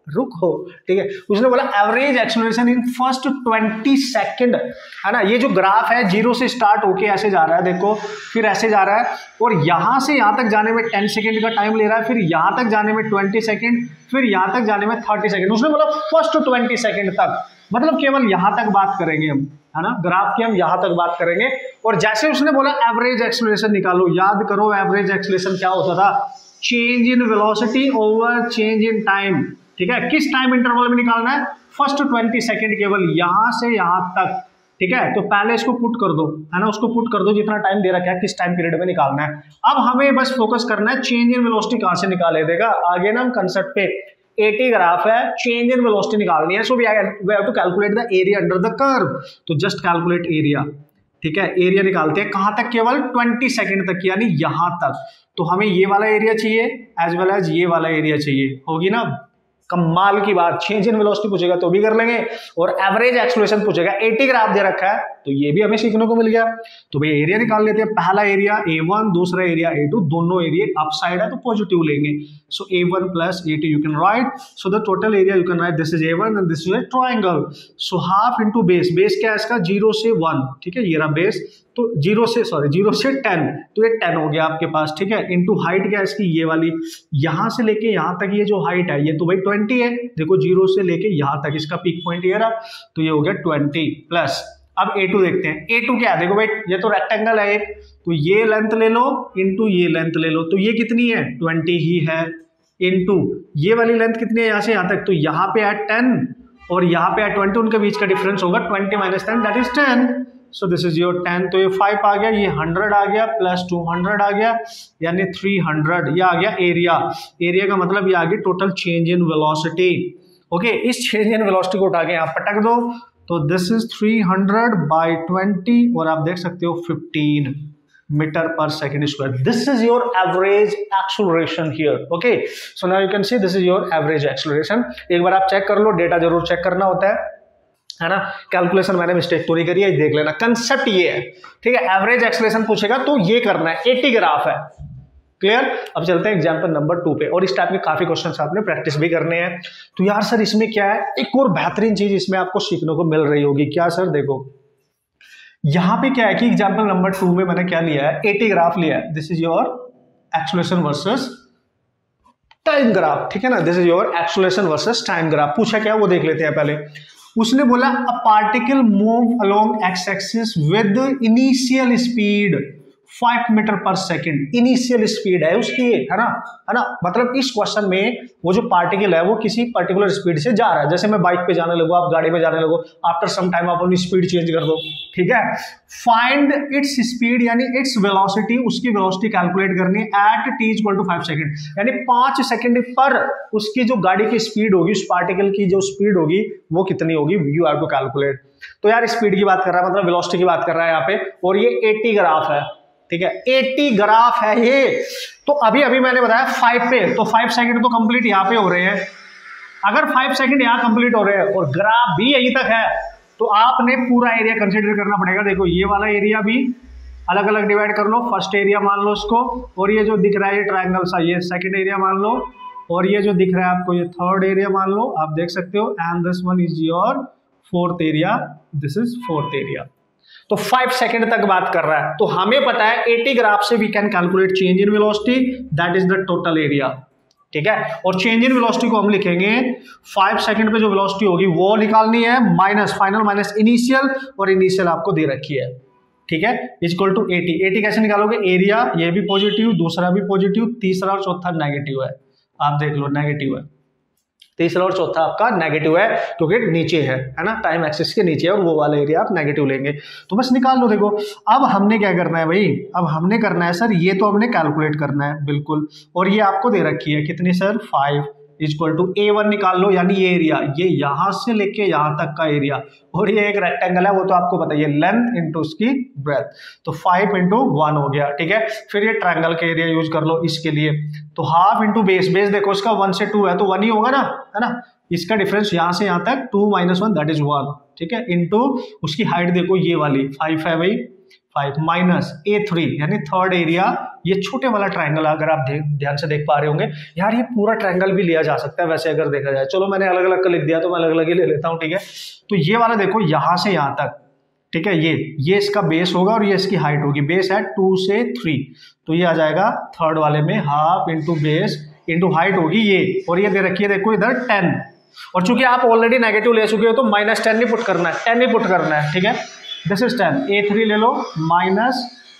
रुको, ठीक है। उसने बोला average acceleration in first twenty second, है ना। ये जो ग्राफ है जीरो से स्टार्ट होके ऐसे जा रहा है, देखो, फिर ऐसे जा रहा है, और यहां से यहां तक जाने में टेन सेकंड का टाइम ले रहा है, फिर यहां तक जाने में ट्वेंटी सेकंड, फिर यहां तक जाने में थर्टी सेकंड। उसने बोला फर्स्ट ट्वेंटी सेकंड तक, मतलब केवल यहां तक बात करेंगे हम, है ना, ग्राफ की हम यहां तक बात करेंगे। और जैसे उसने बोला एवरेज एक्सेलरेशन निकालो, याद करो एवरेज एक्सेलरेशन क्या होता था, change in velocity over change in time, ठीक है। किस टाइम इंटरवल में निकालना है, फर्स्ट ट्वेंटी सेकंड, केवल यहां से यहां तक, ठीक है। तो पहले इसको पुट कर दो, है ना, उसको पुट कर दो जितना टाइम दे रखा है, किस टाइम पीरियड में निकालना है। अब हमें बस फोकस करना है चेंज इन वेलोसिटी कहां से निकाले देगा। आगे ना हम कंसेप्ट पे, एटी ग्राफ है, चेंज इन वेलोसिटी निकालनी है, so we have to calculate the area under the curve. तो जस्ट कैलकुलेट एरिया, ठीक है। एरिया निकालते हैं कहां तक, केवल ट्वेंटी सेकंड तक, यानी यहां तक। तो हमें ये वाला एरिया चाहिए एज वेल एज ये वाला एरिया चाहिए, होगी ना कमाल की बात। चेंज इन वेलोसिटी पूछेगा तो भी कर लेंगे, और एवरेज एक्सेलरेशन पूछेगा, एटी ग्राफ दे रखा है तो ये भी हमें सीखने को मिल गया। तो भाई एरिया निकाल लेते हैं, पहला एरिया ए वन, दूसरा एरिया ए टू, दोनों एरिया अप साइड है तो पॉजिटिव लेंगे। So A one plus A two you can write, so the total area you can write this is A one and this is a triangle. So half into base, base क्या है इसका, zero से one, ठीक है, ये रहा base, तो zero से सॉरी जीरो से टेन, तो ये टेन हो गया आपके पास, ठीक है। इनटू हाइट क्या है इसकी, ये वाली, यहां से लेके यहां तक ये जो हाइट है ये तो भाई ट्वेंटी है, देखो जीरो से लेके यहां तक इसका पीक पॉइंट ये रहा, तो ये हो गया ट्वेंटी प्लस। अब ए टू देखते हैं, ए टू क्या है, देखो भाई ये तो रेक्टेंगल है एक, तो ये लेंथ ले लो इनटू ये लेंथ ले लो, तो ये कितनी है, ट्वेंटी ही है, इनटू ये वाली लेंथ कितनी है, यहां से यहां तक, तो यहाँ पे है टेन और यहाँ पे है ट्वेंटी, उनके बीच का डिफरेंस होगा twenty minus ten, that is ten. So this is your ten, तो ये फाइव आ गया, ये हंड्रेड आ गया, प्लस टू हंड्रेड आ गया, यानी थ्री हंड्रेड, ये आ गया एरिया। एरिया का मतलब ये आ गया total change in velocity. Okay, इस चेंज इन वेलोसिटी को उठा के यहाँ पटक दो, तो this is three hundred by twenty, और आप देख सकते हो fifteen metre per second square. This is your average acceleration here. Okay, so now you can see this is your average acceleration. एक बार आप चेक कर लो, डेटा जरूर चेक करना होता है, है ना। कैलकुलेशन मैंने मिस्टेक तो नहीं करी है, देख लेना। कंसेप्ट ये है, ठीक है, एवरेज एक्सेलरेशन पूछेगा तो ये करना है, एटी ग्राफ है, क्लियर। अब चलते हैं एग्जांपल नंबर टू पे, और इस टाइप के काफी क्वेश्चंस आपने प्रैक्टिस भी करने हैं। तो यार सर इसमें क्या है, एक और बेहतरीन चीज इसमें आपको सीखने को मिल रही होगी, क्या सर, देखो यहां पे क्या है कि एग्जांपल नंबर टू में मैंने क्या लिया है, एटी ग्राफ लिया है, this is your acceleration versus time graph, ठीक है ना, this is your acceleration versus time graph. पूछा क्या वो देख लेते हैं पहले। उसने बोला a particle move along x axis with initial speed five metre per second, initial speed है उसकी, है ना, है ना। मतलब इस क्वेश्चन में वो जो पार्टिकल है वो किसी पर्टिकुलर स्पीड से जा रहा है, जैसे मैं बाइक पे जाने लगूँ, आप गाड़ी पे जाने लगो, आफ्टर सम टाइम आप अपनी स्पीड चेंज कर दो, ठीक है। फाइंड इट्स स्पीड यानी इट्स वेलोसिटी, उसकी वेलोसिटी कैलकुलेट करनी है at t equal to five second, यानी पांच सेकंड पर उसकी जो गाड़ी की स्पीड होगी, उस पार्टिकल की जो स्पीड होगी वो कितनी होगी, यू हैव टू कैलकुलेट। तो यार स्पीड की बात कर रहा है, मतलब वेलोसिटी की बात कर रहा है यहाँ पे, और ये एटी ग्राफ है, ठीक है, एटी ग्राफ है ये। तो अभी अभी मैंने बताया फाइव पे, तो फाइव सेकंड तो कंप्लीट यहाँ पे हो रहे हैं। अगर फाइव सेकंड यहाँ कंप्लीट हो रहे हैं और ग्राफ भी यहीं तक है, तो आपने पूरा एरिया कंसीडर करना पड़ेगा। देखो ये वाला एरिया भी अलग अलग डिवाइड कर लो, फर्स्ट एरिया मान लो उसको, और ये जो दिख रहा है ये ट्रायंगल सा, ये सेकंड एरिया मान लो, और ये जो दिख रहा है आपको ये थर्ड एरिया मान लो, आप देख सकते हो, and this one is your fourth area, this is fourth area. तो फाइव सेकंड तक बात कर रहा है, तो हमें पता है एटी ग्राफ से we can calculate change in velocity, that is the total area, ठीक है। और चेंज इन वेलोसिटी को हम लिखेंगे फाइव सेकंड पे जो वेलोसिटी होगी वो निकालनी है, माइनस फाइनल माइनस इनिशियल, और इनिशियल आपको दे रखी है, ठीक है, इक्वल टू एटी। एटी कैसे निकालोगे, एरिया ये भी पॉजिटिव, दूसरा भी पॉजिटिव, तीसरा और चौथा नेगेटिव है, आप देख लो नेगेटिव है, तीसरा और चौथा आपका नेगेटिव है क्योंकि नीचे है, है ना, टाइम एक्सिस के नीचे है, और वो वाला एरिया आप नेगेटिव लेंगे। तो बस निकाल लो। देखो अब हमने क्या करना है भाई, अब हमने करना है सर, ये तो हमने कैलकुलेट करना है बिल्कुल, और ये आपको दे रखी है कितनी sir, five equal to A one निकाल लो, यानी ये एरिया, ये यहां से लेके यहां तक का एरिया, और ये एक रेक्टेंगल है वो तो आपको पता है, लेंथ इंटू उसकी ब्रेथ, तो फाइव इंटू वन हो गया, ठीक है। फिर ये ट्रायंगल के एरिया यूज कर लो इसके लिए, तो हाफ इंटू बेस, बेस देखो इसका वन से टू है तो वन ही होगा ना, है ना, इसका डिफरेंस यहां से यहां तक two minus one that is one, ठीक है, इंटू उसकी हाइट देखो ये वाली फाइव है भाई, फाइव माइनस ए थ्री यानी थर्ड एरिया, ये छोटे वाला ट्राइंगल अगर आप ध्यान से देख पा रहे होंगे यार, ये पूरा ट्राइंगल भी लिया जा सकता है वैसे अगर देखा जाए। चलो मैंने अलग अलग का लिख दिया तो मैं अलग अलग ही ले लेता हूँ, ठीक है। तो ये वाला देखो यहाँ से यहाँ तक, ठीक है, ये ये इसका बेस होगा और ये इसकी हाइट होगी। बेस है टू से थ्री, तो ये आ जाएगा थर्ड वाले में half into base into height होगी ये, और ये दे रखी है देखो इधर टेन, और चूंकि आप ऑलरेडी नेगेटिव ले चुके हो तो माइनस टेन ही पुट करना है, टेन ही पुट करना है, ठीक है। This is ten, A three ले लो माइनस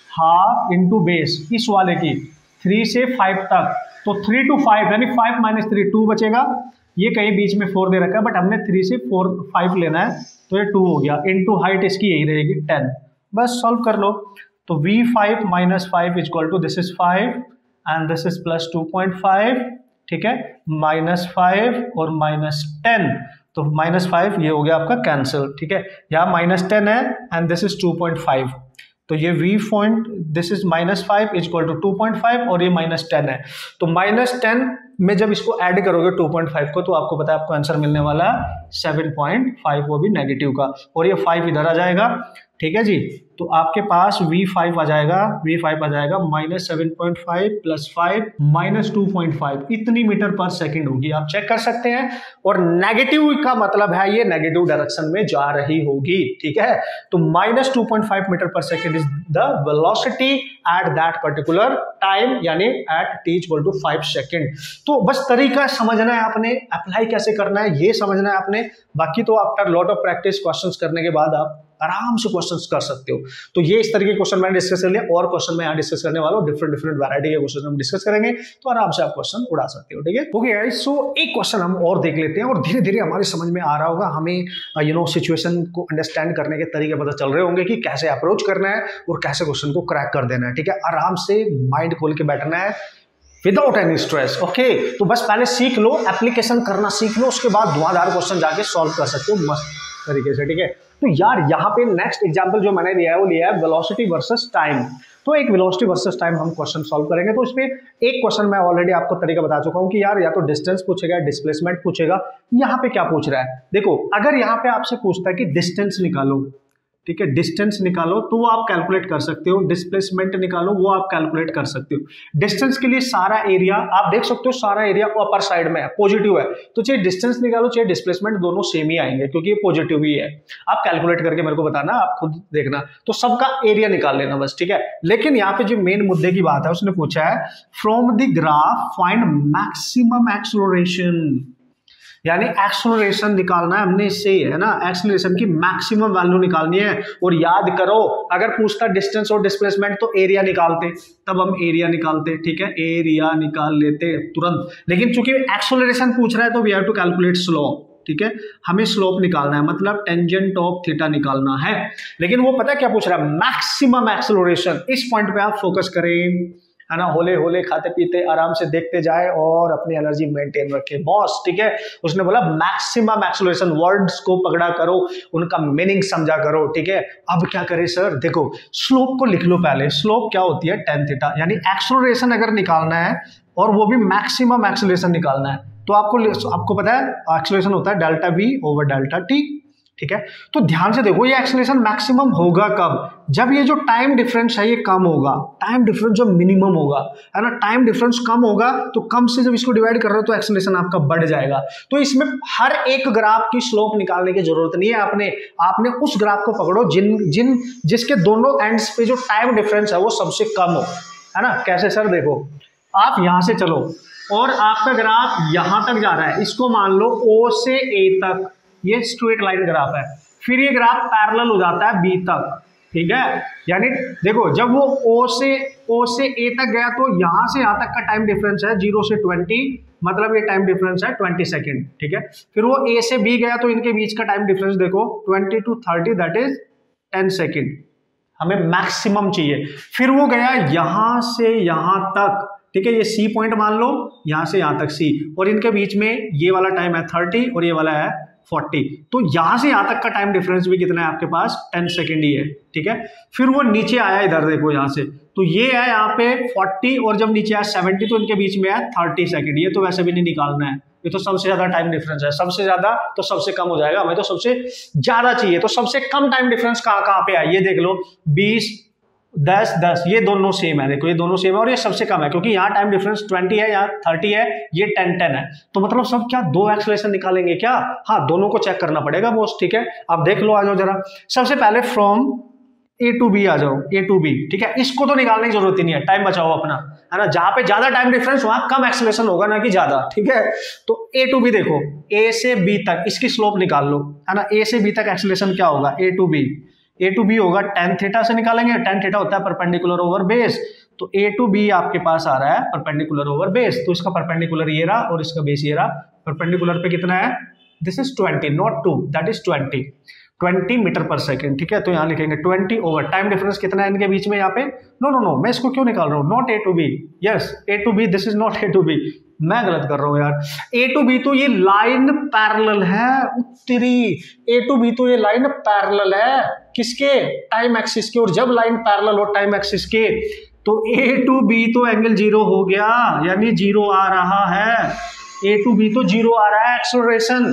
हाफ इंटू बेस इस वाले की थ्री से फाइव तक, तो थ्री टू फाइव यानी फाइव माइनस थ्री टू बचेगा। ये कहीं बीच में फोर दे रखा है बट हमने थ्री से फोर फाइव लेना है, तो ये टू हो गया। इनटू हाइट इसकी यही रहेगी टेन, बस सॉल्व कर लो। तो v five minus five is equal to this is five and this is plus two point five, ठीक है, माइनस फाइव और माइनस टेन, तो माइनस फाइव ये हो गया आपका कैंसिल, ठीक है। यहाँ माइनस टेन है and this is two point five, तो ये v point this is minus five is equal to two point five और ये माइनस टेन है। तो माइनस टेन में जब इसको ऐड करोगे टू पॉइंट फाइव को, तो आपको पता है आपको आंसर मिलने वाला है सेवन पॉइंट फाइव, वो भी नेगेटिव का, और ये फाइव इधर आ जाएगा, ठीक है जी। तो आपके पास वी फाइव आ जाएगा, वी फाइव आ जाएगा minus seven point five plus five minus two point five, इतनी मीटर पर सेकंड होगी, आप चेक कर सकते हैं। और नेगेटिव का मतलब है ये नेगेटिव डायरेक्शन में जा रही होगी, ठीक है। तो minus two point five metre per second is the velocity at that particular time, यानी at t equal to five second. तो बस तरीका समझना है आपने, अप्लाई कैसे करना है ये समझना है आपने, बाकी तो after lot of practice questions करने के बाद आप आराम से क्वेश्चंस कर सकते हो। तो ये इस तरीके के क्वेश्चन मैंने डिस्कस कर लिया, और क्वेश्चन मैं यहाँ डिस्कस करने वाला हूँ, डिफरेंट डिफरेंट वैरायटी के क्वेश्चन हम डिस्कस करेंगे, तो आराम से आप क्वेश्चन उड़ा सकते हो, ठीक है। ओके गाइस, सो एक क्वेश्चन हम और देख लेते हैं और धीरे धीरे हमारे समझ में आ रहा होगा, हमें यू नो सिचुएशन को अंडरस्टैंड करने के तरीके पता चल रहे होंगे कि कैसे अप्रोच करना है और कैसे क्वेश्चन को क्रैक कर देना है, ठीक है। आराम से माइंड खोल के बैठना है विदाउट एनी स्ट्रेस, ओके। तो बस पहले सीख लो, एप्लीकेशन करना सीख लो, उसके बाद धुआंधार क्वेश्चन जाके सॉल्व कर सकते हो मस्त तरीके से, ठीक है। तो यार यहाँ पे नेक्स्ट एग्जांपल जो मैंने लिया है वो लिया है वेलोसिटी वर्सेस टाइम। तो एक वेलोसिटी वर्सेस टाइम हम क्वेश्चन सॉल्व करेंगे। तो इसमें एक क्वेश्चन मैं ऑलरेडी आपको तरीका बता चुका हूँ कि यार या तो डिस्टेंस पूछेगा, डिस्प्लेसमेंट पूछेगा। यहाँ पे क्या पूछ रहा है, देखो अगर यहाँ पे आपसे पूछता है कि डिस्टेंस निकालो, ठीक है, डिस्टेंस निकालो, तो वो आप कैलकुलेट कर सकते हो। डिस्प्लेसमेंट निकालो, वो आप कैलकुलेट कर सकते हो। डिस्टेंस के लिए सारा एरिया आप देख सकते हो, सारा एरिया अपर साइड में है, पॉजिटिव है, तो चाहे डिस्टेंस निकालो चाहे डिस्प्लेसमेंट, दोनों सेम ही आएंगे क्योंकि ये पॉजिटिव ही है। आप कैलकुलेट करके मेरे को बताना, आप खुद देखना, तो सबका एरिया निकाल लेना बस, ठीक है। लेकिन यहाँ पे जो मेन मुद्दे की बात है, उसने पूछा है from the graph find maximum acceleration, यानी एक्सेलरेशन निकालना है हमने इससे, है ना, एक्सेलरेशन की मैक्सिमम वैल्यू निकालनी है। और याद करो, अगर पूछता डिस्टेंस और डिस्प्लेसमेंट तो एरिया निकालते, तब हम एरिया निकालते, ठीक है, एरिया निकाल लेते तुरंत। लेकिन चूंकि एक्सेलरेशन पूछ रहा है तो we have to calculate slope, ठीक है, हमें स्लोप निकालना है, मतलब टेंजेंट ऑफ थीटा निकालना है। लेकिन वो पता है क्या पूछ रहा है, मैक्सिमम एक्सेलरेशन। इस पॉइंट पे आप फोकस करें, है ना, होले होले खाते पीते आराम से देखते जाए और अपनी एनर्जी मेंटेन रखे बॉस, ठीक है। उसने बोला मैक्सिमम एक्सेलरेशन, वर्ड्स को पकड़ा करो, उनका मीनिंग समझा करो, ठीक है। अब क्या करें सर, देखो स्लोप को लिख लो पहले। स्लोप क्या होती है, टेन थीटा, यानी एक्सेलरेशन अगर निकालना है और वो भी मैक्सिमम एक्सेलरेशन निकालना है, तो आपको आपको पता है एक्सेलरेशन होता है delta v over delta t, ठीक है। तो ध्यान से देखो, ये एक्सेलरेशन मैक्सिमम होगा कब, जब ये जो टाइम डिफरेंस है ये कम होगा, टाइम डिफरेंस जो मिनिमम होगा, है ना, टाइम डिफरेंस कम होगा, तो कम से जब इसको डिवाइड कर रहे हो तो एक्सेलरेशन आपका बढ़ जाएगा। तो इसमें हर एक ग्राफ की स्लोप निकालने की जरूरत नहीं है, आपने आपने उस ग्राफ को पकड़ो जिन जिन जिसके दोनों एंड्स पे जो टाइम डिफरेंस है वो सबसे कम हो, है ना। कैसे सर, देखो आप यहां से चलो और आपका ग्राफ यहां तक जा रहा है, इसको मान लो ओ से ए तक, ये स्ट्रेट लाइन ग्राफ है, फिर ये ग्राफ पैरेलल हो जाता है बी तक, ठीक है। यानी देखो जब वो ओ से ओ से ए तक गया तो यहां से यहां तक का टाइम डिफरेंस है जीरो से ट्वेंटी, मतलब ये टाइम डिफरेंस है ट्वेंटी सेकेंड, ठीक है। फिर वो ए से बी गया तो इनके बीच का टाइम डिफरेंस देखो twenty to thirty, that is ten second, हमें मैक्सिमम चाहिए। फिर वो गया यहां से यहां तक, ठीक है, ये सी पॉइंट मान लो, यहां से यहां तक सी, और इनके बीच में ये वाला टाइम है थर्टी और ये वाला है फोर्टी, तो यहां से यहां तक का टाइम डिफरेंस भी कितना है आपके पास, टेन सेकेंड ही है, ठीक है। फिर वो नीचे आया, इधर देखो यहां से, तो ये है यहाँ पे फोर्टी और जब नीचे आया सेवेंटी, तो इनके बीच में है थर्टी सेकेंड। ये तो वैसे भी नहीं निकालना है, ये तो सबसे ज्यादा टाइम डिफरेंस है, सबसे ज्यादा तो सबसे कम हो जाएगा, हमें तो सबसे ज्यादा चाहिए। तो सबसे कम टाइम डिफरेंस कहाँ कहाँ पे है, ये देख लो बीस, दस दस ये दोनों सेम है, देखो ये दोनों सेम है और ये सबसे कम है क्योंकि यहाँ टाइम डिफरेंस ट्वेंटी है, यहाँ थर्टी है, ये टेन टेन है। तो मतलब सब क्या दो एक्सेलरेशन निकालेंगे क्या? हाँ, दोनों को चेक करना पड़ेगा बॉस। ठीक है, अब देख लो, आ जाओ जरा। सबसे पहले फ्रॉम ए टू बी आ जाओ, ए टू बी। ठीक है, इसको तो निकालने की जरूरत ही नहीं है, टाइम बचाओ अपना, है ना। जहां पे ज्यादा टाइम डिफरेंस वहां कम एक्सेलरेशन होगा ना कि ज्यादा। ठीक है, तो ए टू बी देखो, ए से बी तक इसकी स्लोप निकाल लो, है ना। ए से बी तक एक्सेलरेशन क्या होगा? A to B, A to B होगा टेन थीटा से निकालेंगे। टेन थीटा होता है परपेंडिकुलर ओवर बेस, तो ए टू बी आपके पास आ रहा है परपेंडिकुलर ओवर बेस, तो इसका परपेंडिकुलर ये रहा और इसका बेस ये रहा। परपेंडिकुलर पे कितना है? This is twenty, not two, that is twenty, twenty metre per second. ठीक है, तो यहाँ लिखेंगे ट्वेंटी ओवर टाइम डिफरेंस कितना है इनके बीच में यहाँ पे? नो नो नो, मैं इसको क्यों निकाल रहा हूँ? Not A to B, yes A to B, this is not A to B, मैं गलत कर रहा हूँ यार। ए टू बी तो ये लाइन पैरेलल है, उत्तरी ए टू बी तो ये लाइन पैरेलल है किसके? टाइम एक्सिस के। और जब लाइन पैरेलल हो टाइम एक्सिस के तो ए टू बी तो एंगल जीरो हो गया, यानी जीरो आ रहा है। ए टू बी तो जीरो आ रहा है एक्सेलरेशन।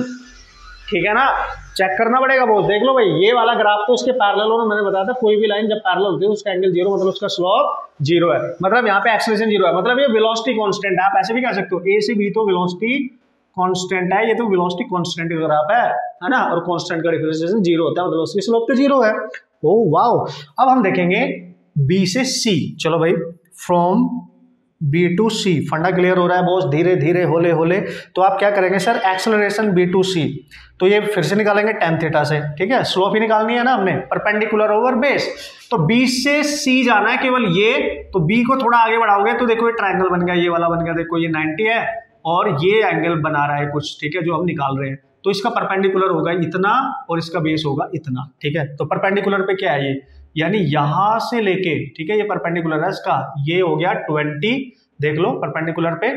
ठीक है ना, चेक करना पड़ेगा बहुत। देख लो भाई, ये वाला ग्राफ तो इसके पैरेलल हो, मैंने बताया था कोई भी लाइन जब पैरेलल होती है उसका एंगल जीरो, मतलब उसका स्लोप जीरो है, मतलब यहाँ पे एक्सेलरेशन जीरो है, मतलब ये वेलोसिटी कांस्टेंट है। आप ऐसे भी कह सकते हो, ए से बी तो वेलोसिटी कांस्टेंट है, ये तो वेलोसिटी कांस्टेंट ग्राफ है, है ना। और कांस्टेंट का डिफरेंशिएशन जीरो होता है, मतलब उसकी स्लोप तो जीरो है। Oh wow. अब हम देखेंगे बी से सी। चलो भाई, फ्रॉम बी टू सी, फंडा क्लियर हो रहा है बॉस, धीरे धीरे होले होले। तो आप क्या करेंगे sir? Acceleration B to C, तो ये फिर से निकालेंगे टेन थीटा से। ठीक है, स्लोप ही निकालनी है ना हमने, परपेंडिकुलर ओवर बेस। तो बी से सी जाना है केवल ये, तो बी को थोड़ा आगे बढ़ाओगे तो देखो ये ट्रायंगल बन गया, ये वाला बन गया, देखो ये नाइंटी है और ये एंगल बना रहा है कुछ। ठीक है, जो हम निकाल रहे हैं, तो इसका परपेंडिकुलर होगा इतना और इसका बेस होगा इतना। ठीक है, तो परपेंडिकुलर पे क्या है ये? यानी यहां से लेके, ठीक है, ये परपेंडिकुलर है इसका, ये हो गया ट्वेंटी, देख लो परपेंडिकुलर पे।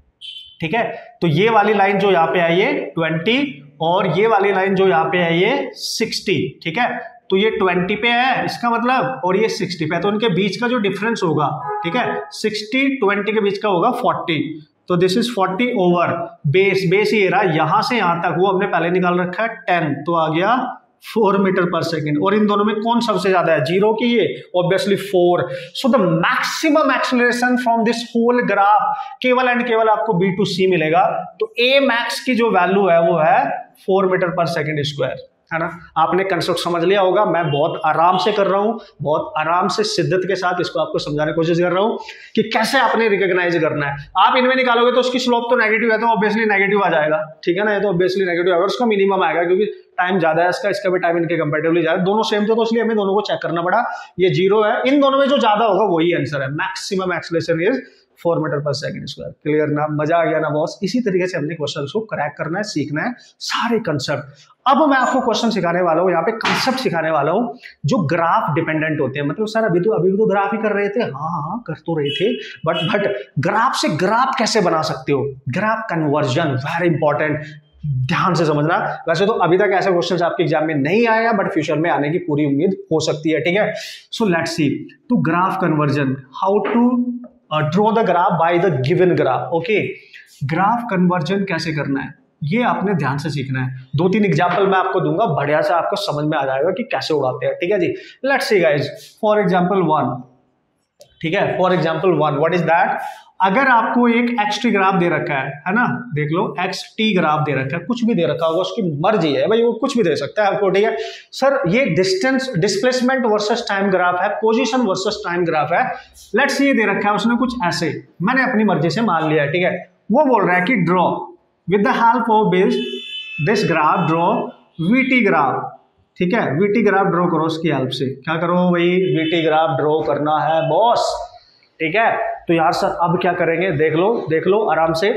ठीक है, तो ये वाली लाइन जो यहाँ पे आई है ट्वेंटी और ये वाली लाइन जो यहाँ पे है ये सिक्सटी। ठीक है, तो ये ट्वेंटी पे है इसका मतलब, और ये सिक्सटी पे है, तो उनके बीच का जो डिफरेंस होगा, ठीक है, सिक्सटी ट्वेंटी के बीच का होगा फोर्टी। तो this is forty over base, base ये रहा यहां से यहां तक, वो हमने पहले निकाल रखा है टेन, तो आ गया फोर मीटर पर सेकेंड। और इन दोनों में कौन सबसे ज्यादा है? जीरो की ये, obviously four. So the maximum acceleration from this whole graph केवल एंड केवल आपको बी टू सी मिलेगा। तो ए मैक्स की जो वैल्यू है वो है four metre per second square, है ना। आपने कंसेप्ट समझ लिया होगा, मैं बहुत आराम से कर रहा हूं, बहुत आराम से शिद्दत के साथ इसको आपको समझाने की कोशिश कर रहा हूं कि कैसे आपने रिकॉग्नाइज करना है। आप इनमें निकालोगे तो उसकी स्लोप तो नेगेटिव है, तो ऑब्वियसली नेगेटिव आ जाएगा। ठीक है ना, ये तो ऑब्वियसली नेगेटिव आएगा, उसका मिनिमम आएगा क्योंकि टाइम ज्यादा है इसका, इसका भी टाइम इनके कंपेरेटिवली ज्यादा, दोनों सेम थे तो इसलिए हमें दोनों को चेक करना पड़ा। ये जीरो है, इन दोनों में जो ज्यादा होगा वही आंसर है। Maximum acceleration is four metre per second square. Clear ना? मजा आ गया ना बॉस? इसी तरीके से हमने क्वेश्चन को क्रैक करना है, सीखना है सारे कंसेप्ट। अब मैं आपको क्वेश्चन सिखाने वाला हूँ, यहाँ पे कंसेप्ट सिखाने वाला हूँ जो ग्राफ डिपेंडेंट होते हैं। मतलब सर अभी तो अभी भी तो ग्राफ ही कर रहे थे, हाँ हाँ कर तो रहे थे, बट बट ग्राफ से ग्राफ कैसे बना सकते हो? ग्राफ कन्वर्जन वेरी इंपॉर्टेंट, ध्यान से समझना। वैसे तो अभी तक ऐसे क्वेश्चंस आपके एग्जाम में नहीं आया, बट फ्यूचर में आने की पूरी उम्मीद हो सकती है। ठीक है, so let's see to graph conversion, how to draw the graph by the given graph. Okay, graph conversion कैसे करना है ये आपने ध्यान से सीखना है। दो तीन एग्जांपल मैं आपको दूंगा, बढ़िया से आपको समझ में आ जाएगा कि कैसे उड़ाते हैं। ठीक है जी, let's see guys, for example one. ठीक है, for example one, what is that? अगर आपको एक एक्स टी ग्राफ दे रखा है है ना, देख लो एक्स टी ग्राफ दे रखा है, कुछ भी दे रखा होगा, उसकी मर्जी है भाई, वो कुछ भी दे सकता है आपको। ठीक है सर, ये distance displacement versus time graph है, पोजीशन वर्सेस टाइम ग्राफ है। लेट्स ये दे रखा है उसने कुछ ऐसे, मैंने अपनी मर्जी से मान लिया है। ठीक है, वो बोल रहा है कि draw with the help of this this graph, draw VT graph. ठीक है, वीटी ग्राफ ड्रॉ करो उसकी हेल्प से। क्या करो भाई? वीटी ग्राफ ड्रॉ करना है बॉस। ठीक है, तो यार सर अब क्या करेंगे? देख लो देख लो आराम से,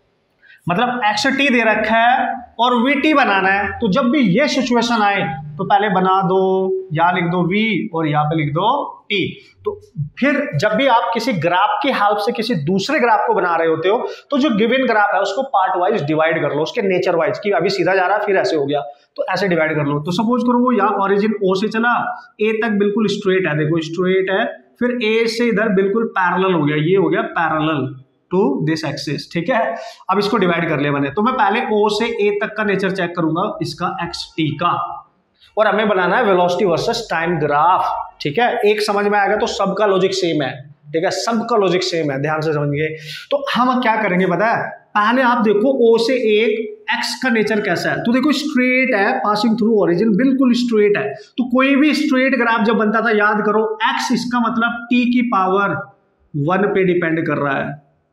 मतलब एक्स टी दे रखा है और वीटी बनाना है, तो जब भी ये सिचुएशन आए तो पहले बना दो, यहाँ लिख दो वी और यहाँ पे लिख दो टी। तो फिर जब भी आप किसी ग्राफ की हेल्प से किसी दूसरे ग्राफ को बना रहे होते हो, तो जो गिवन ग्राफ है उसको पार्ट वाइज डिवाइड कर लो, उसके नेचर वाइज, कि अभी सीधा जा रहा है फिर ऐसे हो गया, तो ऐसे डिवाइड कर लो। तो सपोज करो वो यहाँ ओरिजिन ओ से चला, ए तक बिल्कुल स्ट्रेट है, देखो स्ट्रेट है, फिर ए से इधर बिल्कुल पैरेलल हो गया, ये हो गया पैरेलल टू दिस एक्सिस। ठीक है, अब इसको डिवाइड कर लिया मैंने, तो मैं पहले ओ से ए तक का नेचर चेक करूंगा इसका एक्स टी का, और हमें बनाना है वेलोसिटी वर्सेस टाइम ग्राफ। ठीक है, एक समझ में आएगा तो सबका लॉजिक सेम है, ठीक है, सबका लॉजिक सेम है, ध्यान से समझिए। तो हम क्या करेंगे पता है, पहले आप देखो ओ से एक एक्स का नेचर कैसा है, तो देखो स्ट्रेट है, पासिंग थ्रू ओरिजिन, बिल्कुल स्ट्रेट है। तो कोई भी स्ट्रेट ग्राफ जब बनता था, याद करो एक्स इसका मतलब टी की पावर वन पे डिपेंड कर रहा है।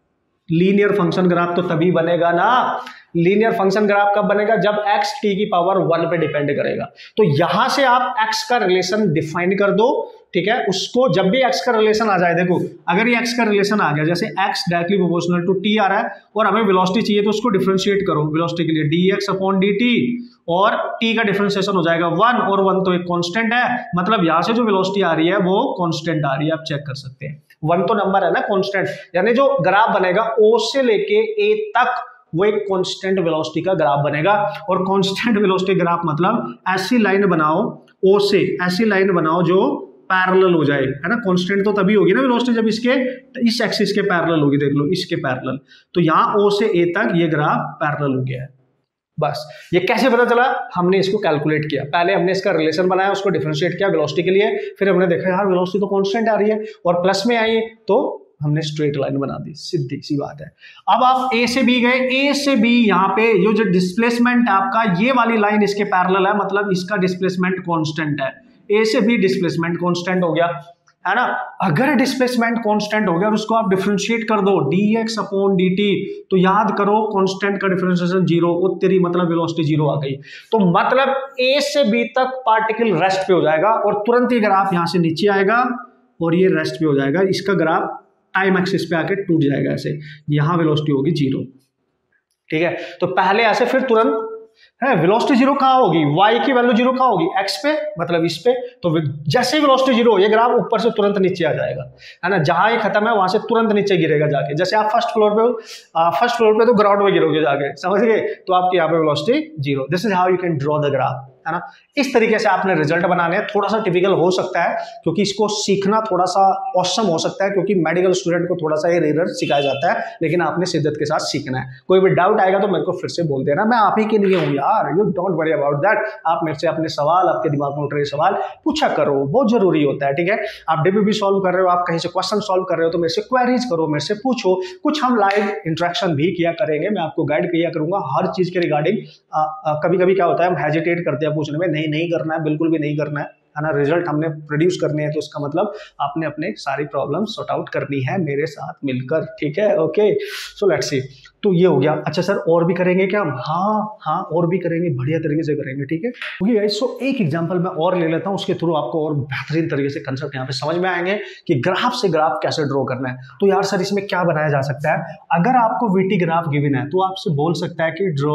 लीनियर फंक्शन ग्राफ तो तभी बनेगा ना, लीनियर फंक्शन ग्राफ कब बनेगा, जब x t की पावर वन पे डिपेंड करेगा। तो यहां से आप x का रिलेशन डिफाइन कर दो, ठीक है, उसको जब भी x का रिलेशन आ जाए, देखो अगर ये x का रिलेशन आ गया, जैसे x directly proportional to t आ रहा है और हमें वेलोसिटी चाहिए, तो उसको डिफरेंशिएट करो वेलोसिटी के लिए dx अपॉन dt, और t का डिफरेंशिएशन हो जाएगा वन, और वन तो एक कांस्टेंट है, मतलब यहां से जो वेलोसिटी आ रही है वो कांस्टेंट आ रही है, आप चेक कर सकते हैं। वन तो नंबर है ना, कांस्टेंट, यानी जो ग्राफ बनेगा o से लेके a तक वो एक कांस्टेंट वेलोसिटी का ग्राफ बनेगा। और कांस्टेंट वेलोसिटी ग्राफ मतलब ऐसी लाइन बनाओ, ओ से ऐसी लाइन बनाओ जो पैरेलल हो जाए, है ना। कांस्टेंट तो तभी होगी ना वेलोसिटी जब इसके इस एक्सिस के पैरेलल होगी, देख लो इसके पैरेलल। तो यहाँ ओ से ए तक ये ग्राफ पैरेलल हो गया है। बस ये कैसे पता चला, हमने इसको कैलकुलेट किया, पहले हमने इसका रिलेशन बनाया, उसको डिफरेंशिएट किया वेलोसिटी के लिए, फिर हमने देखा यार वेलोसिटी तो कांस्टेंट आ रही है और प्लस में आई है, तो हमने स्ट्रेट लाइन बना दी, सीधी सी बात है। अब आप ए से बी गए, ए से बी यहाँ पे ये जो डिस्प्लेसमेंट है आपका, ये वाली लाइन इसके पैरेलल है, मतलब इसका डिस्प्लेसमेंट कांस्टेंट है। ए से बी डिस्प्लेसमेंट कांस्टेंट हो गया, है ना। अगर डिस्प्लेसमेंट कांस्टेंट हो गया और उसको आप डिफरेंशिएट कर दो dx अपॉन dt, तो याद करो कांस्टेंट का डिफरेंशिएशन जीरो, वो तेरी मतलब वेलोसिटी जीरो आ गई। तो मतलब ए से बी तक पार्टिकल रेस्ट पे हो जाएगा और तुरंत ही ग्राफ यहां से नीचे आएगा और ये रेस्ट पे हो जाएगा, इसका ग्राफ टाइम एक्सिस पे आके टूट जाएगा ऐसे, यहां वेलोसिटी होगी जीरो, ठीक है। तो पहले ऐसे, फिर तुरंत है वेलोसिटी जीरो कहां होगी, y की वैल्यू जीरो कहां होगी, x पे, मतलब इस पे। तो जैसे वेलोसिटी जीरो, ये ग्राफ ऊपर से तुरंत नीचे आ जाएगा, है ना, जहां ये खत्म है वहां से तुरंत नीचे गिरेगा जाके। जैसे आप फर्स्ट फ्लोर पे हो, फर्स्ट फ्लोर पे तो ग्राउंड में गिरोगे जाके, समझ गए, तो आपकी यहाँ पे velocity zero. This is how you can draw the graph, है ना। इस तरीके से आपने रिजल्ट बनाने हैं। थोड़ा सा टिपिकल हो सकता है क्योंकि इसको सीखना थोड़ा सा ऑसम हो सकता है, क्योंकि मेडिकल स्टूडेंट को थोड़ा सा ये एरर सिखाया जाता है, लेकिन आपने शिद्दत के साथ सीखना है। कोई भी डाउट आएगा तो मेरे को फिर से बोल देना, मैं आप ही के लिए हूँ यार, you don't worry about that. आप मेरे से अपने सवाल, आपके दिमाग में उठ रहे सवाल पूछा करो, बहुत जरूरी होता है, ठीक है। आप डीबीबी सॉल्व कर रहे हो, आप कहीं से क्वेश्चन सॉल्व कर रहे हो, तो मेरे से क्वेरीज करो, मेरे से पूछो, कुछ हम लाइव इंटरेक्शन भी किया करेंगे, मैं आपको गाइड किया करूंगा हर चीज के रिगार्डिंग। कभी कभी क्या होता है, हम हेजिटेट करते हैं पूछने में, नहीं नहीं करना है, बिल्कुल भी नहीं करना है, है ना। रिजल्ट हमने प्रोड्यूस करने हैं, तो इसका मतलब आपने अपने सारी प्रॉब्लम सॉर्ट आउट करनी है मेरे साथ मिलकर, ठीक है। Okay, so let's see. तो ये हो गया। अच्छा सर और भी करेंगे क्या हम? हाँ हाँ और भी करेंगे, बढ़िया तरीके से करेंगे, ठीक है। ओके गाइस, सो एक एग्जांपल मैं और ले लेता हूँ, उसके थ्रू आपको और बेहतरीन तरीके से कंसेप्ट यहाँ पे समझ में आएंगे कि ग्राफ से ग्राफ कैसे ड्रॉ करना है। तो यार सर इसमें क्या बनाया जा सकता है, अगर आपको वीटी ग्राफ गिवन है तो आपसे बोल सकता है कि ड्रॉ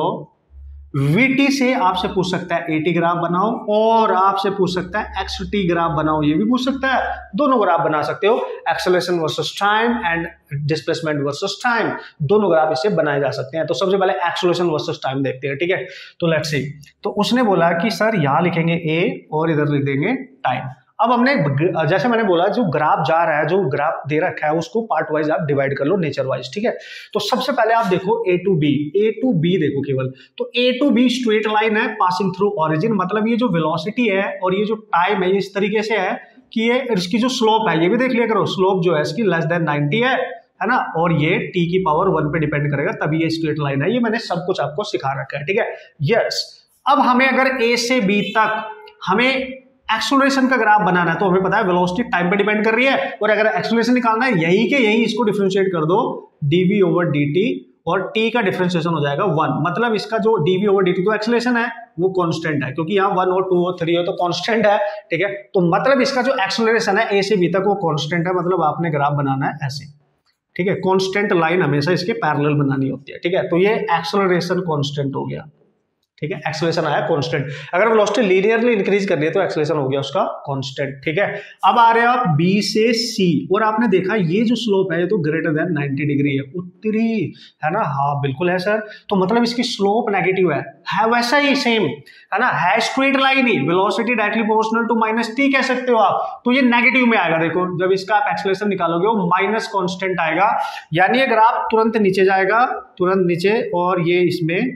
वीटी से, आपसे पूछ सकता है एटी ग्राफ बनाओ, और आपसे पूछ सकता है एक्सटी ग्राफ बनाओ, ये भी पूछ सकता है। दोनों ग्राफ बना सकते हो, acceleration versus time and displacement versus time, दोनों ग्राफ इससे बनाए जा सकते हैं। तो सबसे पहले एक्सेलरेशन वर्सेस टाइम देखते हैं, ठीक है। तो लेट्स सी। तो उसने बोला कि सर यहां लिखेंगे ए और इधर लिख देंगे टाइम। अब हमने जैसे मैंने बोला, जो ग्राफ जा रहा है, जो ग्राफ दे रखा है, उसको पार्ट वाइज आप डिवाइड कर लो, नेचर वाइज, ठीक है। तो सबसे पहले आप देखो A to B, A to B देखो केवल, तो A to B straight line है पासिंग थ्रू ओरिजिन, मतलब ये जो वेलोसिटी है और ये जो टाइम है, ये इस तरीके से है कि ये इसकी जो स्लोप है, ये भी देख लिया करो, स्लोप जो है इसकी लेस देन नाइनटी है, है ना, और ये टी की पावर वन पे डिपेंड करेगा, तभी ये स्ट्रेट लाइन है। ये मैंने सब कुछ आपको सिखा रखा है, ठीक है। यस, अब हमें अगर ए से बी तक हमें एक्सेलरेशन का ग्राफ बनाना है, तो हमें पता है वेलोसिटी टाइम पे डिपेंड कर रही है, और अगर एक्सेलरेशन निकालना है यही के यही, इसको डिफरेंशिएट कर दो dv ओवर dt, और t का डिफरेंशिएशन हो जाएगा वन, मतलब इसका जो dv ओवर dt तो एक्सेलरेशन है वो कांस्टेंट है, क्योंकि यहाँ वन और टू और थ्री हो तो कांस्टेंट है, ठीक है। तो मतलब इसका जो एक्सेलरेशन है a से b तक वो कांस्टेंट है, मतलब आपने ग्राफ बनाना है ऐसे, ठीक है। कांस्टेंट लाइन हमेशा इसके पैरेलल बनानी होती है, ठीक है। तो ये एक्सेलरेशन कांस्टेंट हो गया, ठीक है। एक्सेलरेशन आया कांस्टेंट। अगर वेलोसिटी लीनियरली इंक्रीज करनी है तो एक्सेलरेशन हो गया उसका कांस्टेंट, ठीक है। अब आ रहे हैं आप B से C, और आपने देखा ये जो स्लोप है ये तो ग्रेटर देन नाइनटी डिग्री है, उत्तरी, है ना। हाँ बिल्कुल है सर, तो मतलब इसकी स्लोप नेगेटिव है, है वैसा ही सेम, है ना, है स्ट्रेट लाइन ही, velocity directly proportional to minus t कह सकते हो आप, तो ये नेगेटिव में आएगा। देखो जब इसका आप एक्सेलरेशन निकालोगे वो माइनस कांस्टेंट आएगा, यानी ये ग्राफ तुरंत नीचे जाएगा, तुरंत नीचे, और ये इसमें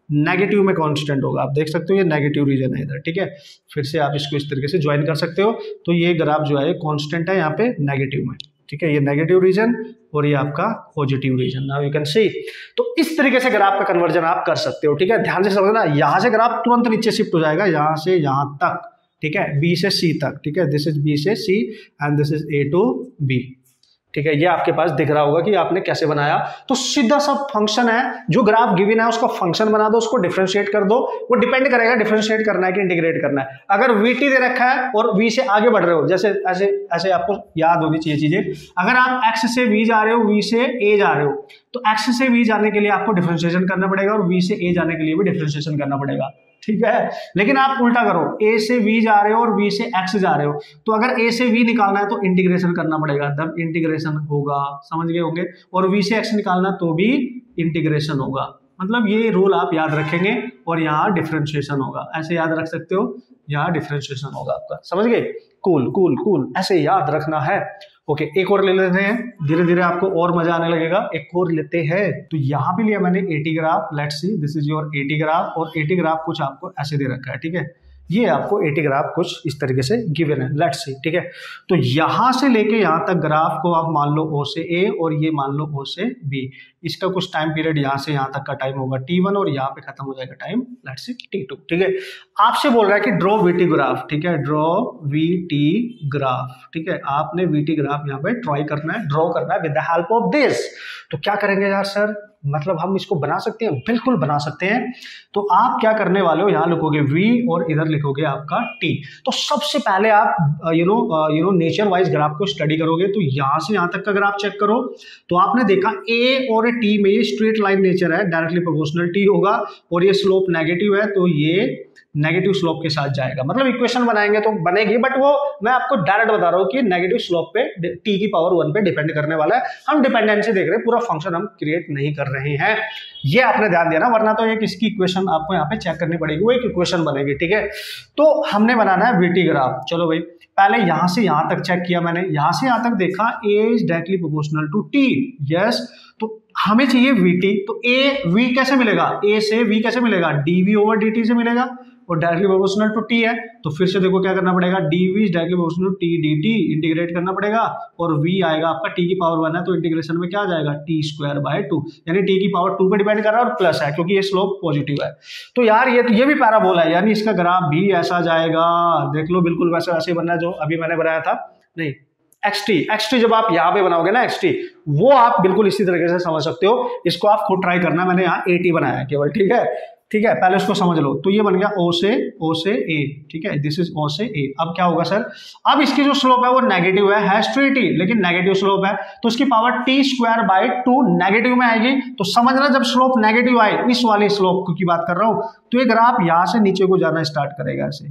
नेगेटिव में कांस्टेंट होगा। आप देख सकते हो ये नेगेटिव रीजन है इधर, ठीक है। फिर से आप इसको इस तरीके से ज्वाइन कर सकते हो। तो ये ग्राफ जो है कांस्टेंट है यहाँ पे नेगेटिव में, ठीक है। ये नेगेटिव रीजन और ये आपका positive region, now you can see. तो इस तरीके से ग्राफ का कन्वर्जन आप कर सकते हो, ठीक है। ध्यान से समझना, यहाँ से ग्राफ तुरंत नीचे शिफ्ट हो जाएगा, यहाँ से यहाँ तक, ठीक है, बी से सी तक, ठीक है। दिस इज बी से C and this is A to B, ठीक है। ये आपके पास दिख रहा होगा कि आपने कैसे बनाया। तो सीधा सा फंक्शन है, जो ग्राफ गिवन है उसका फंक्शन बना दो, उसको डिफरेंशिएट कर दो। वो डिपेंड करेगा डिफरेंशिएट करना है कि इंटीग्रेट करना है। अगर वीटी दे रखा है और वी से आगे बढ़ रहे हो, जैसे ऐसे ऐसे आपको याद होगी ये चीजें। अगर आप एक्स से वी जा रहे हो, वी से ए जा रहे हो, तो एक्स से वी जाने के लिए आपको डिफरेंशिएशन करना पड़ेगा और वी से ए जाने के लिए भी डिफरेंशिएशन करना पड़ेगा, ठीक है। लेकिन आप उल्टा करो, ए से वी जा रहे हो और वी से एक्स जा रहे हो, तो अगर ए से वी निकालना है तो इंटीग्रेशन करना पड़ेगा, तब इंटीग्रेशन होगा, समझ गए होंगे। और वी से एक्स निकालना तो भी इंटीग्रेशन होगा। मतलब ये रूल आप याद रखेंगे और यहाँ डिफरेंशिएशन होगा, ऐसे याद रख सकते हो, यहाँ डिफरेंशिएशन होगा आपका, समझ गए। कूल कूल कूल, ऐसे याद रखना है। ओके, एक और ले लेते हैं, धीरे धीरे आपको और मजा आने लगेगा। एक और लेते हैं। तो यहाँ पे लिया मैंने AT graph, let's see this is your AT graph, और एटी ग्राफ कुछ आपको ऐसे दे रखा है, ठीक है। ये आपको एटी ग्राफ कुछ इस तरीके से गिवन है, लेट्स सी, ठीक है। तो यहाँ से लेके यहाँ तक ग्राफ को आप मान लो ओ से ए और ये मान लो ओ से बी। इसका कुछ टाइम पीरियड यहाँ से यहाँ तक का टाइम होगा टी वन और यहाँ पे खत्म हो जाएगा time, let's see t two, ठीक है। आपसे बोल रहा है कि ड्रॉ वीटी ग्राफ, ठीक है, ड्रॉ वीटी ग्राफ, ठीक है। आपने वीटी ग्राफ यहाँ पे ट्राई करना है, ड्रॉ करना है with the help of this. तो क्या करेंगे यार सर, मतलब हम इसको बना सकते हैं? बिल्कुल बना सकते हैं। तो आप क्या करने वाले हो, यहाँ लिखोगे v और इधर लिखोगे आपका t। तो सबसे पहले आप you know you know nature wise graph को स्टडी करोगे। तो यहाँ से यहाँ तक का ग्राफ चेक करो, तो आपने देखा a और t में ये स्ट्रेट लाइन नेचर है, डायरेक्टली प्रोपोर्शनल t होगा, और ये स्लोप नेगेटिव है तो ये नेगेटिव स्लोप के साथ जाएगा। मतलब इक्वेशन बनाएंगे तो बनेगी, बट वो मैं आपको डायरेक्ट बता रहा हूँ कि नेगेटिव स्लोप पे t की पावर वन पे डिपेंड करने वाला है। हम डिपेंडेंसी देख रहे हैं, पूरा फंक्शन हम क्रिएट नहीं कर रहे हैं, ये आपने ध्यान देना, वरना तो एक इसकी इक्वेशन आपको यहाँ पे चेक करनी पड़ेगी, वो एक इक्वेशन बनेगी, ठीक है। तो हमने बनाना है वीटी ग्राफ। चलो भाई, पहले यहां से यहां तक चेक किया मैंने, यहां से यहां तक देखा a is directly proportional to t, yes. तो हमें चाहिए vt, तो a v कैसे मिलेगा, a से v कैसे मिलेगा, dv ओवर dt से मिलेगा, और डायरेक्टली प्रोपोर्शनल टू t है। तो फिर से देखो क्या करना पड़ेगा, dv is directly proportional to t dt, integrate करना पड़ेगा, और v आएगा आपका t की पावर वन है, तो इंटीग्रेशन में क्या आ जाएगा, t स्क्वायर बाय टू, यानी t की पावर टू पे डिपेंड कर रहा है और प्लस है क्योंकि ये स्लोप पॉजिटिव है। तो यार ये तो ये भी पैराबोला है, यानी इसका ग्राफ भी ऐसा जाएगा, देख लो बिल्कुल वैसे वैसे बनना है जो अभी मैंने बनाया था। नहीं, xt xt जब आप यहाँ पे बनाओगे ना xt, वो आप बिल्कुल इसी तरीके से समझ सकते हो। इसको आप खुद ट्राई करना, मैंने यहाँ एटी बनाया है केवल, ठीक है, ठीक है। पहले उसको समझ लो। तो ये बन गया o से o से a, ठीक है, दिस इज o से a। अब क्या होगा सर, अब इसकी जो स्लोप है वो नेगेटिव है, है स्ट्रेट ही लेकिन नेगेटिव स्लोप है, तो इसकी power t square by two negative में आएगी। तो समझना, जब स्लोप नेगेटिव आए, इस वाले स्लोप की बात कर रहा हूं, तो ये ग्राफ यहां से नीचे को जाना स्टार्ट करेगा, ऐसे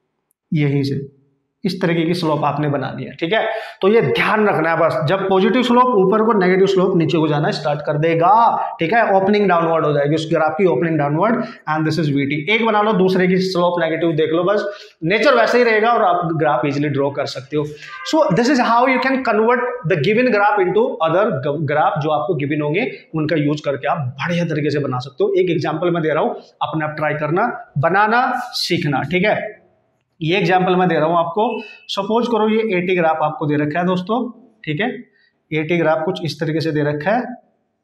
यहीं से इस तरीके की स्लोप आपने बना दी है, ठीक है। तो ये ध्यान रखना है बस, जब पॉजिटिव स्लोप ऊपर को, नेगेटिव स्लोप नीचे को जाना स्टार्ट कर देगा, ठीक है। ओपनिंग डाउनवर्ड हो जाएगी उस ग्राफ की, opening downward, and this is v t. एक बना लो, दूसरे की स्लोप नेगेटिव देख लो, बस नेचर वैसे ही रहेगा और आप ग्राफ इजिली ड्रॉ कर सकते हो। So this is how you can convert the given graph into other graph जो आपको गिवन होंगे, उनका यूज करके आप बढ़िया तरीके से बना सकते हो। एक एग्जाम्पल मैं दे रहा हूं, अपने आप ट्राई करना, बनाना सीखना, ठीक है। ये एग्जाम्पल मैं दे रहा हूं आपको। सपोज करो ये एटी ग्राफ आपको दे रखा है दोस्तों, ठीक है। एटी ग्राफ कुछ इस तरीके से दे रखा है,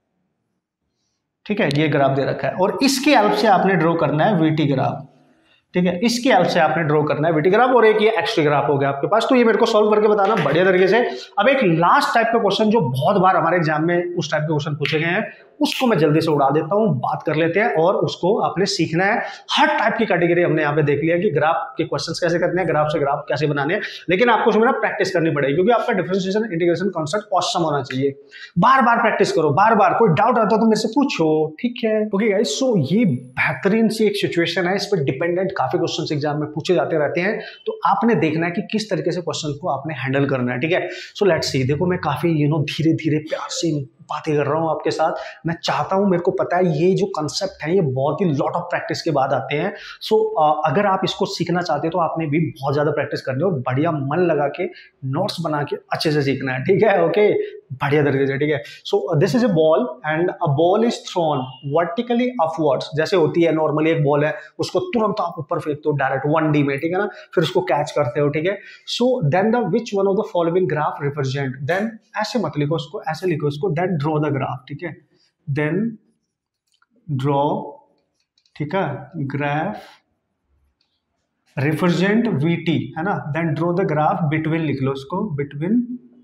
ठीक है, ये ग्राफ दे रखा है, और इसकी हेल्प से आपने ड्रॉ करना है वीटी ग्राफ, ठीक है। इसकी हेल्प से आपने ड्रॉ करना है वीटी ग्राफ, और एक ये एक्सटी ग्राफ हो गया आपके पास। तो ये मेरे को सॉल्व करके बताना बढ़िया तरीके से। अब एक लास्ट टाइप का क्वेश्चन जो बहुत बार हमारे एग्जाम में उस टाइप के क्वेश्चन पूछे गए हैं, उसको मैं जल्दी से उड़ा देता हूं, बात कर लेते हैं, और उसको आपने सीखना है। हर टाइप की कैटेगरी हमने यहाँ पे देख लिया कि ग्राफ के क्वेश्चंस कैसे करने हैं, ग्राफ से ग्राफ कैसे बनाने हैं, लेकिन आपको उसमें प्रैक्टिस करनी पड़ेगी, क्योंकि आपका डिफरेंशिएशन इंटीग्रेशन कॉन्सेप्ट ऑसम होना चाहिए। बार बार प्रैक्टिस करो, बार बार कोई डाउट आता है तो मेरे से पूछो, ठीक है। ओके गाइस, सो ये बेहतरीन सी एक सिचुएशन है, इस पर डिपेंडेंट काफी क्वेश्चन एग्जाम में पूछे जाते रहते हैं, तो आपने देखना है कि किस तरीके से क्वेश्चन को आपने हैंडल करना है, ठीक है। सो लेट्स सी, देखो मैं काफी यू नो धीरे धीरे प्यार से बातें कर रहा हूँ आपके साथ, मैं चाहता हूँ, मेरे को पता है ये जो कंसेप्ट है ये बहुत ही लॉट ऑफ प्रैक्टिस के बाद आते हैं। सो so, अगर आप इसको सीखना चाहते हो तो आपने भी बहुत ज़्यादा प्रैक्टिस करनी है और बढ़िया मन लगा के नोट्स बना के अच्छे से सीखना है, ठीक है, ओके, बढ़िया तरीके से, ठीक है। So this is a ball and a ball is thrown vertically upwards, जैसे होती है नॉर्मली एक बॉल है, उसको तुरंत आप ऊपर फेंकते हो डायरेक्ट वन डी में, ठीक है ना, फिर उसको कैच करते हो, ठीक है। So then the which one of the following graph represent, then ऐसे मत लिखो उसको, ऐसे लिखो उसको, देन ड्रॉ द ग्राफ, ठीक है, देन ड्रॉ, ठीक है, ग्राफ रिप्रेजेंट वीटी, है ना, then draw the graph between, लिख लो उसको, between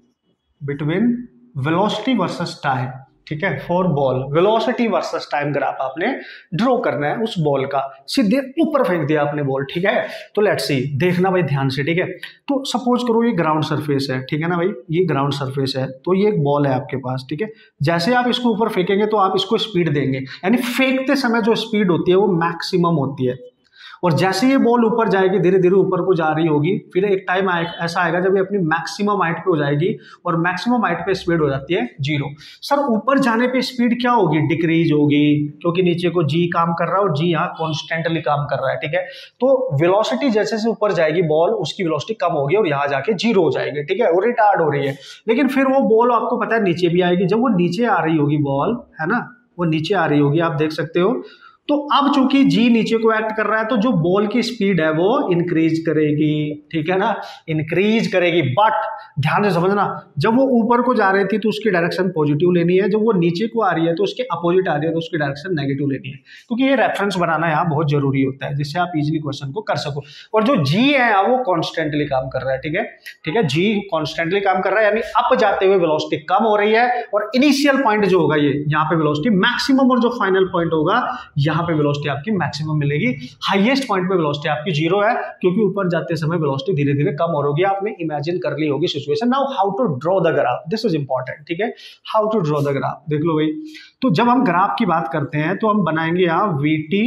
between velocity versus time, ठीक है, for ball, velocity versus time graph आपने ड्रॉ करना है उस बॉल का, सीधे ऊपर फेंक दिया आपने बॉल, ठीक है। तो लेट्स सी, देखना भाई ध्यान से, ठीक है। तो सपोज करो ये ग्राउंड सरफेस है, ठीक है ना भाई, ये ग्राउंड सरफेस है, तो ये एक बॉल है आपके पास, ठीक है। जैसे आप इसको ऊपर फेंकेंगे तो आप इसको स्पीड देंगे, यानी फेंकते समय जो स्पीड होती है वो मैक्सिमम होती है, और जैसे ये बॉल ऊपर जाएगी, धीरे धीरे ऊपर को जा रही होगी, फिर एक टाइम ऐसा आएगा जब ये अपनी मैक्सिमम हाइट पे हो जाएगी, और मैक्सिमम हाइट पे स्पीड हो जाती है जीरो। सर ऊपर जाने पे स्पीड क्या होगी, डिक्रीज होगी, क्योंकि नीचे को जी काम कर रहा है और जी यहाँ कॉन्स्टेंटली काम कर रहा है, ठीक है। तो वेलोसिटी जैसे से ऊपर जाएगी बॉल, उसकी वेलोसिटी कम होगी और यहाँ जाके जीरो हो जाएगी, ठीक है, वो रिटार्ड हो रही है। लेकिन फिर वो बॉल आपको पता है नीचे भी आएगी, जब वो नीचे आ रही होगी बॉल, है ना, वो नीचे आ रही होगी, आप देख सकते हो। तो अब चूंकि जी नीचे को एक्ट कर रहा है, तो जो बॉल की स्पीड है वो इंक्रीज करेगी, ठीक है ना, इंक्रीज करेगी। बट ध्यान से समझना, जब वो ऊपर को जा रही थी तो उसकी डायरेक्शन पॉजिटिव लेनी है, जब वो नीचे को आ रही है तो उसके अपोजिट आ रही है तो उसकी डायरेक्शन नेगेटिव लेनी है, क्योंकि ये रेफरेंस बनाना यहाँ बहुत जरूरी होता है, जिससे आप इजिली क्वेश्चन को कर सको। और जो जी है वो कॉन्स्टेंटली काम कर रहा है, ठीक है, ठीक है, जी कॉन्स्टेंटली काम कर रहा है, यानी अप जाते हुए वेलोसिटी कम हो रही है, और इनिशियल पॉइंट जो होगा ये यहाँ पे वेलोसिटी मैक्सिमम, और जो फाइनल पॉइंट होगा यहाँ पे वेलोसिटी आपकी मैक्सिमम मिलेगी। हाईएस्ट पॉइंट पे वेलोसिटी आपकी जीरो है, क्योंकि ऊपर जाते समय वेलोसिटी धीरे धीरे कम हो रही है। आपने इमेजिन कर ली होगी situation. Now how to draw the graph, this is important, ठीक है, how to draw the graph, देख लो भाई। तो जब हम ग्राफ की बात करते हैं तो हम बनाएंगे यहाँ v t,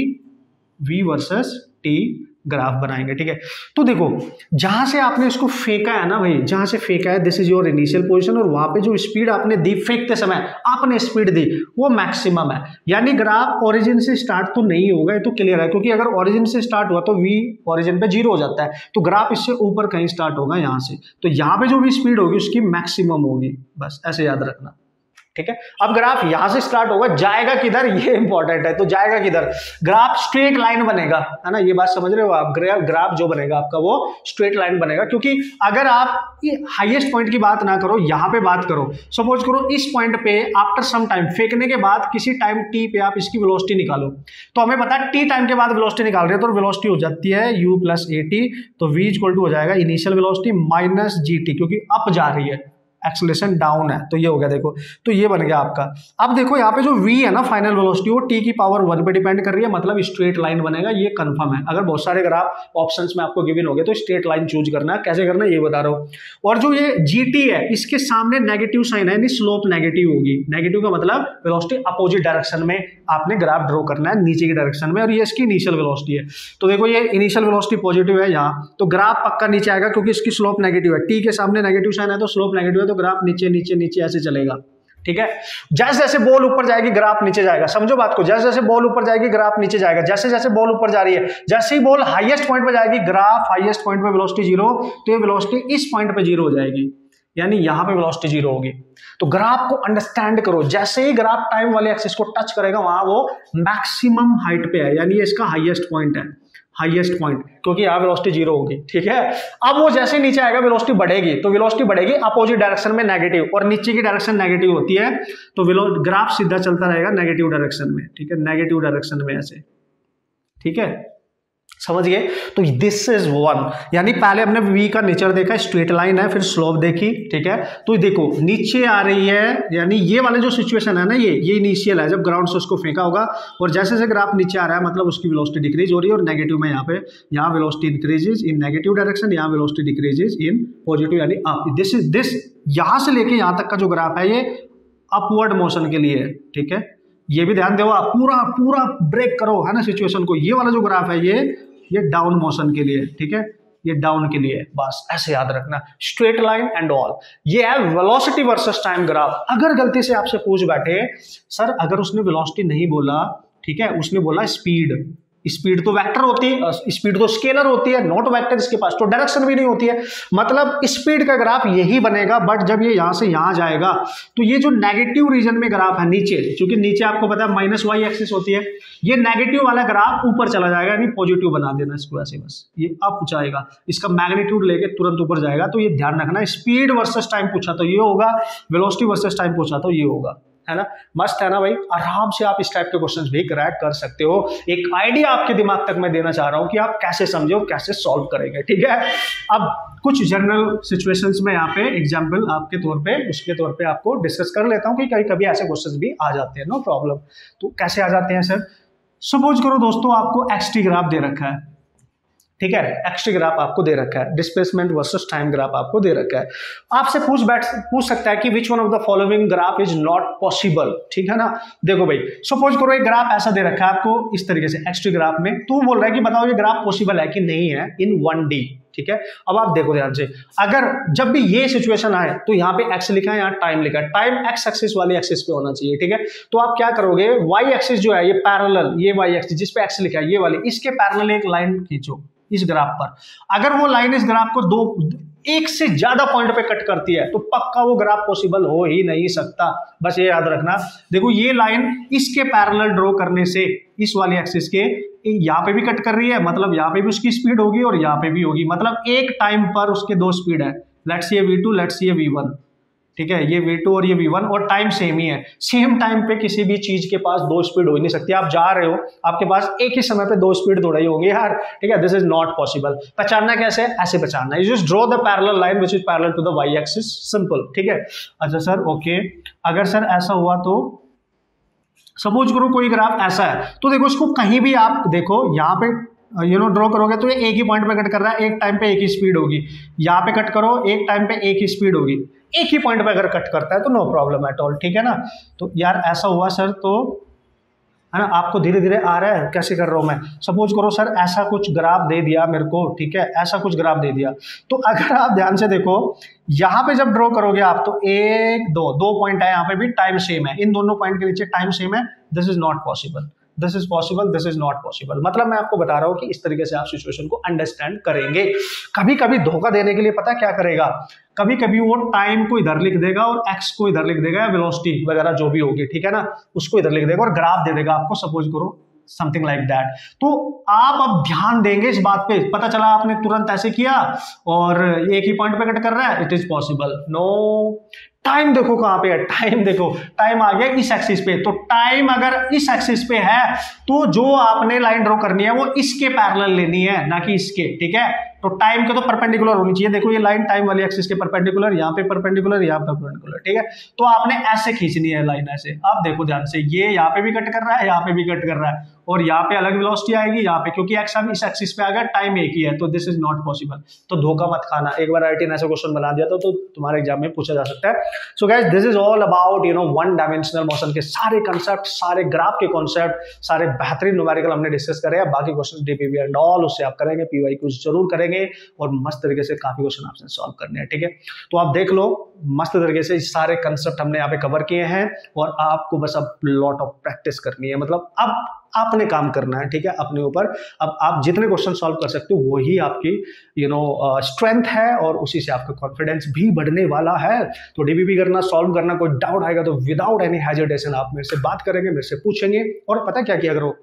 v versus t graph बनाएंगे, ठीक है। तो देखो जहां से आपने इसको फेंका है ना भाई, जहां से फेंका है, this is your initial position, और वहां पे जो स्पीड आपने दी फेंकते समय, आपने स्पीड दी वो मैक्सिमम है, यानी ग्राफ ओरिजिन से स्टार्ट तो नहीं होगा, ये तो क्लियर है, क्योंकि अगर ओरिजिन से स्टार्ट हुआ तो वी ओरिजिन पे जीरो हो जाता है, तो ग्राफ इससे ऊपर कहीं स्टार्ट होगा यहाँ से, तो यहाँ पे जो भी स्पीड होगी उसकी मैक्सिमम होगी, बस ऐसे याद रखना, ठीक है। अब ग्राफ यहां से स्टार्ट होगा, जाएगा किधर, ये इंपॉर्टेंट है, तो जाएगा किधर, ग्राफ स्ट्रेट लाइन बनेगा, है ना, ये बात समझ रहे हो आप, ग्राफ ग्राफ जो बनेगा आपका वो स्ट्रेट लाइन बनेगा, क्योंकि अगर आप ये हाईएस्ट पॉइंट की बात ना करो, यहां पे बात करो, सपोज करो इस पॉइंट पे आफ्टर सम टाइम फेंकने के बाद किसी टाइम टी पे आप इसकी वेलोसिटी निकालो, तो हमें पता है टी टाइम के बाद वेलोसिटी निकाल रहे हैं, तो वेलोसिटी हो जाती है यू प्लस ए टी, तो वी इक्वल टू हो जाएगा initial velocity minus g t, क्योंकि अप जा रही है, एक्सेलरेशन डाउन है, तो ये हो गया, देखो, तो ये बन गया आपका। अब देखो यहाँ पे जो v है ना फाइनल वेलोसिटी, वो t की पावर वन पे डिपेंड कर रही है, मतलब स्ट्रेट लाइन बनेगा, ये कंफर्म है। अगर बहुत सारे ग्राफ ऑप्शंस में आपको गिवन हो गए तो स्ट्रेट लाइन चूज करना है, कैसे करना है ये बता रहा हूँ। और जो ये gt है, इसके सामने नेगेटिव साइन है, यानी स्लोप नेगेटिव होगी, नेगेटिव का मतलब वेलोसिटी अपोजिट डायरेक्शन में आपने ग्राफ ड्रॉ करना है, नीचे की डायरेक्शन में, और ये इसकी इनिशियल वेलोसिटी है। तो देखो ये इनिशियल वेलोसिटी पॉजिटिव है यहाँ, तो ग्राफ पक्का नीचे आएगा, क्योंकि इसकी स्लोप नेगेटिव है, टी के सामने नेगेटिव साइन है तो स्लोप नेगेटिव है, तो ग्राफ नीचे नीचे नीचे ऐसे चलेगा, ठीक है। जैसे जैसे बॉल ऊपर जाएगी ग्राफ नीचे जाएगा, समझो बात को, जैसे जैसे बॉल ऊपर जाएगी ग्राफ नीचे जाएगा, जैसे जैसे बॉल ऊपर जा रही है, जैसे ही बॉल हाईएस्ट पॉइंट पे जाएगी, ग्राफ हाईएस्ट पॉइंट पे वेलोसिटी जीरो, तो ये वेलोसिटी इस पॉइंट पे जीरो हो जाएगी, यानी यहां पे वेलोसिटी जीरो होगी। तो ग्राफ को अंडरस्टैंड करो, जैसे ही ग्राफ टाइम वाले एक्सिस को टच करेगा वहां वो मैक्सिमम हाइट पे है, यानी ये इसका हाईएस्ट पॉइंट है, हाईएस्ट पॉइंट, क्योंकि यहाँ वेलोसिटी जीरो होगी, ठीक है। अब वो जैसे नीचे आएगा वेलोसिटी बढ़ेगी, तो वेलोसिटी बढ़ेगी अपोजिट डायरेक्शन में नेगेटिव, और नीचे की डायरेक्शन नेगेटिव होती है, तो ग्राफ सीधा चलता रहेगा नेगेटिव डायरेक्शन में, ठीक है, नेगेटिव डायरेक्शन में ऐसे, ठीक है, समझ गए। तो दिस इज वन, यानी पहले हमने v का नेचर देखा, स्ट्रेट लाइन है, फिर स्लोप देखी, ठीक है। तो देखो नीचे आ रही है, यानी ये वाले जो सिचुएशन है ना, ये ये इनिशियल है, जब ग्राउंड से उसको फेंका होगा, और जैसे जैसे ग्राफ नीचे आ रहा है मतलब उसकी वेलोसिटी डिक्रीज हो रही है, और नेगेटिव में यहाँ पे, यहाँ velocity increases in negative direction, यहाँ वेलोसिटी डिक्रीजेज इन पॉजिटिव, यानी अप। दिस इज दिस यहाँ से लेके यहाँ तक का जो ग्राफ है ये अपवर्ड मोशन के लिए है, ठीक है, ये भी ध्यान दो, आप पूरा पूरा ब्रेक करो, है ना, सिचुएशन को। ये वाला जो ग्राफ है ये ये डाउन मोशन के लिए, ठीक है, ये डाउन के लिए, बस ऐसे याद रखना, स्ट्रेट लाइन एंड ऑल। ये है वेलोसिटी वर्सेस टाइम ग्राफ। अगर गलती से आपसे पूछ बैठे सर अगर उसने वेलोसिटी नहीं बोला, ठीक है, उसने बोला स्पीड, स्पीड तो वेक्टर होती है, स्पीड तो स्केलर होती है, नॉट वेक्टर, इसके पास तो डायरेक्शन भी नहीं होती है, मतलब स्पीड का ग्राफ यही बनेगा। बट जब ये यहां से यहां जाएगा तो ये जो नेगेटिव रीजन में ग्राफ है नीचे, क्योंकि नीचे आपको पता है माइनस वाई एक्सिस होती है, ये नेगेटिव वाला ग्राफ ऊपर चला जाएगा, यानी पॉजिटिव बना देना इसको ऐसे, बस ये अप जाएगा, इसका मैग्नीट्यूड लेके तुरंत ऊपर जाएगा। तो ये ध्यान रखना, स्पीड वर्सेस टाइम पूछा तो ये होगा, वेलोसिटी वर्सेस टाइम पूछा तो ये होगा, है ना। मस्त है ना भाई, आराम से आप इस टाइप के क्वेश्चंस भी क्रैक कर सकते हो। एक आइडिया आपके दिमाग तक मैं देना चाह रहा हूं कि आप कैसे समझे और कैसे सॉल्व करेंगे, ठीक है। अब कुछ जनरल सिचुएशंस में यहाँ पे एग्जांपल आपके तौर पे उसके तौर पे आपको डिस्कस कर लेता हूं कि कभी कभी ऐसे क्वेश्चंस भी आ जाते हैं, नो प्रॉब्लम। तो कैसे आ जाते हैं सर, सपोज करो दोस्तों आपको एक्सटी ग्राफ दे रखा है, ठीक है, एक्सटी ग्राफ आपको दे रखा है, डिस्प्लेसमेंट वर्सेस टाइम ग्राफ आपको दे रखा है। आपसे पूछ बैठ पूछ सकता है कि which one of the following graph is not possible, ठीक है ना। देखो भाई, सपोज करो एक ग्राफ ऐसा दे रखा है आपको इस तरीके से एक्सटी ग्राफ में, तो बोल रहा है कि बताओ ये ग्राफ पॉसिबल है कि नहीं है इन वन डी, ठीक है। अब आप देखो ध्यान से, अगर जब भी ये सिचुएशन आए तो यहाँ पे एक्स लिखा है, यहाँ टाइम लिखा है, टाइम एक्स एक्सिस वाली एक्सिस पे होना चाहिए, ठीक है। तो आप क्या करोगे, वाई एक्सिस जो है ये पैरेलल, ये वाई एक्सिस जिस पे एक्स लिखा है ये वाली, इसके पैरेलल एक लाइन खींचो इस ग्राफ पर। अगर वो लाइन इस ग्राफ को दो एक से ज्यादा पॉइंट पे कट करती है तो पक्का वो ग्राफ पॉसिबल हो ही नहीं सकता, बस ये याद रखना। देखो ये लाइन इसके पैरेलल ड्रॉ करने से इस वाली एक्सिस के यहाँ पे भी कट कर रही है, मतलब यहाँ पे भी उसकी स्पीड होगी और यहाँ पे भी होगी, मतलब एक टाइम पर उसके दो स्पीड है। लेट्स ये वी टू, लेट्स ये वी वन, ठीक है, ये वी टू और ये वी वन, और टाइम सेम ही है। सेम टाइम पे किसी भी चीज के पास दो स्पीड हो ही नहीं सकती। आप जा रहे हो, आपके पास एक ही समय पे दो स्पीड दौड़ रही होंगी यार, ठीक है, दिस इज नॉट पॉसिबल। पहचानना कैसे, ऐसे पहचानना, you just draw the parallel line which is parallel to the y axis, simple, ठीक है। अच्छा सर, ओके, अगर सर ऐसा हुआ तो सपोज करो कोई ग्राफ ऐसा है, तो देखो इसको कहीं भी आप देखो यहाँ पे यू नो ड्रॉ करोगे तो ये एक ही पॉइंट पे कट कर रहा है, एक टाइम पे एक ही स्पीड होगी। यहाँ पे कट करो, एक टाइम पे एक ही स्पीड होगी, एक ही पॉइंट पे अगर कट करता है तो नो प्रॉब्लम एट ऑल, ठीक है ना। तो यार ऐसा हुआ सर, तो है ना, आपको धीरे धीरे आ रहा है, कैसे कर रहा हूँ मैं। सपोज करो सर ऐसा कुछ ग्राफ दे दिया मेरे को, ठीक है, ऐसा कुछ ग्राफ दे दिया, तो अगर आप ध्यान से देखो यहाँ पे जब ड्रॉ करोगे आप, तो एक दो दो पॉइंट है, यहाँ पे भी टाइम सेम है, इन दोनों पॉइंट के नीचे टाइम सेम है, this is not possible, this is possible, this is not possible. मतलब मैं आपको बता रहा हूं कि इस तरीके से आप सिचुएशन को अंडरस्टैंड करेंगे। कभी कभी धोखा देने के लिए पता क्या करेगा, कभी कभी वो टाइम को इधर लिख देगा और एक्स को इधर लिख देगा, वेलोसिटी वगैरह जो भी होगी, ठीक है ना, उसको इधर लिख देगा और ग्राफ दे देगा आपको, सपोज करो समथिंग लाइक दैट। तो आप अब ध्यान देंगे इस बात पे, पता चला आपने तुरंत ऐसे किया और एक ही पॉइंट पे कट कर रहा है, it is possible, no. Time देखो कहां पे है, टाइम देखो, टाइम आ गया इस एक्सिस पे, तो टाइम अगर इस एक्सिस पे है तो जो आपने लाइन ड्रॉ करनी है वो इसके पैरेलल लेनी है, ना कि इसके, ठीक है। तो टाइम के तो परपेंडिकुलर होनी चाहिए, देखो ये लाइन टाइम वाली एक्सिस के परपेंडिकुलर, यहाँ पे परपेंडिकुलर, यहाँ पे परपेंडिकुलर, ठीक है। तो आपने ऐसे खींचनी है लाइन ऐसे, आप देखो ध्यान से, ये यहाँ पे भी कट कर रहा है, यहाँ पे भी कट कर रहा है, और यहाँ पे अलग वेलोसिटी आएगी, यहाँ पे क्योंकि एक्स अब इस एक्सिस पे आ गया, टाइम एक ही है, तो दिस इज नॉट पॉसिबल। तो धोखा मत खाना, एक बार आईटी ने ऐसा क्वेश्चन बना दिया तो, तो तुम्हारे एग्जाम में पूछा जा सकता है। So guys, this is all about you know one dimensional motion के सारे कंसेप्ट, सारे ग्राफ के कॉन्सेप्ट, सारे बेहतरीन न्यूमेरिकल हमने डिस्कस करे। बाकी क्वेश्चन डीपीवी एंड ऑल उससे आप करेंगे, पीवाई क्यूज जरूर करेंगे, और मस्त तरीके से काफी क्वेश्चन आपसे सॉल्व करने हैं, ठीक है। तो आप देख लो, मस्त तरीके से सारे कंसेप्ट हमने यहाँ पे कवर किए हैं, और आपको बस अब लॉट ऑफ प्रैक्टिस करनी है, मतलब अब आपने काम करना है, ठीक है, अपने ऊपर। अब आप जितने क्वेश्चन सॉल्व कर सकते हो वही आपकी यू नो स्ट्रेंथ है, और उसी से आपका कॉन्फिडेंस भी बढ़ने वाला है। तो डीबीबी करना, सॉल्व करना, कोई डाउट आएगा तो विदाउट एनी हेजिटेशन आप मेरे से बात करेंगे, मेरे से पूछेंगे। और पता क्या किया करो,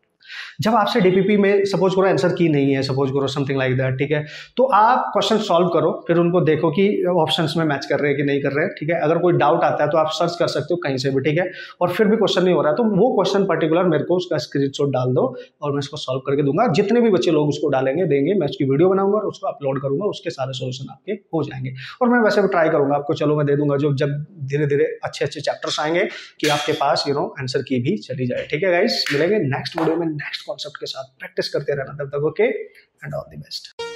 जब आपसे डीपीपी में सपोज करो आंसर की नहीं है, सपोज करो समथिंग लाइक दैट, ठीक है, तो आप क्वेश्चन सॉल्व करो, फिर उनको देखो कि ऑप्शंस में मैच कर रहे हैं कि नहीं कर रहे हैं, ठीक है। अगर कोई डाउट आता है तो आप सर्च कर सकते हो कहीं से भी, ठीक है, और फिर भी क्वेश्चन नहीं हो रहा है तो वो क्वेश्चन पर्टिकुलर मेरे को उसका स्क्रीनशॉट डाल दो और मैं इसको सॉल्व करके दूंगा। जितने भी बच्चे लोग उसको डालेंगे देंगे, मैं उसकी वीडियो बनाऊंगा और उसको अपलोड करूंगा, उसके सारे सोल्यूशन आपके हो जाएंगे। और मैं वैसे भी ट्राई करूंगा आपको, चलो मैं दे दूंगा जो जब धीरे धीरे अच्छे अच्छे चैप्टर्स आएंगे कि आपके पास यू नो आंसर की भी चली जाए, ठीक है गाइस। मिलेंगे नेक्स्ट वीडियो में नेक्स्ट कॉन्सेप्ट के साथ, प्रैक्टिस करते रहना तब तक, okay, and all the best.